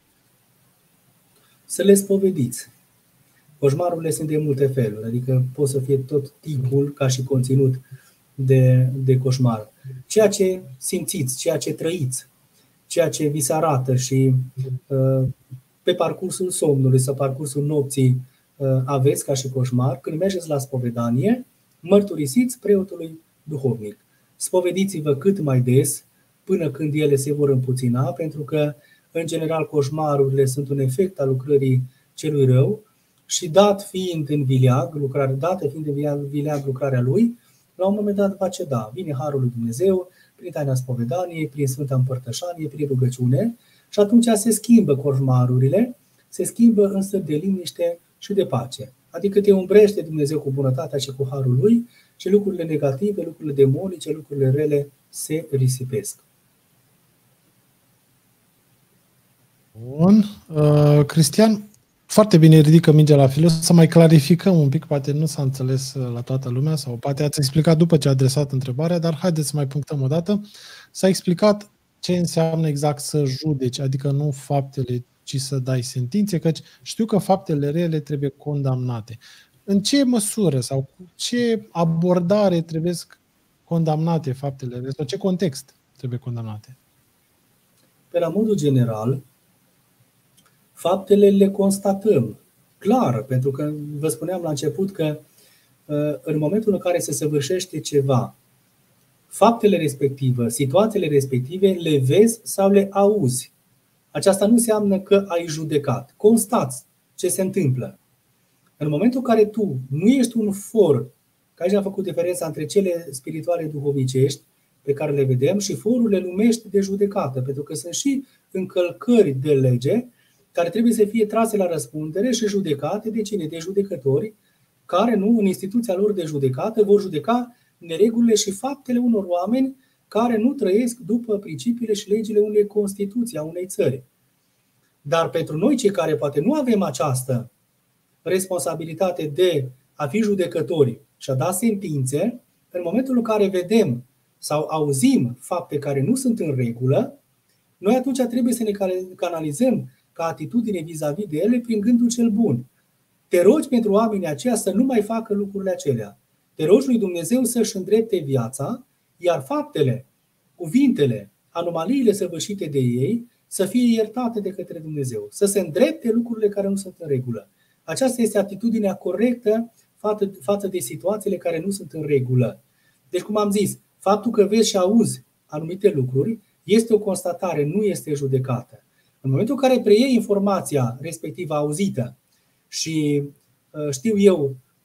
Speaker 3: Să le spovediți. Coșmarurile sunt de multe feluri, adică pot să fie tot tipul ca și conținut de coșmar. Ceea ce simțiți, ceea ce trăiți, ceea ce vi se arată și pe parcursul somnului sau parcursul nopții aveți ca și coșmar, când mergeți la spovedanie, mărturisiți preotului duhovnic. Spovediți-vă cât mai des până când ele se vor împuțina, pentru că, în general, coșmarurile sunt un efect al lucrării celui rău și dată fiind în vileag lucrarea lui, la un moment dat va ceda. Vine harul lui Dumnezeu prin taina spovedaniei, prin Sfânta Împărtășanie, prin rugăciune și atunci se schimbă coșmarurile, se schimbă în stări de liniște și de pace. Adică te umbrește Dumnezeu cu bunătatea și cu harul lui și lucrurile negative, lucrurile demonice, lucrurile rele se risipesc.
Speaker 2: Bun. Cristian, foarte bine ridică mingea la fil. Să mai clarificăm un pic, poate nu s-a înțeles la toată lumea sau poate ați explicat după ce a adresat întrebarea, dar haideți să mai punctăm o dată. S-a explicat ce înseamnă exact să judeci, adică nu faptele, ci să dai sentințe, căci știu că faptele rele trebuie condamnate. În ce măsură sau cu ce abordare trebuie condamnate faptele rele sau ce context trebuie condamnate?
Speaker 3: Pe la modul general, faptele le constatăm clar, pentru că vă spuneam la început că în momentul în care se săvârșește ceva, faptele respective, situațiile respective le vezi sau le auzi. Aceasta nu înseamnă că ai judecat. Constați ce se întâmplă. În momentul în care tu nu ești un for, că aici am făcut diferența între cele spirituale duhovnicești pe care le vedem și forurile lumești de judecată, pentru că sunt și încălcări de lege care trebuie să fie trase la răspundere și judecate de cine? De judecători, care nu, în instituția lor de judecată, vor judeca neregulile și faptele unor oameni care nu trăiesc după principiile și legile unei Constituții, a unei țări. Dar pentru noi, cei care poate nu avem această responsabilitate de a fi judecători și a da sentințe, în momentul în care vedem sau auzim fapte care nu sunt în regulă, noi atunci trebuie să ne canalizăm ca atitudine vis-a-vis de ele prin gândul cel bun. Te rogi pentru oamenii aceia să nu mai facă lucrurile acelea. Te rogi lui Dumnezeu să-și îndrepte viața, iar faptele, cuvintele, anomaliile săvârșite de ei să fie iertate de către Dumnezeu, să se îndrepte lucrurile care nu sunt în regulă. Aceasta este atitudinea corectă față de situațiile care nu sunt în regulă. Deci, cum am zis, faptul că vezi și auzi anumite lucruri este o constatare, nu este judecată. În momentul în care preiei informația respectivă auzită și, știu eu,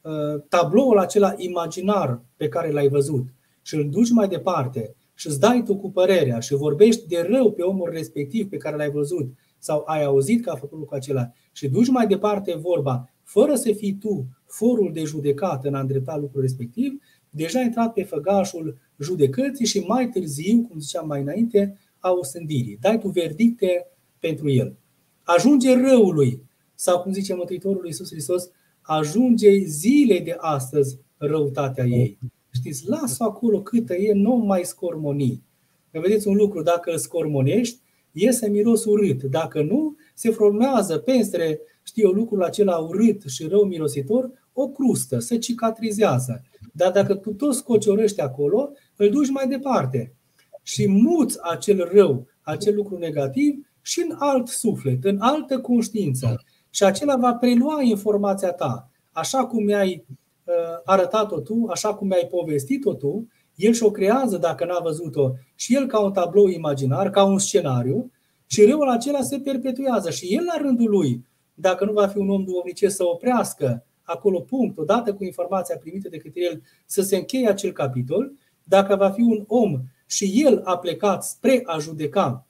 Speaker 3: tabloul acela imaginar pe care l-ai văzut și îl duci mai departe și îți dai tu cu părerea și vorbești de rău pe omul respectiv pe care l-ai văzut sau ai auzit că a făcut lucrul acela și duci mai departe vorba, fără să fii tu forul de judecată în a îndrepta lucrul respectiv, deja ai intrat pe făgașul judecății și mai târziu, cum ziceam mai înainte, a osândirii. Dai tu verdicte pentru el. Ajunge răului, sau cum zice Mântuitorul Iisus Hristos, ajunge zilei de astăzi răutatea ei. Știți, lasă acolo câtă e, nu mai scormoni. Că vedeți un lucru, dacă îl scormonești, iese miros urât. Dacă nu, se formează peste, lucrul acela urât și rău mirositor, o crustă, se cicatrizează. Dar dacă tu tot scociorăști acolo, îl duci mai departe. Și muți acel rău, acel lucru negativ și în alt suflet, în altă conștiință. Și acela va prelua informația ta. Așa cum mi-ai arătat-o tu, așa cum mi-ai povestit-o tu, el și-o creează dacă n-a văzut-o și el ca un tablou imaginar, ca un scenariu, și răul acela se perpetuează. Și el la rândul lui, dacă nu va fi un om duhovnicesc, să oprească acolo punct, odată cu informația primită de către el, să se încheie acel capitol, dacă va fi un om și el a plecat spre a judeca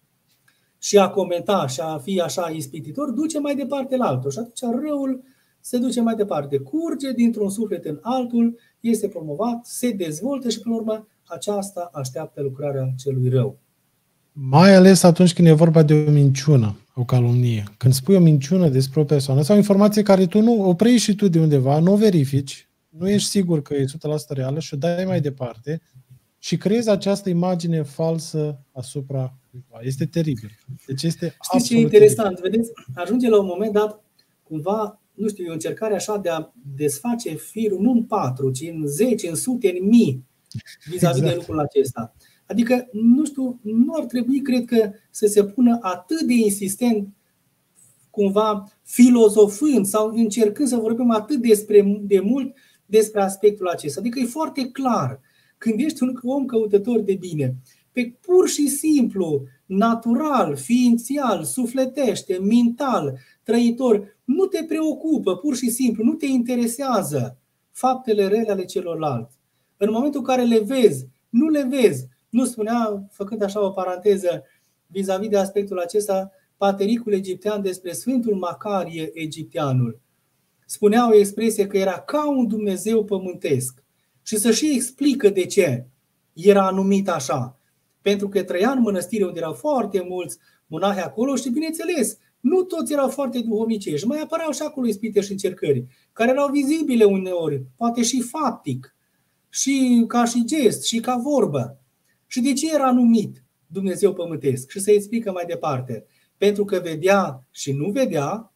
Speaker 3: și a comenta și a fi așa ispititor, duce mai departe la altul. Și atunci răul se duce mai departe. Curge dintr-un suflet în altul, este promovat, se dezvoltă și până la urmă aceasta așteaptă lucrarea celui rău.
Speaker 2: Mai ales atunci când e vorba de o minciună, o calomnie. Când spui o minciună despre o persoană sau o informație care tu nu o preiei și tu de undeva, nu o verifici, nu ești sigur că e 100% reală și o dai mai departe și creezi această imagine falsă asupra cuiva. Este teribil. Deci este
Speaker 3: absolut ce e interesant? Teribil. Vedeți, ajunge la un moment dat cumva, nu știu, e o încercare așa de a desface firul, nu în 4, ci în 10, în sute, în mii vis-a-vis de lucrul acesta. Adică, nu știu, nu ar trebui, cred că, să se pună atât de insistent, cumva filozofând sau încercând să vorbim atât de mult despre aspectul acesta. Adică e foarte clar, când ești un om căutător de bine, pe pur și simplu, natural, ființial, sufletește, mental, trăitor, nu te preocupă, pur și simplu, nu te interesează faptele rele ale celorlalți. În momentul în care le vezi, nu le vezi. Nu spunea, făcând așa o paranteză vis-a-vis de aspectul acesta, patericul egiptean despre Sfântul Macarie egipteanul. Spunea o expresie că era ca un Dumnezeu pământesc. Și să și explică de ce era numit așa. Pentru că trăia în mănăstire unde erau foarte mulți monahi acolo și, bineînțeles, nu toți erau foarte duhovnicești. Mai apăreau și acolo ispite și încercări, care erau vizibile uneori, poate și faptic, și ca și gest, și ca vorbă. Și de ce era numit Dumnezeu pământesc? Și se explică mai departe. Pentru că vedea și nu vedea,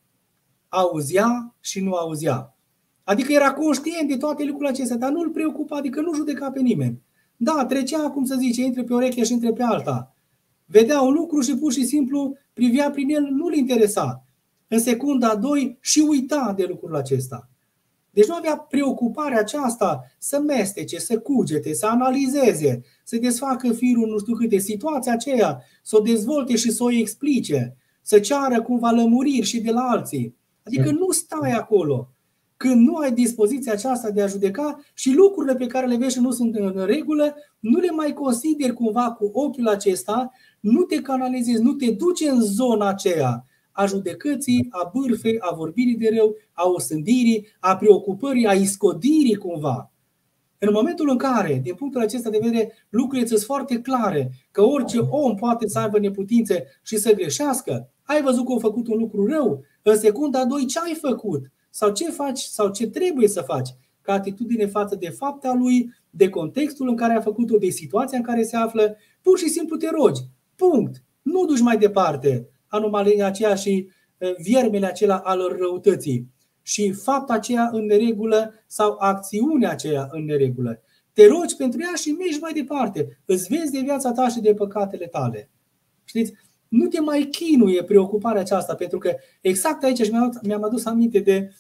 Speaker 3: auzea și nu auzea. Adică era conștient de toate lucrurile acestea, dar nu îl preocupa, adică nu judeca pe nimeni. Da, trecea, cum să zice, intre pe o ureche și intre pe alta. Vedea un lucru și pur și simplu privea prin el, nu-l interesa. În secunda a 2 și uita de lucrul acesta. Deci nu avea preocuparea aceasta să mestece, să cugete, să analizeze, să desfacă firul nu știu câte, situația aceea, să o dezvolte și să o explice, să ceară cumva lămuriri și de la alții. Adică nu stai acolo când nu ai dispoziția aceasta de a judeca și lucrurile pe care le vezi și nu sunt în regulă, nu le mai consideri cumva cu ochiul acesta, nu te canalizezi, nu te duci în zona aceea a judecății, a bârfei, a vorbirii de rău, a osândirii, a preocupării, a iscodirii cumva. În momentul în care, din punctul acesta de vedere, lucrurile sunt foarte clare, că orice om poate să aibă neputințe și să greșească, ai văzut că a făcut un lucru rău, în secunda a 2 ce ai făcut? Sau ce faci sau ce trebuie să faci ca atitudine față de fapta lui, de contextul în care a făcut-o, de situația în care se află, pur și simplu te rogi. Punct. Nu duci mai departe anomalia aceea și viermele acela al răutății și fapta aceea în neregulă sau acțiunea aceea în neregulă. Te rogi pentru ea și mergi mai departe. Îți vezi de viața ta și de păcatele tale. Știți? Nu te mai chinuie preocuparea aceasta, pentru că exact aici mi-am adus aminte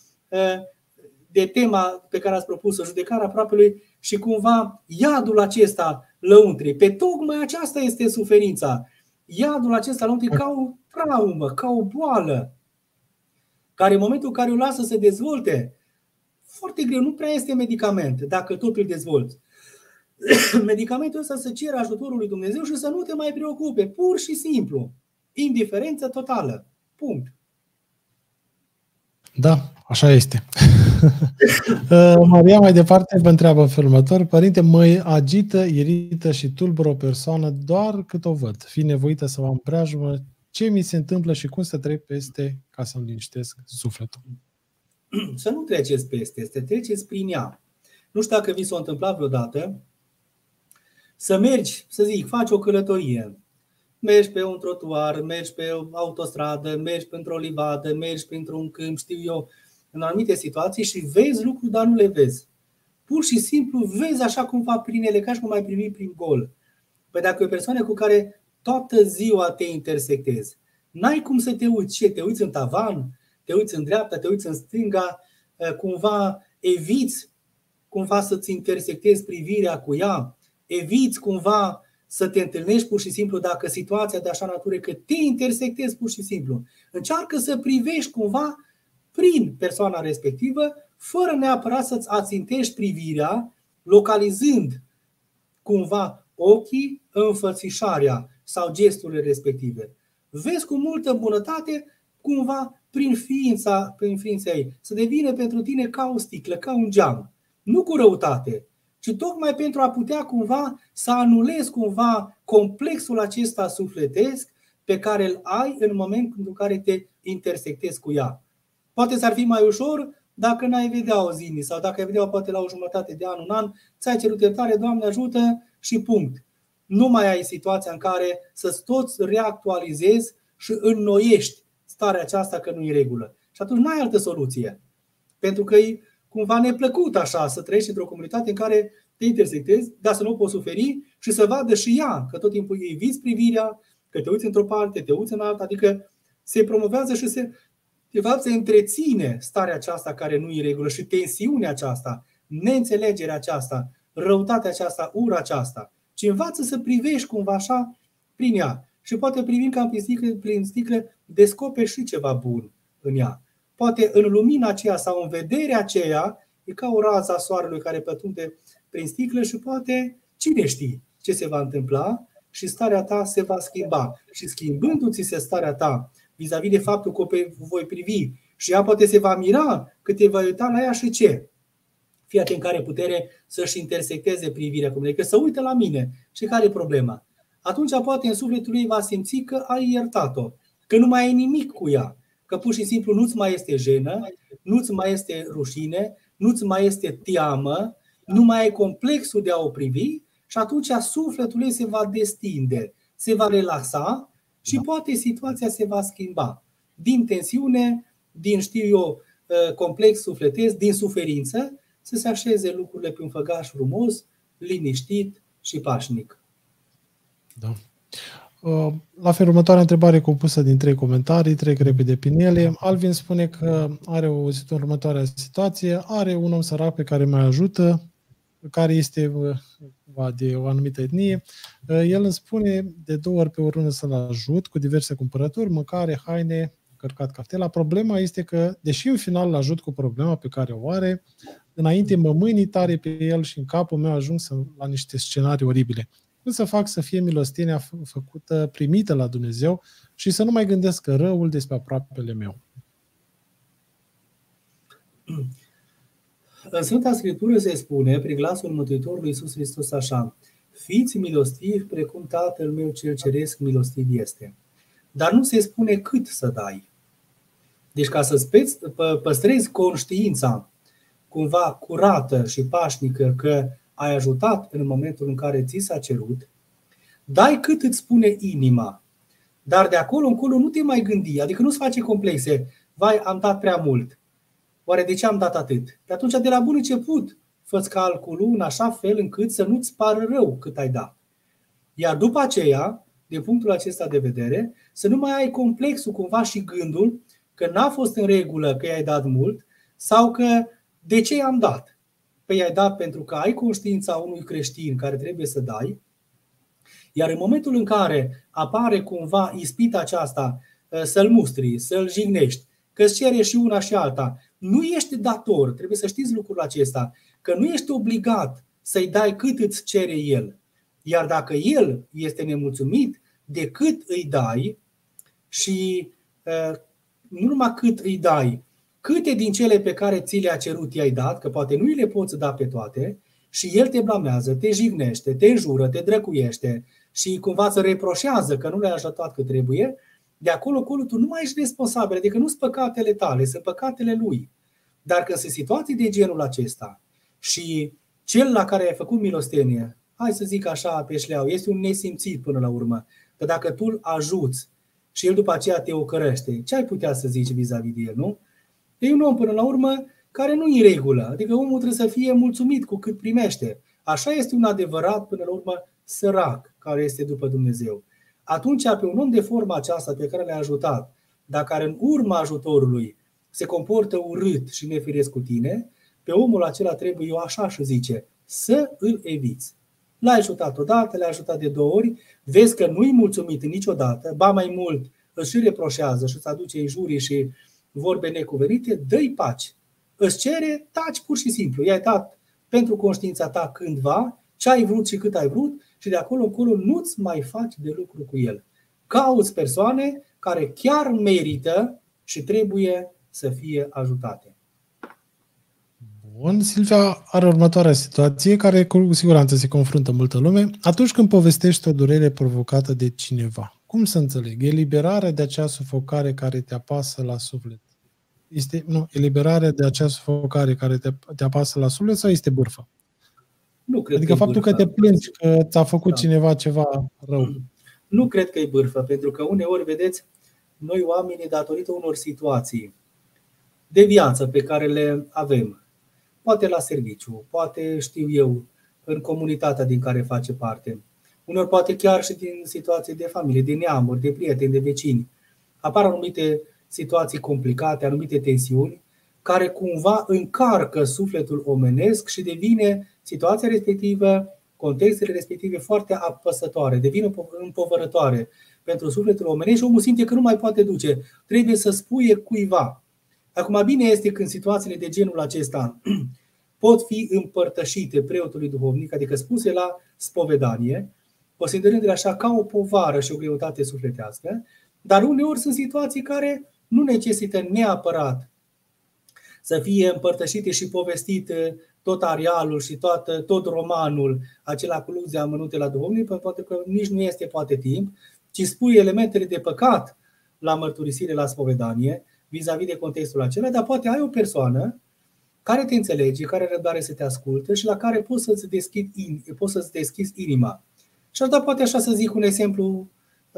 Speaker 3: de tema pe care ați propus-o, judecarea aproapelui și cumva iadul acesta lăuntrii. Pe tocmai aceasta este suferința. Iadul acesta lăuntrii ca o traumă, ca o boală, care în momentul în care o lasă să se dezvolte, foarte greu, nu prea este medicament dacă tot îl dezvolți. Medicamentul ăsta să cere ajutorul lui Dumnezeu și să nu te mai preocupe, pur și simplu. Indiferență totală. Punct.
Speaker 2: Da, așa este. Maria mai departe vă întreabă în felul următor. Părinte, mă agită, irită și tulbură o persoană doar cât o văd. Fi nevoită să mă am preajmă. Ce mi se întâmplă și cum să trec peste ca să-mi liniștesc sufletul?
Speaker 3: Să nu treceți peste, să treceți prin ea. Nu știu dacă vi s-a întâmplat vreodată să mergi, să zic, faci o călătorie. Mergi pe un trotuar, mergi pe o autostradă, mergi într-o livadă, mergi printr-un câmp, știu eu, în anumite situații și vezi lucruri, dar nu le vezi. Pur și simplu vezi așa cumva prin ele, ca și cum ai primi prin gol. Păi dacă e o persoană cu care toată ziua te intersectezi, n-ai cum să te uiți. Ce? Te uiți în tavan, te uiți în dreapta, te uiți în stânga, cumva eviți cumva să-ți intersectezi privirea cu ea, eviți cumva să te întâlnești pur și simplu dacă situația de așa natură că te intersectezi pur și simplu. Încearcă să privești cumva prin persoana respectivă, fără neapărat să-ți ațintești privirea, localizând cumva ochii, înfățișarea sau gesturile respective. Vezi cu multă bunătate cumva prin ființa ei, să devină pentru tine ca o sticlă, ca un geam. Nu cu răutate, ci tocmai pentru a putea cumva să anulezi cumva complexul acesta sufletesc pe care îl ai în momentul în care te intersectezi cu ea. Poate s-ar fi mai ușor dacă n-ai vedea o zi sau dacă ai vedea poate la o jumătate de an, un an, ți-ai cerut iertare, Doamne ajută și punct. Nu mai ai situația în care să-ți toți reactualizezi și înnoiești starea aceasta că nu e regulă. Și atunci n-ai altă soluție. Pentru că e cumva neplăcut așa să trăiești într-o comunitate în care te intersectezi, dar să nu poți suferi și să vadă și ea că tot timpul îi vizi privirea, că te uiți într-o parte, te uiți în alta, adică se promovează și de fapt se întreține starea aceasta care nu e regulă și tensiunea aceasta, neînțelegerea aceasta, răutatea aceasta, ura aceasta. Ci învață să privești cumva așa prin ea. Și poate privind ca prin sticlă, descoperi și ceva bun în ea. Poate în lumina aceea sau în vederea aceea, e ca o rază a soarelui care pătrunde prin sticlă și poate, cine știe ce se va întâmpla și starea ta se va schimba. Și schimbându-ți se starea ta vis-a-vis de faptul că o voi privi și ea poate se va mira că te va uita la ea și ce? Fii atent care putere să-și intersecteze privirea cu mine, că să uită la mine și care e problema. Atunci poate în sufletul ei va simți că ai iertat-o, că nu mai ai nimic cu ea, că pur și simplu nu-ți mai este jenă, nu-ți mai este rușine, nu-ți mai este teamă, nu mai ai complexul de a o privi și atunci sufletul ei se va destinde, se va relaxa și poate situația se va schimba. Din tensiune, din complex sufletesc, din suferință, să se așeze lucrurile pe un făgaș frumos, liniștit și pașnic.
Speaker 2: Da. La fel, următoarea întrebare compusă din 3 comentarii, trec repede prin ele. Alvin spune că are următoarea situație, are un om sărac pe care mai ajută, care este de o anumită etnie. El îmi spune de 2 ori pe o lună să-l ajut cu diverse cumpărături, mâncare, haine, cărcat caftela. Problema este că, deși în final îl ajut cu problema pe care o are, înainte mă mâini tare pe el și în capul meu ajung la niște scenarii oribile. Cum să fac să fie milostenia făcută, primită la Dumnezeu și să nu mai gândesc răul despre aproapele meu?
Speaker 3: În Sfânta Scriptură se spune, prin glasul Mântuitorului Iisus Hristos așa: fiți milostivi precum Tatăl meu cel ceresc milostiv este. Dar nu se spune cât să dai. Deci ca să păstrezi conștiința cumva curată și pașnică că ai ajutat în momentul în care ți s-a cerut, dai cât îți spune inima. Dar de acolo încolo nu te mai gândi, adică nu-ți face complexe. Vai, am dat prea mult. Oare de ce am dat atât? Pe atunci, de la bun început, fă-ți calculul în așa fel încât să nu-ți pară rău cât ai dat. Iar după aceea, din punctul acesta de vedere, să nu mai ai complexul cumva și gândul că n-a fost în regulă că i-ai dat mult sau că de ce i-am dat. Păi i-ai dat pentru că ai conștiința unui creștin care trebuie să dai, iar în momentul în care apare cumva ispita aceasta să-l mustri, să-l jignești, că îți cere și una și alta, nu ești dator, trebuie să știți lucrul acesta, că nu ești obligat să-i dai cât îți cere el. Iar dacă el este nemulțumit de cât îi dai și nu numai cât îi dai, câte din cele pe care ți le-a cerut i-ai dat, că poate nu îi le poți da pe toate, și el te blamează, te jignește, te înjură, te drăcuiește și cumva îți reproșează că nu le-ai ajutat cât trebuie, de acolo tu nu mai ești responsabil, adică nu sunt păcatele tale, sunt păcatele lui. Dar când sunt situații de genul acesta și cel la care ai făcut milostenie, hai să zic așa pe șleau, este un nesimțit până la urmă, că dacă tu îl ajuți și el după aceea te ocărăște, ce ai putea să zici vis-a-vis de el, nu? E un om până la urmă care nu e în regulă, adică omul trebuie să fie mulțumit cu cât primește. Așa este un adevărat până la urmă sărac care este după Dumnezeu. Atunci pe un om de forma aceasta pe care l-ai ajutat, dar care în urma ajutorului se comportă urât și nefiresc cu tine, pe omul acela trebuie, eu așa și zice, să îl eviți. L-ai ajutat odată, l-ai ajutat de 2 ori, vezi că nu-i mulțumit niciodată, ba mai mult îți și reproșează și îți aduce injurii și vorbe necuvenite, dă-i pace. Îți cere, taci pur și simplu. I-ai dat pentru conștiința ta cândva ce ai vrut și cât ai vrut și de acolo încolo nu-ți mai faci de lucru cu el. Cauți persoane care chiar merită și trebuie să fie ajutate.
Speaker 2: Bun, Silvia are următoarea situație care cu siguranță se confruntă multă lume. Atunci când povestești o durere provocată de cineva, cum să înțeleg? Eliberarea de acea sufocare care te apasă la suflet? Eliberarea de acea sufocare care te apasă la suflet sau este bârfă?
Speaker 3: Nu cred
Speaker 2: adică
Speaker 3: că
Speaker 2: faptul
Speaker 3: bârfă.
Speaker 2: Că te plângi că ți-a făcut cineva ceva rău.
Speaker 3: Nu cred că e bârfă, pentru că uneori, vedeți, noi oamenii, datorită unor situații de viață pe care le avem, poate la serviciu, poate, știu eu, în comunitatea din care face parte, uneori poate chiar și din situații de familie, de neamuri, de prieteni, de vecini, apar anumite situații complicate, anumite tensiuni, care cumva încarcă sufletul omenesc și devine situația respectivă, contextele respective foarte apăsătoare, devin împovărătoare pentru sufletul omenesc și omul simte că nu mai poate duce. Trebuie să spuie cuiva. Acum, bine este când situațiile de genul acesta pot fi împărtășite preotului duhovnic, adică spuse la spovedanie, considerându-le așa ca o povară și o greutate sufletească, dar uneori sunt situații care nu necesită neapărat să fie împărtășite și povestite tot arealul și tot romanul acela cu luze amănunte la duhovnic, pentru că nici nu este poate timp, ci spui elementele de păcat la mărturisire, la spovedanie, vis-a-vis de contextul acela, dar poate ai o persoană care te înțelege, care are răbdare să te ascultă și la care poți să-ți deschizi inima. Și aș da poate așa să zic un exemplu,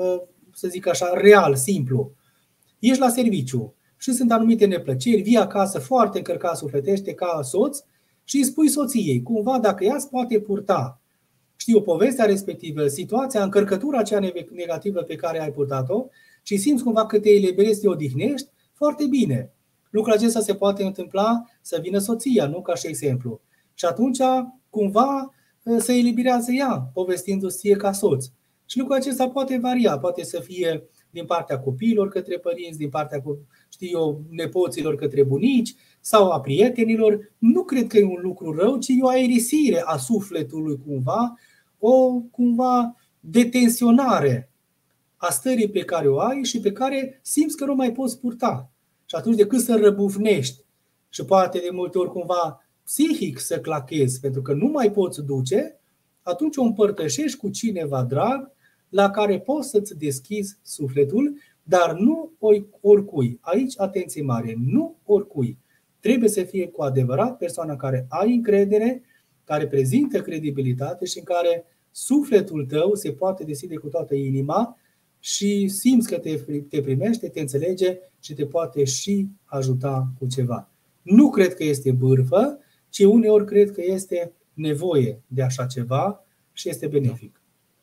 Speaker 3: să zic așa, real, simplu. Ești la serviciu și sunt anumite neplăceri, vii acasă foarte încărcat sufletește ca soț și îi spui soției, cumva dacă ea îți poate purta, știu, povestea respectivă, situația, încărcătura cea negativă pe care ai purtat-o și simți cumva că te eliberezi, te odihnești, foarte bine. Lucrul acesta se poate întâmpla să vină soția, nu ca și exemplu. Și atunci cumva se eliberează ea, povestindu-ți ție ca soț. Și lucrul acesta poate varia, poate să fie din partea copiilor către părinți, din partea, știu eu, nepoților către bunici sau a prietenilor. Nu cred că e un lucru rău, ci e o aerisire a sufletului cumva, o cumva detensionare a stării pe care o ai și pe care simți că nu mai poți purta. Și atunci decât să răbufnești și poate de multe ori cumva psihic să clachezi pentru că nu mai poți duce, atunci o împărtășești cu cineva drag la care poți să-ți deschizi sufletul, dar nu oricui. Aici atenție mare, nu oricui. Trebuie să fie cu adevărat persoana care ai încredere, care prezintă credibilitate și în care sufletul tău se poate deschide cu toată inima și simți că te primește, te înțelege și te poate și ajuta cu ceva. Nu cred că este bârfă, ci uneori cred că este nevoie de așa ceva și este benefic.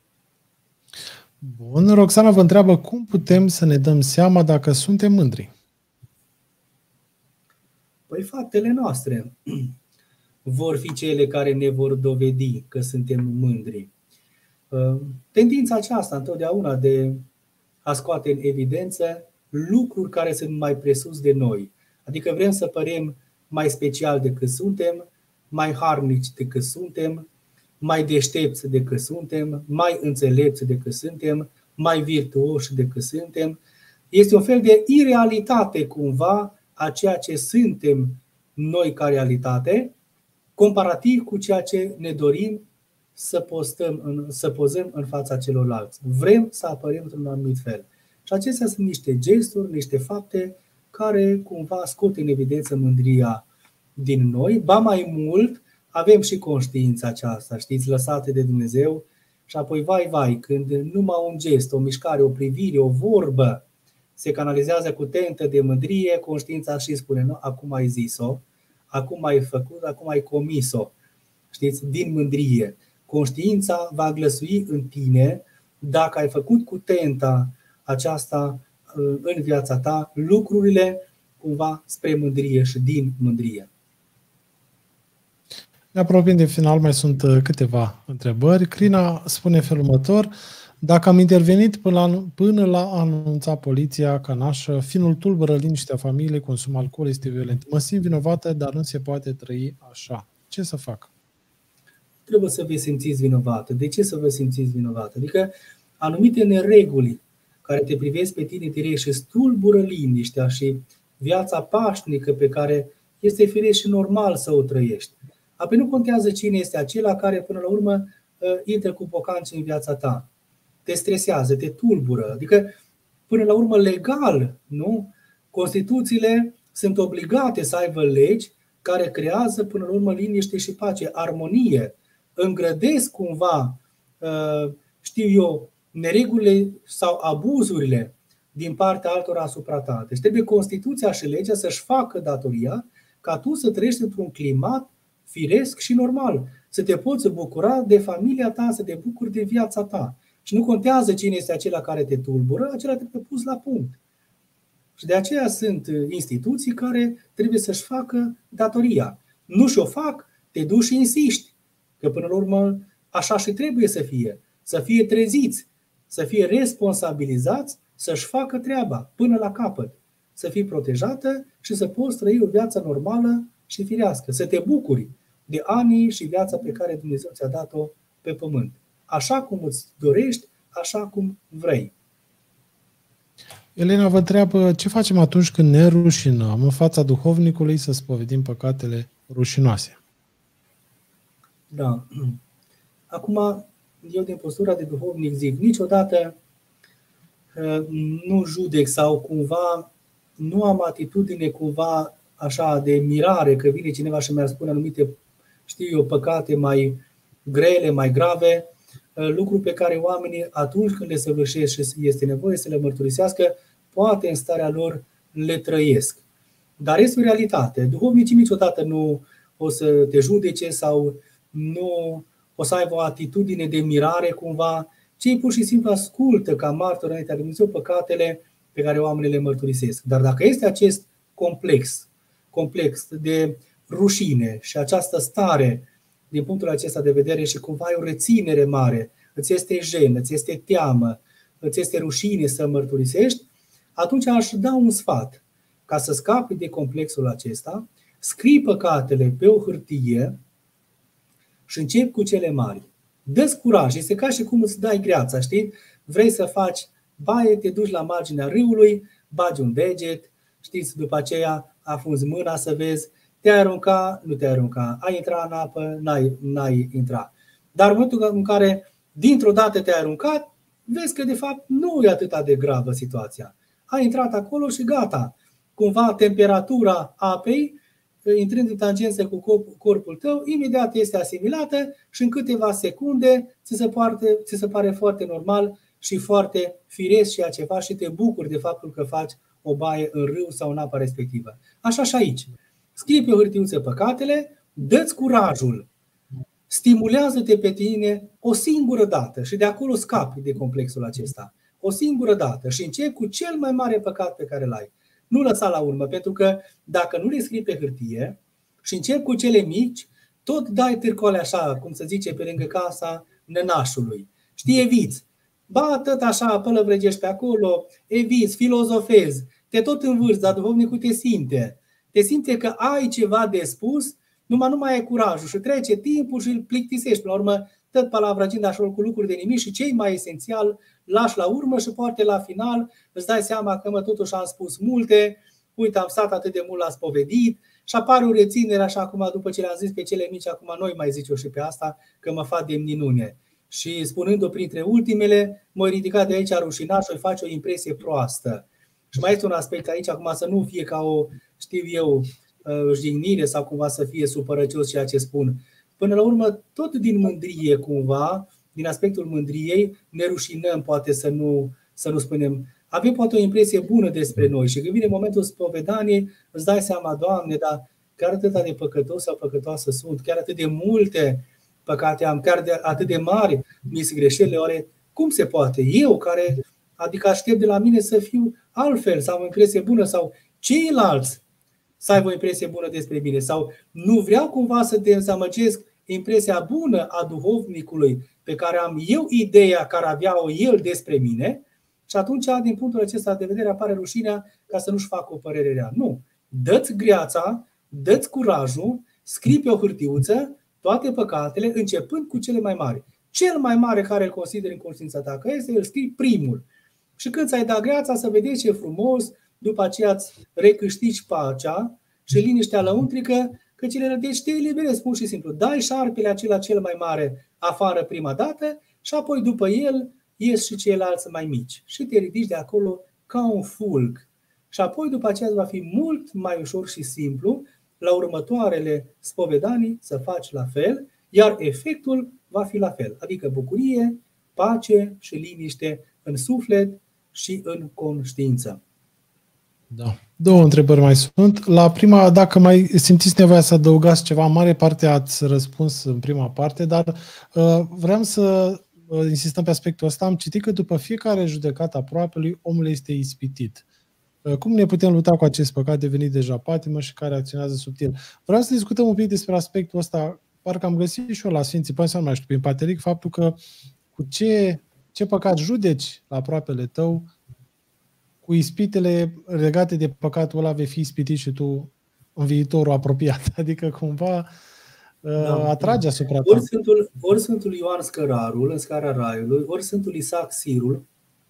Speaker 2: Bun, Roxana vă întreabă cum putem să ne dăm seama dacă suntem mândri.
Speaker 3: Păi faptele noastre vor fi cele care ne vor dovedi că suntem mândri. Tendința aceasta întotdeauna de a scoate în evidență lucruri care sunt mai presus de noi, Adică vrem să părem mai special decât suntem, mai harnici decât suntem, mai deștepți decât suntem, mai înțelepți decât suntem, mai virtuoși decât suntem. Este un fel de irealitate cumva a ceea ce suntem noi ca realitate, comparativ cu ceea ce ne dorim să pozăm în fața celorlalți. Vrem să apărăm într-un anumit fel. Și acestea sunt niște gesturi, niște fapte care cumva scot în evidență mândria din noi. Ba mai mult, avem și conștiința aceasta, știți, lăsate de Dumnezeu. Și apoi, vai, când numai un gest, o mișcare, o privire, o vorbă se canalizează cu tentă de mândrie, conștiința și spune, nu, acum ai zis-o, acum ai făcut, acum ai comis-o. Știți, din mândrie. Conștiința va glăsui în tine dacă ai făcut cu tenta aceasta în viața ta lucrurile cumva spre mândrie și din mândrie.
Speaker 2: Ne apropiem de final, mai sunt câteva întrebări. Crina spune felul următor: dacă am intervenit până la a anunța poliția că nașă, finul tulbură liniștea familiei, consum alcool, este violent. Mă simt vinovată, dar nu se poate trăi așa. Ce să fac?
Speaker 3: Trebuie să vă simțiți vinovată. De ce să vă simțiți vinovată? Adică anumite nereguli care te privesc pe tine direct și stulbură liniștea și viața pașnică pe care este firesc și normal să o trăiești. Apoi nu contează cine este acela care până la urmă intră cu bocanci în viața ta. Te stresează, te tulbură. Adică până la urmă legal, nu? Constituțiile sunt obligate să aibă legi care creează până la urmă liniște și pace, armonie. Îngrădesc cumva, știu eu, neregulile sau abuzurile din partea altora asupra ta. Deci trebuie Constituția și legea să-și facă datoria ca tu să trăiești într-un climat firesc și normal. Să te poți bucura de familia ta, să te bucuri de viața ta. Și nu contează cine este acela care te tulbură, acela trebuie pus la punct. Și de aceea sunt instituții care trebuie să-și facă datoria. Nu și-o fac, te duci și insiști. Că până la urmă așa și trebuie să fie. Să fie treziți, să fie responsabilizați, să-și facă treaba până la capăt. Să fii protejată și să poți trăi o viață normală și firească. Să te bucuri de anii și viața pe care Dumnezeu ți-a dat-o pe pământ. Așa cum îți dorești, așa cum vrei.
Speaker 2: Elena vă întreabă ce facem atunci când ne rușinăm în fața duhovnicului să spovedim păcatele rușinoase.
Speaker 3: Da. Acum, eu din postura de duhovnic zic, niciodată nu judec sau cumva nu am atitudine cumva așa de mirare că vine cineva și mi-ar spune anumite, știu eu, păcate mai grele, mai grave, lucruri pe care oamenii atunci când le săvârșesc și este nevoie să le mărturisească, poate în starea lor le trăiesc. Dar este o realitate. Duhovnicii niciodată nu o să te judece sau nu o să aibă o atitudine de mirare cumva, ci ei pur și simplu ascultă ca martor înaintea lui Dumnezeu păcatele pe care oamenii le mărturisesc. Dar dacă este acest complex de rușine și această stare din punctul acesta de vedere și cumva ai o reținere mare, îți este jenă, îți este teamă, îți este rușine să mărturisești, atunci aș da un sfat. Ca să scapi de complexul acesta, scrii păcatele pe o hârtie și începi cu cele mari. Dă-ți curaj, este ca și cum îți dai greața, știi? Vrei să faci baie, te duci la marginea râului, bagi un deget, știți, după aceea afunzi mâna să vezi, te-ai arunca, nu te-ai arunca, ai intrat în apă, n-ai intrat. Dar în momentul în care dintr-o dată te-ai aruncat, vezi că de fapt nu e atât de gravă situația. Ai intrat acolo și gata. Cumva temperatura apei, intrând în tangență cu corpul tău, imediat este asimilată și în câteva secunde ți se pare foarte normal și foarte firesc și ceva și te bucuri de faptul că faci o baie în râu sau în apa respectivă. Așa și aici. Scrii pe o hârtiuță păcatele, dă-ți curajul, stimulează-te pe tine o singură dată și de acolo scapi de complexul acesta. O singură dată și începi cu cel mai mare păcat pe care l-ai. Nu lăsa la urmă, pentru că dacă nu le scrii pe hârtie și începi cu cele mici, tot dai târcoale așa, cum se zice, pe lângă casa nănașului. Știi, eviți. Ba, tot așa, pălăvrăgești pe acolo, eviți, filozofezi, te tot învârți, dar duhovnicul te simte. te simte că ai ceva de spus, numai nu mai ai curajul și trece timpul și îl plictisești. Până la urmă, tot palavragind așa cu lucruri de nimic și cei mai esențial lași la urmă și poate la final îți dai seama că totuși am spus multe, uite, am stat atât de mult la spovedit și apare o reținere așa acum, după ce le-am zis pe cele mici, acum noi mai zic eu și pe asta, că mă fac de minune. Și spunând-o printre ultimele, mă ridica de aici rușinat și îi face o impresie proastă. Și mai este un aspect aici, acum să nu fie ca o, știu eu, jignire sau cumva să fie supărăcios ceea ce spun. Până la urmă, tot din mândrie cumva, din aspectul mândriei, ne rușinăm poate să nu spunem. Avem poate o impresie bună despre noi și când vine momentul spovedaniei, îți dai seama, Doamne, dar chiar atât de păcătos sau păcătoasă sunt, chiar atât de multe păcate am, chiar atât de mari mi-s greșelile, oare cum se poate? Eu care, adică aștept de la mine să fiu altfel, să am o impresie bună sau ceilalți să aibă o impresie bună despre mine sau nu vreau cumva să dezamăgesc impresia bună a duhovnicului pe care am eu ideea care avea-o el despre mine și atunci din punctul acesta de vedere apare rușinea ca să nu-și facă o părere rea. Nu. Dă-ți greața, dă-ți curajul, scrii pe o hârtiuță toate păcatele începând cu cele mai mari. Cel mai mare care îl consideri în conștiința ta că este, îl scrii primul. Și când ți-ai dat greața să vedeți ce frumos, după aceea îți recâștigi pacea și liniștea lăuntrică, că deci te eliberezi pur și simplu. Dai șarpele acela cel mai mare afară prima dată și apoi după el ies și ceilalți mai mici. Și te ridici de acolo ca un fulg. Și apoi după aceea va fi mult mai ușor și simplu la următoarele spovedanii să faci la fel, iar efectul va fi la fel. Adică bucurie, pace și liniște în suflet și în conștiință.
Speaker 2: Da. Două întrebări mai sunt. La prima, dacă mai simțiți nevoia să adăugați ceva, în mare parte ați răspuns în prima parte, dar vreau să insistăm pe aspectul ăsta. Am citit că după fiecare judecată a aproapelui, omul este ispitit. Cum ne putem lupta cu acest păcat devenit deja patimă și care acționează subtil? Vreau să discutăm un pic despre aspectul ăsta. Parcă am găsit și eu la Sfinții Părinți, nu mai știu, prin Pateric, faptul că cu ce păcat judeci la aproapele tău, cu ispitele legate de păcatul ăla vei fi ispitit și tu în viitorul apropiat. Adică cumva atrage asupra ta.
Speaker 3: Ori Sfântul Ioan Scărarul în Scara Raiului, ori Sfântul Isaac Sirul,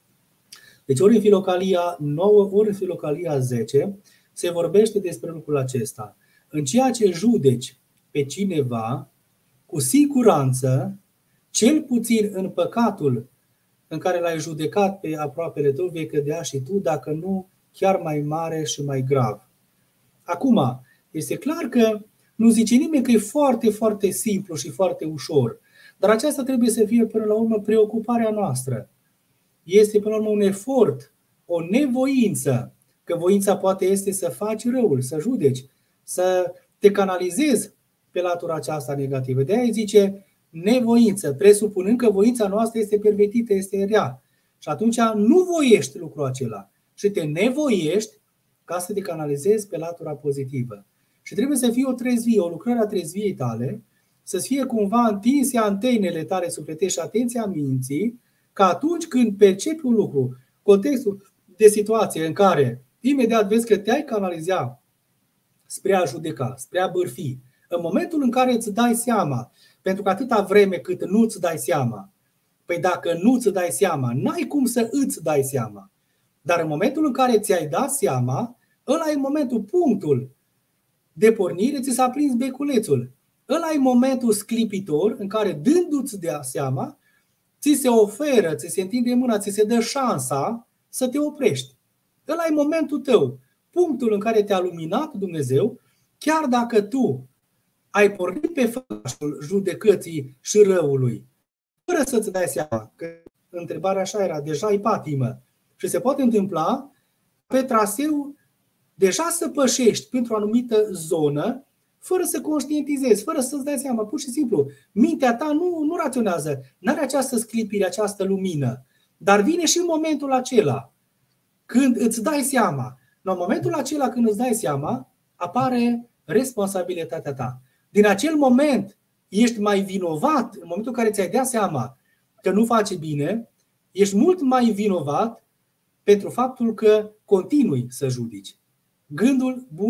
Speaker 3: deci ori în Filocalia 9, ori în Filocalia 10, se vorbește despre lucrul acesta. În ceea ce judeci pe cineva, cu siguranță, cel puțin în păcatul în care l-ai judecat pe aproapele tău, vei cădea și tu, dacă nu chiar mai mare și mai grav. Acum, este clar că nu zice nimeni că e foarte, foarte simplu și foarte ușor, dar aceasta trebuie să fie până la urmă preocuparea noastră. Este până la urmă un efort, o nevoință, că voința poate este să faci răul, să judeci, să te canalizezi pe latura aceasta negativă. De aia zice nevoință, presupunând că voința noastră este pervertită, este rea. Și atunci nu voiești lucrul acela și te nevoiești ca să te canalizezi pe latura pozitivă. Și trebuie să fie o trezvie, o lucrare a trezviei tale, să fie cumva întinse antenele tale sufletești și atenția minții, că atunci când percepi un lucru, contextul de situație în care imediat vezi că te-ai canalizat spre a judeca, spre a bârfi, în momentul în care îți dai seama, pentru că atâta vreme cât nu îți dai seama, păi dacă nu îți dai seama, n-ai cum să îți dai seama. Dar în momentul în care ți-ai dat seama, ăla e momentul, punctul de pornire, ți s-a prins beculețul. Ăla e momentul sclipitor în care, dându-ți de seama, ți se oferă, ți se întinde mâna, ți se dă șansa să te oprești. Ăla e momentul tău, punctul în care te-a luminat Dumnezeu, chiar dacă tu ai pornit pe făgașul judecății și răului, fără să-ți dai seama, că întrebarea așa era, deja e patimă. Și se poate întâmpla pe traseu deja să pășești pentru o anumită zonă, fără să conștientizezi, fără să-ți dai seama, pur și simplu. Mintea ta nu raționează, nu are această sclipire, această lumină. Dar vine și momentul acela, când îți dai seama. În momentul acela când îți dai seama, apare responsabilitatea ta. Din acel moment ești mai vinovat, în momentul în care ți-ai dat seama că nu faci bine, ești mult mai vinovat pentru faptul că continui să judici. Gândul bun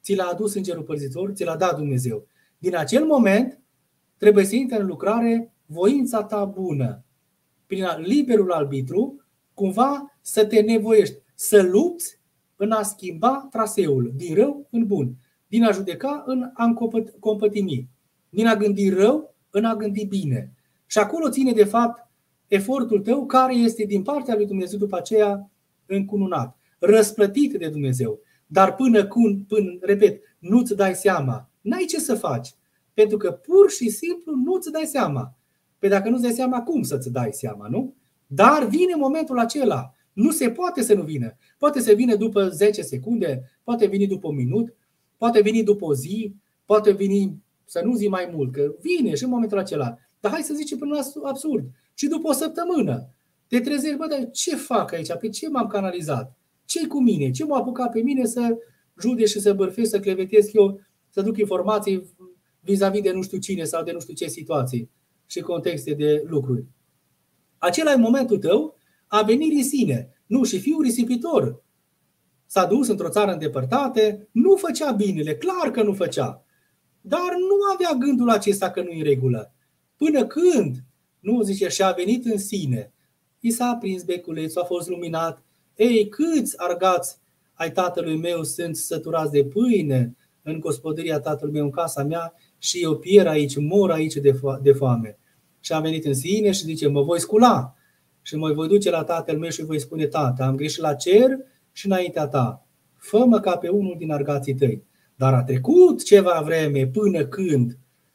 Speaker 3: ți l-a adus Îngerul Părzitor, ți l-a dat Dumnezeu. Din acel moment trebuie să intre în lucrare voința ta bună. Prin liberul arbitru, cumva să te nevoiești, să lupți în a schimba traseul din rău în bun, din a judeca în a compătimi, din a gândi rău în a gândi bine. Și acolo ține de fapt efortul tău care este din partea lui Dumnezeu după aceea încununat, răsplătit de Dumnezeu. Dar până, repet, nu-ți dai seama, n-ai ce să faci, pentru că pur și simplu nu-ți dai seama. Păi dacă nu-ți dai seama, cum să-ți dai seama, nu? Dar vine momentul acela. Nu se poate să nu vină. Poate să vină după 10 secunde, poate veni după un minut, poate veni după o zi, poate veni, să nu zi mai mult, că vine și în momentul acela. Dar hai să zicem până la absurd. Și după o săptămână te trezești, bă, dar ce fac aici? Pe ce m-am canalizat? Ce-i cu mine? Ce m-a apucat pe mine să judec și să bărfesc, să clevetesc eu, să duc informații vis-a-vis de nu știu cine sau de nu știu ce situații și contexte de lucruri. Acela e momentul tău a venit în sine. Nu, și fiul risipitor s-a dus într-o țară îndepărtată, nu făcea binele, clar că nu făcea. Dar nu avea gândul acesta că nu e în regulă. Până când, nu zice, și-a venit în sine, i s-a aprins beculețul, a fost luminat. Ei, câți argați ai tatălui meu sunt săturați de pâine în gospodăria tatălui meu, în casa mea, și eu pierd aici, mor aici de foame. Și a venit în sine și zice, mă voi scula și mă voi duce la tatăl meu și voi spune, tată, am greșit la cer și înaintea ta, fă-mă ca pe unul din argații tăi. Dar a trecut ceva vreme până când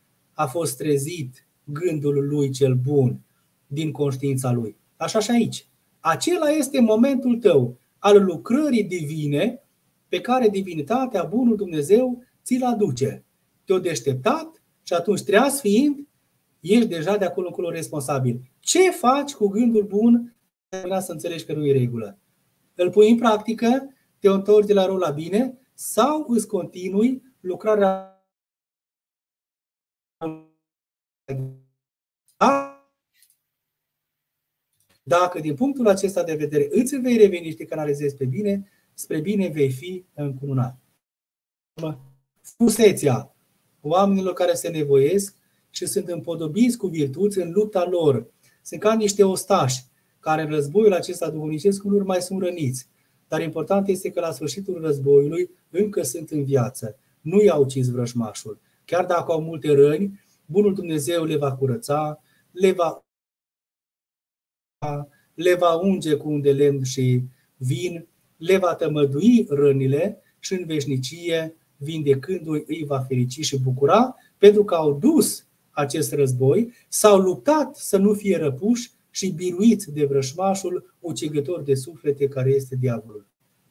Speaker 3: a fost trezit gândul lui cel bun din conștiința lui. Așa și aici. Acela este momentul tău al lucrării divine pe care divinitatea, bunul Dumnezeu, ți-l aduce. Te-o deșteptat și atunci, treaz fiind, ești deja de acolo încolo responsabil. Ce faci cu gândul bun să înțelegi că nu e regulă? Îl pui în practică, te întorci de la rău la bine sau îți continui lucrarea? Dacă din punctul acesta de vedere îți vei reveni și te canalizezi pe bine, spre bine vei fi încununat. Frumusețea oamenilor care se nevoiesc și sunt împodobiți cu virtuți în lupta lor. Sunt ca niște ostași care în războiul acesta duhovnicesc unor mai sunt răniți. Dar important este că la sfârșitul războiului încă sunt în viață. Nu i-a ucis vrăjmașul. Chiar dacă au multe răni, bunul Dumnezeu le va curăța, le va unge cu un de lemn și vin, le va tămădui rănile și în veșnicie, vindecându-i, îi va ferici și bucura, pentru că au dus acest război, s-au luptat să nu fie răpuși și biruiți de vrăjmașul ucigător de suflete care este diavolul.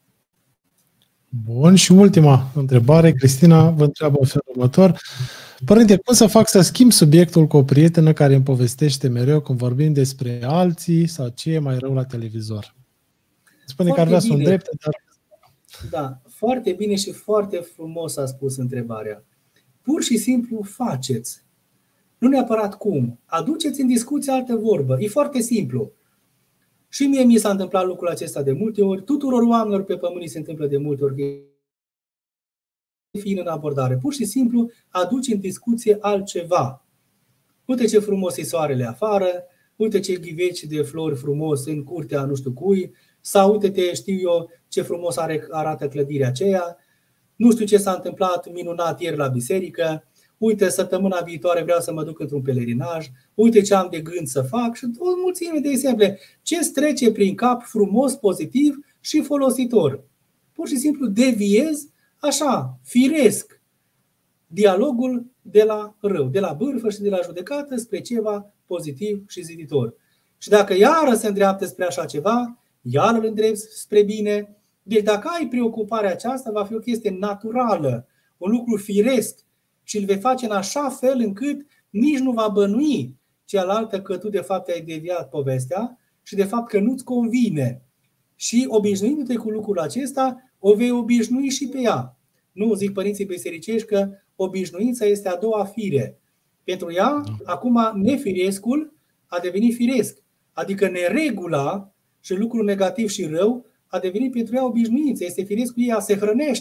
Speaker 2: Bun, și ultima întrebare, Cristina vă întreabă în felul următor. Părinte, cum să fac să schimb subiectul cu o prietenă care îmi povestește mereu când vorbim despre alții sau ce e mai rău la televizor? Spune că ar vrea să o îndrepte, dar...
Speaker 3: Da, foarte bine și foarte frumos a spus întrebarea. Pur și simplu faceți. Nu neapărat cum. Aduceți în discuție altă vorbă. E foarte simplu. Și mie mi s-a întâmplat lucrul acesta de multe ori. Tuturor oamenilor pe pământ se întâmplă de multe ori. Fiind în abordare. Pur și simplu aduci în discuție altceva. Uite ce frumos e soarele afară, uite ce ghiveci de flori frumos în curtea nu știu cui, sau uite-te, știu eu, ce frumos arată clădirea aceea, nu știu ce s-a întâmplat minunat ieri la biserică, uite, săptămâna viitoare vreau să mă duc într-un pelerinaj, uite ce am de gând să fac și o mulțime de exemple. Ce-ți trece prin cap frumos, pozitiv și folositor. Pur și simplu deviezi așa, firesc, dialogul de la rău, de la bârfă și de la judecată spre ceva pozitiv și ziditor. Și dacă iară se îndreaptă spre așa ceva, iară îl îndrepți spre bine. Deci dacă ai preocuparea aceasta, va fi o chestie naturală, un lucru firesc și îl vei face în așa fel încât nici nu va bănui cealaltă că tu de fapt ai deviat povestea și de fapt că nu-ți convine. Și obișnuindu-te cu lucrul acesta, o vei obișnui și pe ea. Nu zic părinții bisericești că obișnuința este a doua fire. Pentru ea, acum nefirescul a devenit firesc. Adică neregula și lucrul negativ și rău a devenit pentru ea obișnuință. Este firesc cu ea, se hrănește.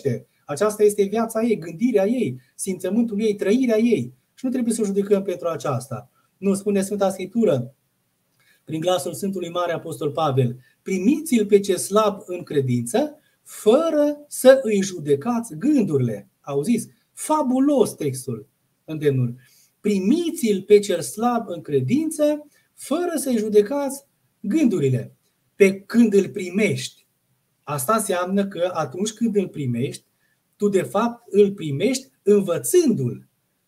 Speaker 3: Aceasta este viața ei, gândirea ei, simțământul ei, trăirea ei. Și nu trebuie să o judecăm pentru aceasta. Nu spune Sfânta Scriptură, prin glasul Sfântului Mare Apostol Pavel, primiți-l pe ce slab în credință, fără să îi judecați gândurile. Auziți? Fabulos textul, îndemnul. Primiți-l pe cel slab în credință, fără să-i judecați gândurile. Pe când îl primești. Asta înseamnă că atunci când îl primești, tu de fapt îl primești învățându-l.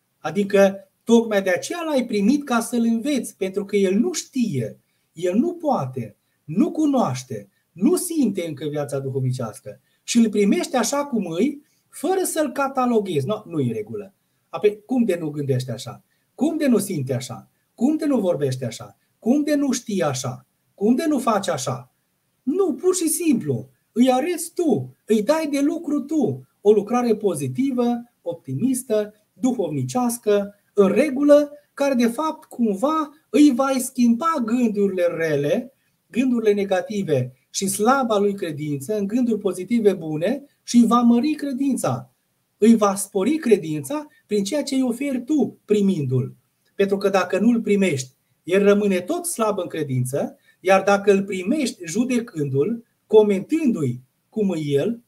Speaker 3: Adică tocmai de aceea l-ai primit ca să-l înveți, pentru că el nu știe, el nu poate, nu cunoaște, nu simte încă viața duhovnicească și îl primește așa cum îi, fără să-l cataloghezi. Nu e regulă. Apoi, cum de nu gândește așa? Cum de nu simte așa? Cum de nu vorbește așa? Cum de nu știe așa? Cum de nu face așa? Nu, pur și simplu. Îi arăți tu, îi dai de lucru tu. O lucrare pozitivă, optimistă, duhovnicească, în regulă, care de fapt cumva îi va schimba gândurile rele, gândurile negative și slaba lui credință în gânduri pozitive bune și îi va mări credința. Îi va spori credința prin ceea ce îi oferi tu primindu-l. Pentru că dacă nu îl primești, el rămâne tot slab în credință, iar dacă îl primești judecându-l, comentându-i cum e el,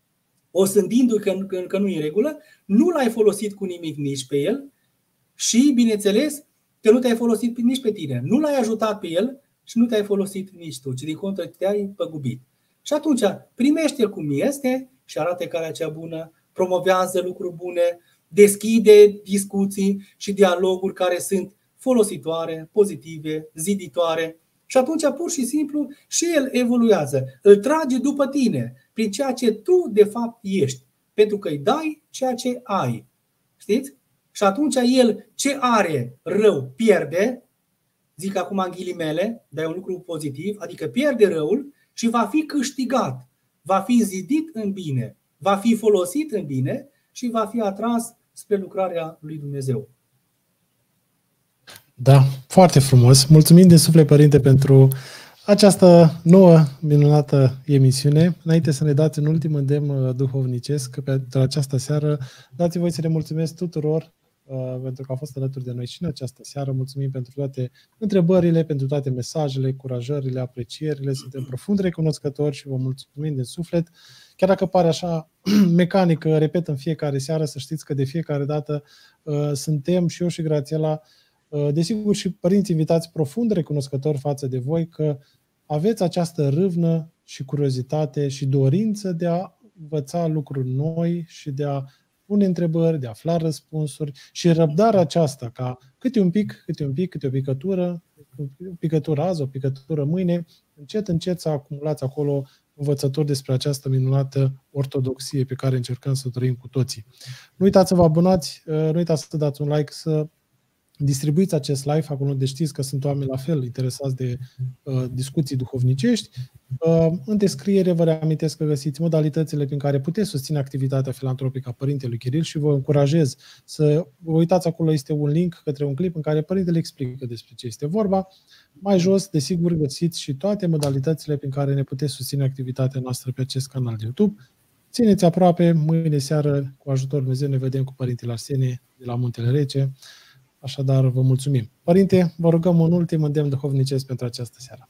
Speaker 3: osândindu-i că nu e în regulă, nu l-ai folosit cu nimic nici pe el și, bineînțeles, că nu te-ai folosit nici pe tine. Nu l-ai ajutat pe el și nu te-ai folosit nici tu, ci din contră te-ai păgubit. Și atunci primește-l cum este și arată calea cea bună, promovează lucruri bune, deschide discuții și dialoguri care sunt folositoare, pozitive, ziditoare. Și atunci pur și simplu și el evoluează. Îl trage după tine prin ceea ce tu de fapt ești. Pentru că îi dai ceea ce ai. Știți? Și atunci el ce are rău pierde, zic acum în ghilimele, dar e un lucru pozitiv, adică pierde răul și va fi câștigat. Va fi zidit în bine, va fi folosit în bine și va fi atras spre lucrarea lui Dumnezeu.
Speaker 2: Da, foarte frumos. Mulțumim de suflet, Părinte, pentru această nouă, minunată emisiune. Înainte să ne dați un ultim îndemn duhovnicesc pentru această seară, dați-mi voi să le mulțumesc tuturor pentru că au fost alături de noi și în această seară. Mulțumim pentru toate întrebările, pentru toate mesajele, curajările, aprecierile. Suntem profund recunoscători și vă mulțumim de suflet. Chiar dacă pare așa mecanic, repet în fiecare seară, să știți că de fiecare dată suntem și eu și Grațiela, desigur și părinți invitați, profund recunoscători față de voi că aveți această râvnă și curiozitate și dorință de a învăța lucruri noi și de a pune întrebări, de a afla răspunsuri și răbdarea aceasta ca câte un pic, câte o picătură azi, o picătură mâine, încet să acumulați acolo învățători despre această minunată ortodoxie pe care încercăm să o trăim cu toții. Nu uitați să vă abonați, nu uitați să dați un like, să distribuiți acest live acolo unde știți că sunt oameni la fel interesați de discuții duhovnicești. În descriere vă reamintesc că găsiți modalitățile prin care puteți susține activitatea filantropică a Părintelui Chiril și vă încurajez să vă uitați acolo, este un link către un clip în care Părintele explică despre ce este vorba. Mai jos, desigur, găsiți și toate modalitățile prin care ne puteți susține activitatea noastră pe acest canal de YouTube. Țineți aproape, mâine seară, cu ajutorul Dumnezeu, ne vedem cu Părintele Arsenie de la Muntele Rece. Așadar, vă mulțumim. Părinte, vă rugăm un ultim îndemn duhovnicesc pentru această seară.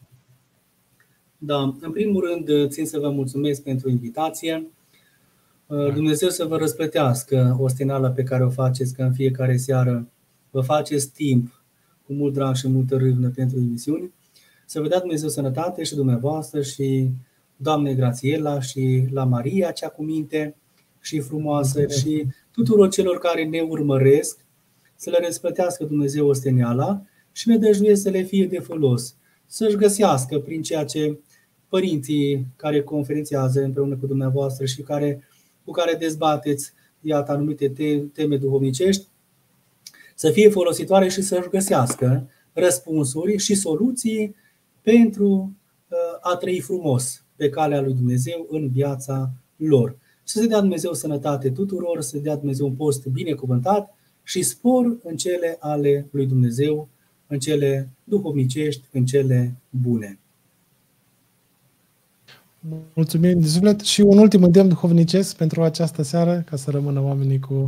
Speaker 3: Da, în primul rând țin să vă mulțumesc pentru invitație. Dumnezeu să vă răsplătească osteneala pe care o faceți, că în fiecare seară vă faceți timp cu mult drag și multă râvnă pentru emisiuni. Să vă dea Dumnezeu sănătate și dumneavoastră și Doamne Grațiela și la Maria, cea cu minte și frumoasă, și tuturor celor care ne urmăresc, să le răsplătească Dumnezeu osteneala și ne dăjduiesc să le fie de folos. Să-și găsească prin ceea ce părinții care conferențiază împreună cu dumneavoastră și cu care dezbateți, iată, anumite teme duhovnicești, să fie folositoare și să-și găsească răspunsuri și soluții pentru a trăi frumos pe calea lui Dumnezeu în viața lor. Să se dea Dumnezeu sănătate tuturor, să se dea Dumnezeu un post binecuvântat și spor în cele ale lui Dumnezeu, în cele duhovnicești, în cele bune.
Speaker 2: Mulțumim de suflet și un ultim îndemn duhovnicesc pentru această seară, ca să rămână oamenii cu...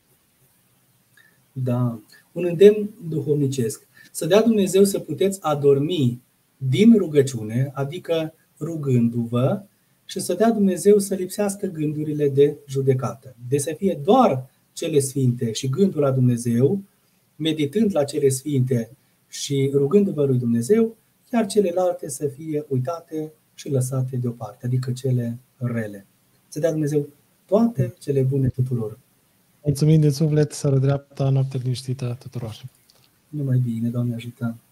Speaker 3: Da, un îndemn duhovnicesc. Să dea Dumnezeu să puteți adormi din rugăciune, adică rugându-vă, și să dea Dumnezeu să lipsească gândurile de judecată. De să fie doar cele sfinte și gândul la Dumnezeu, meditând la cele sfinte și rugându-vă lui Dumnezeu, iar celelalte să fie uitate și lăsate deoparte, adică cele rele. Să dea Dumnezeu toate cele bune tuturor.
Speaker 2: Mulțumim de suflet, seară dreaptă, noapte liniștită tuturor.
Speaker 3: Numai bine, Doamne ajută!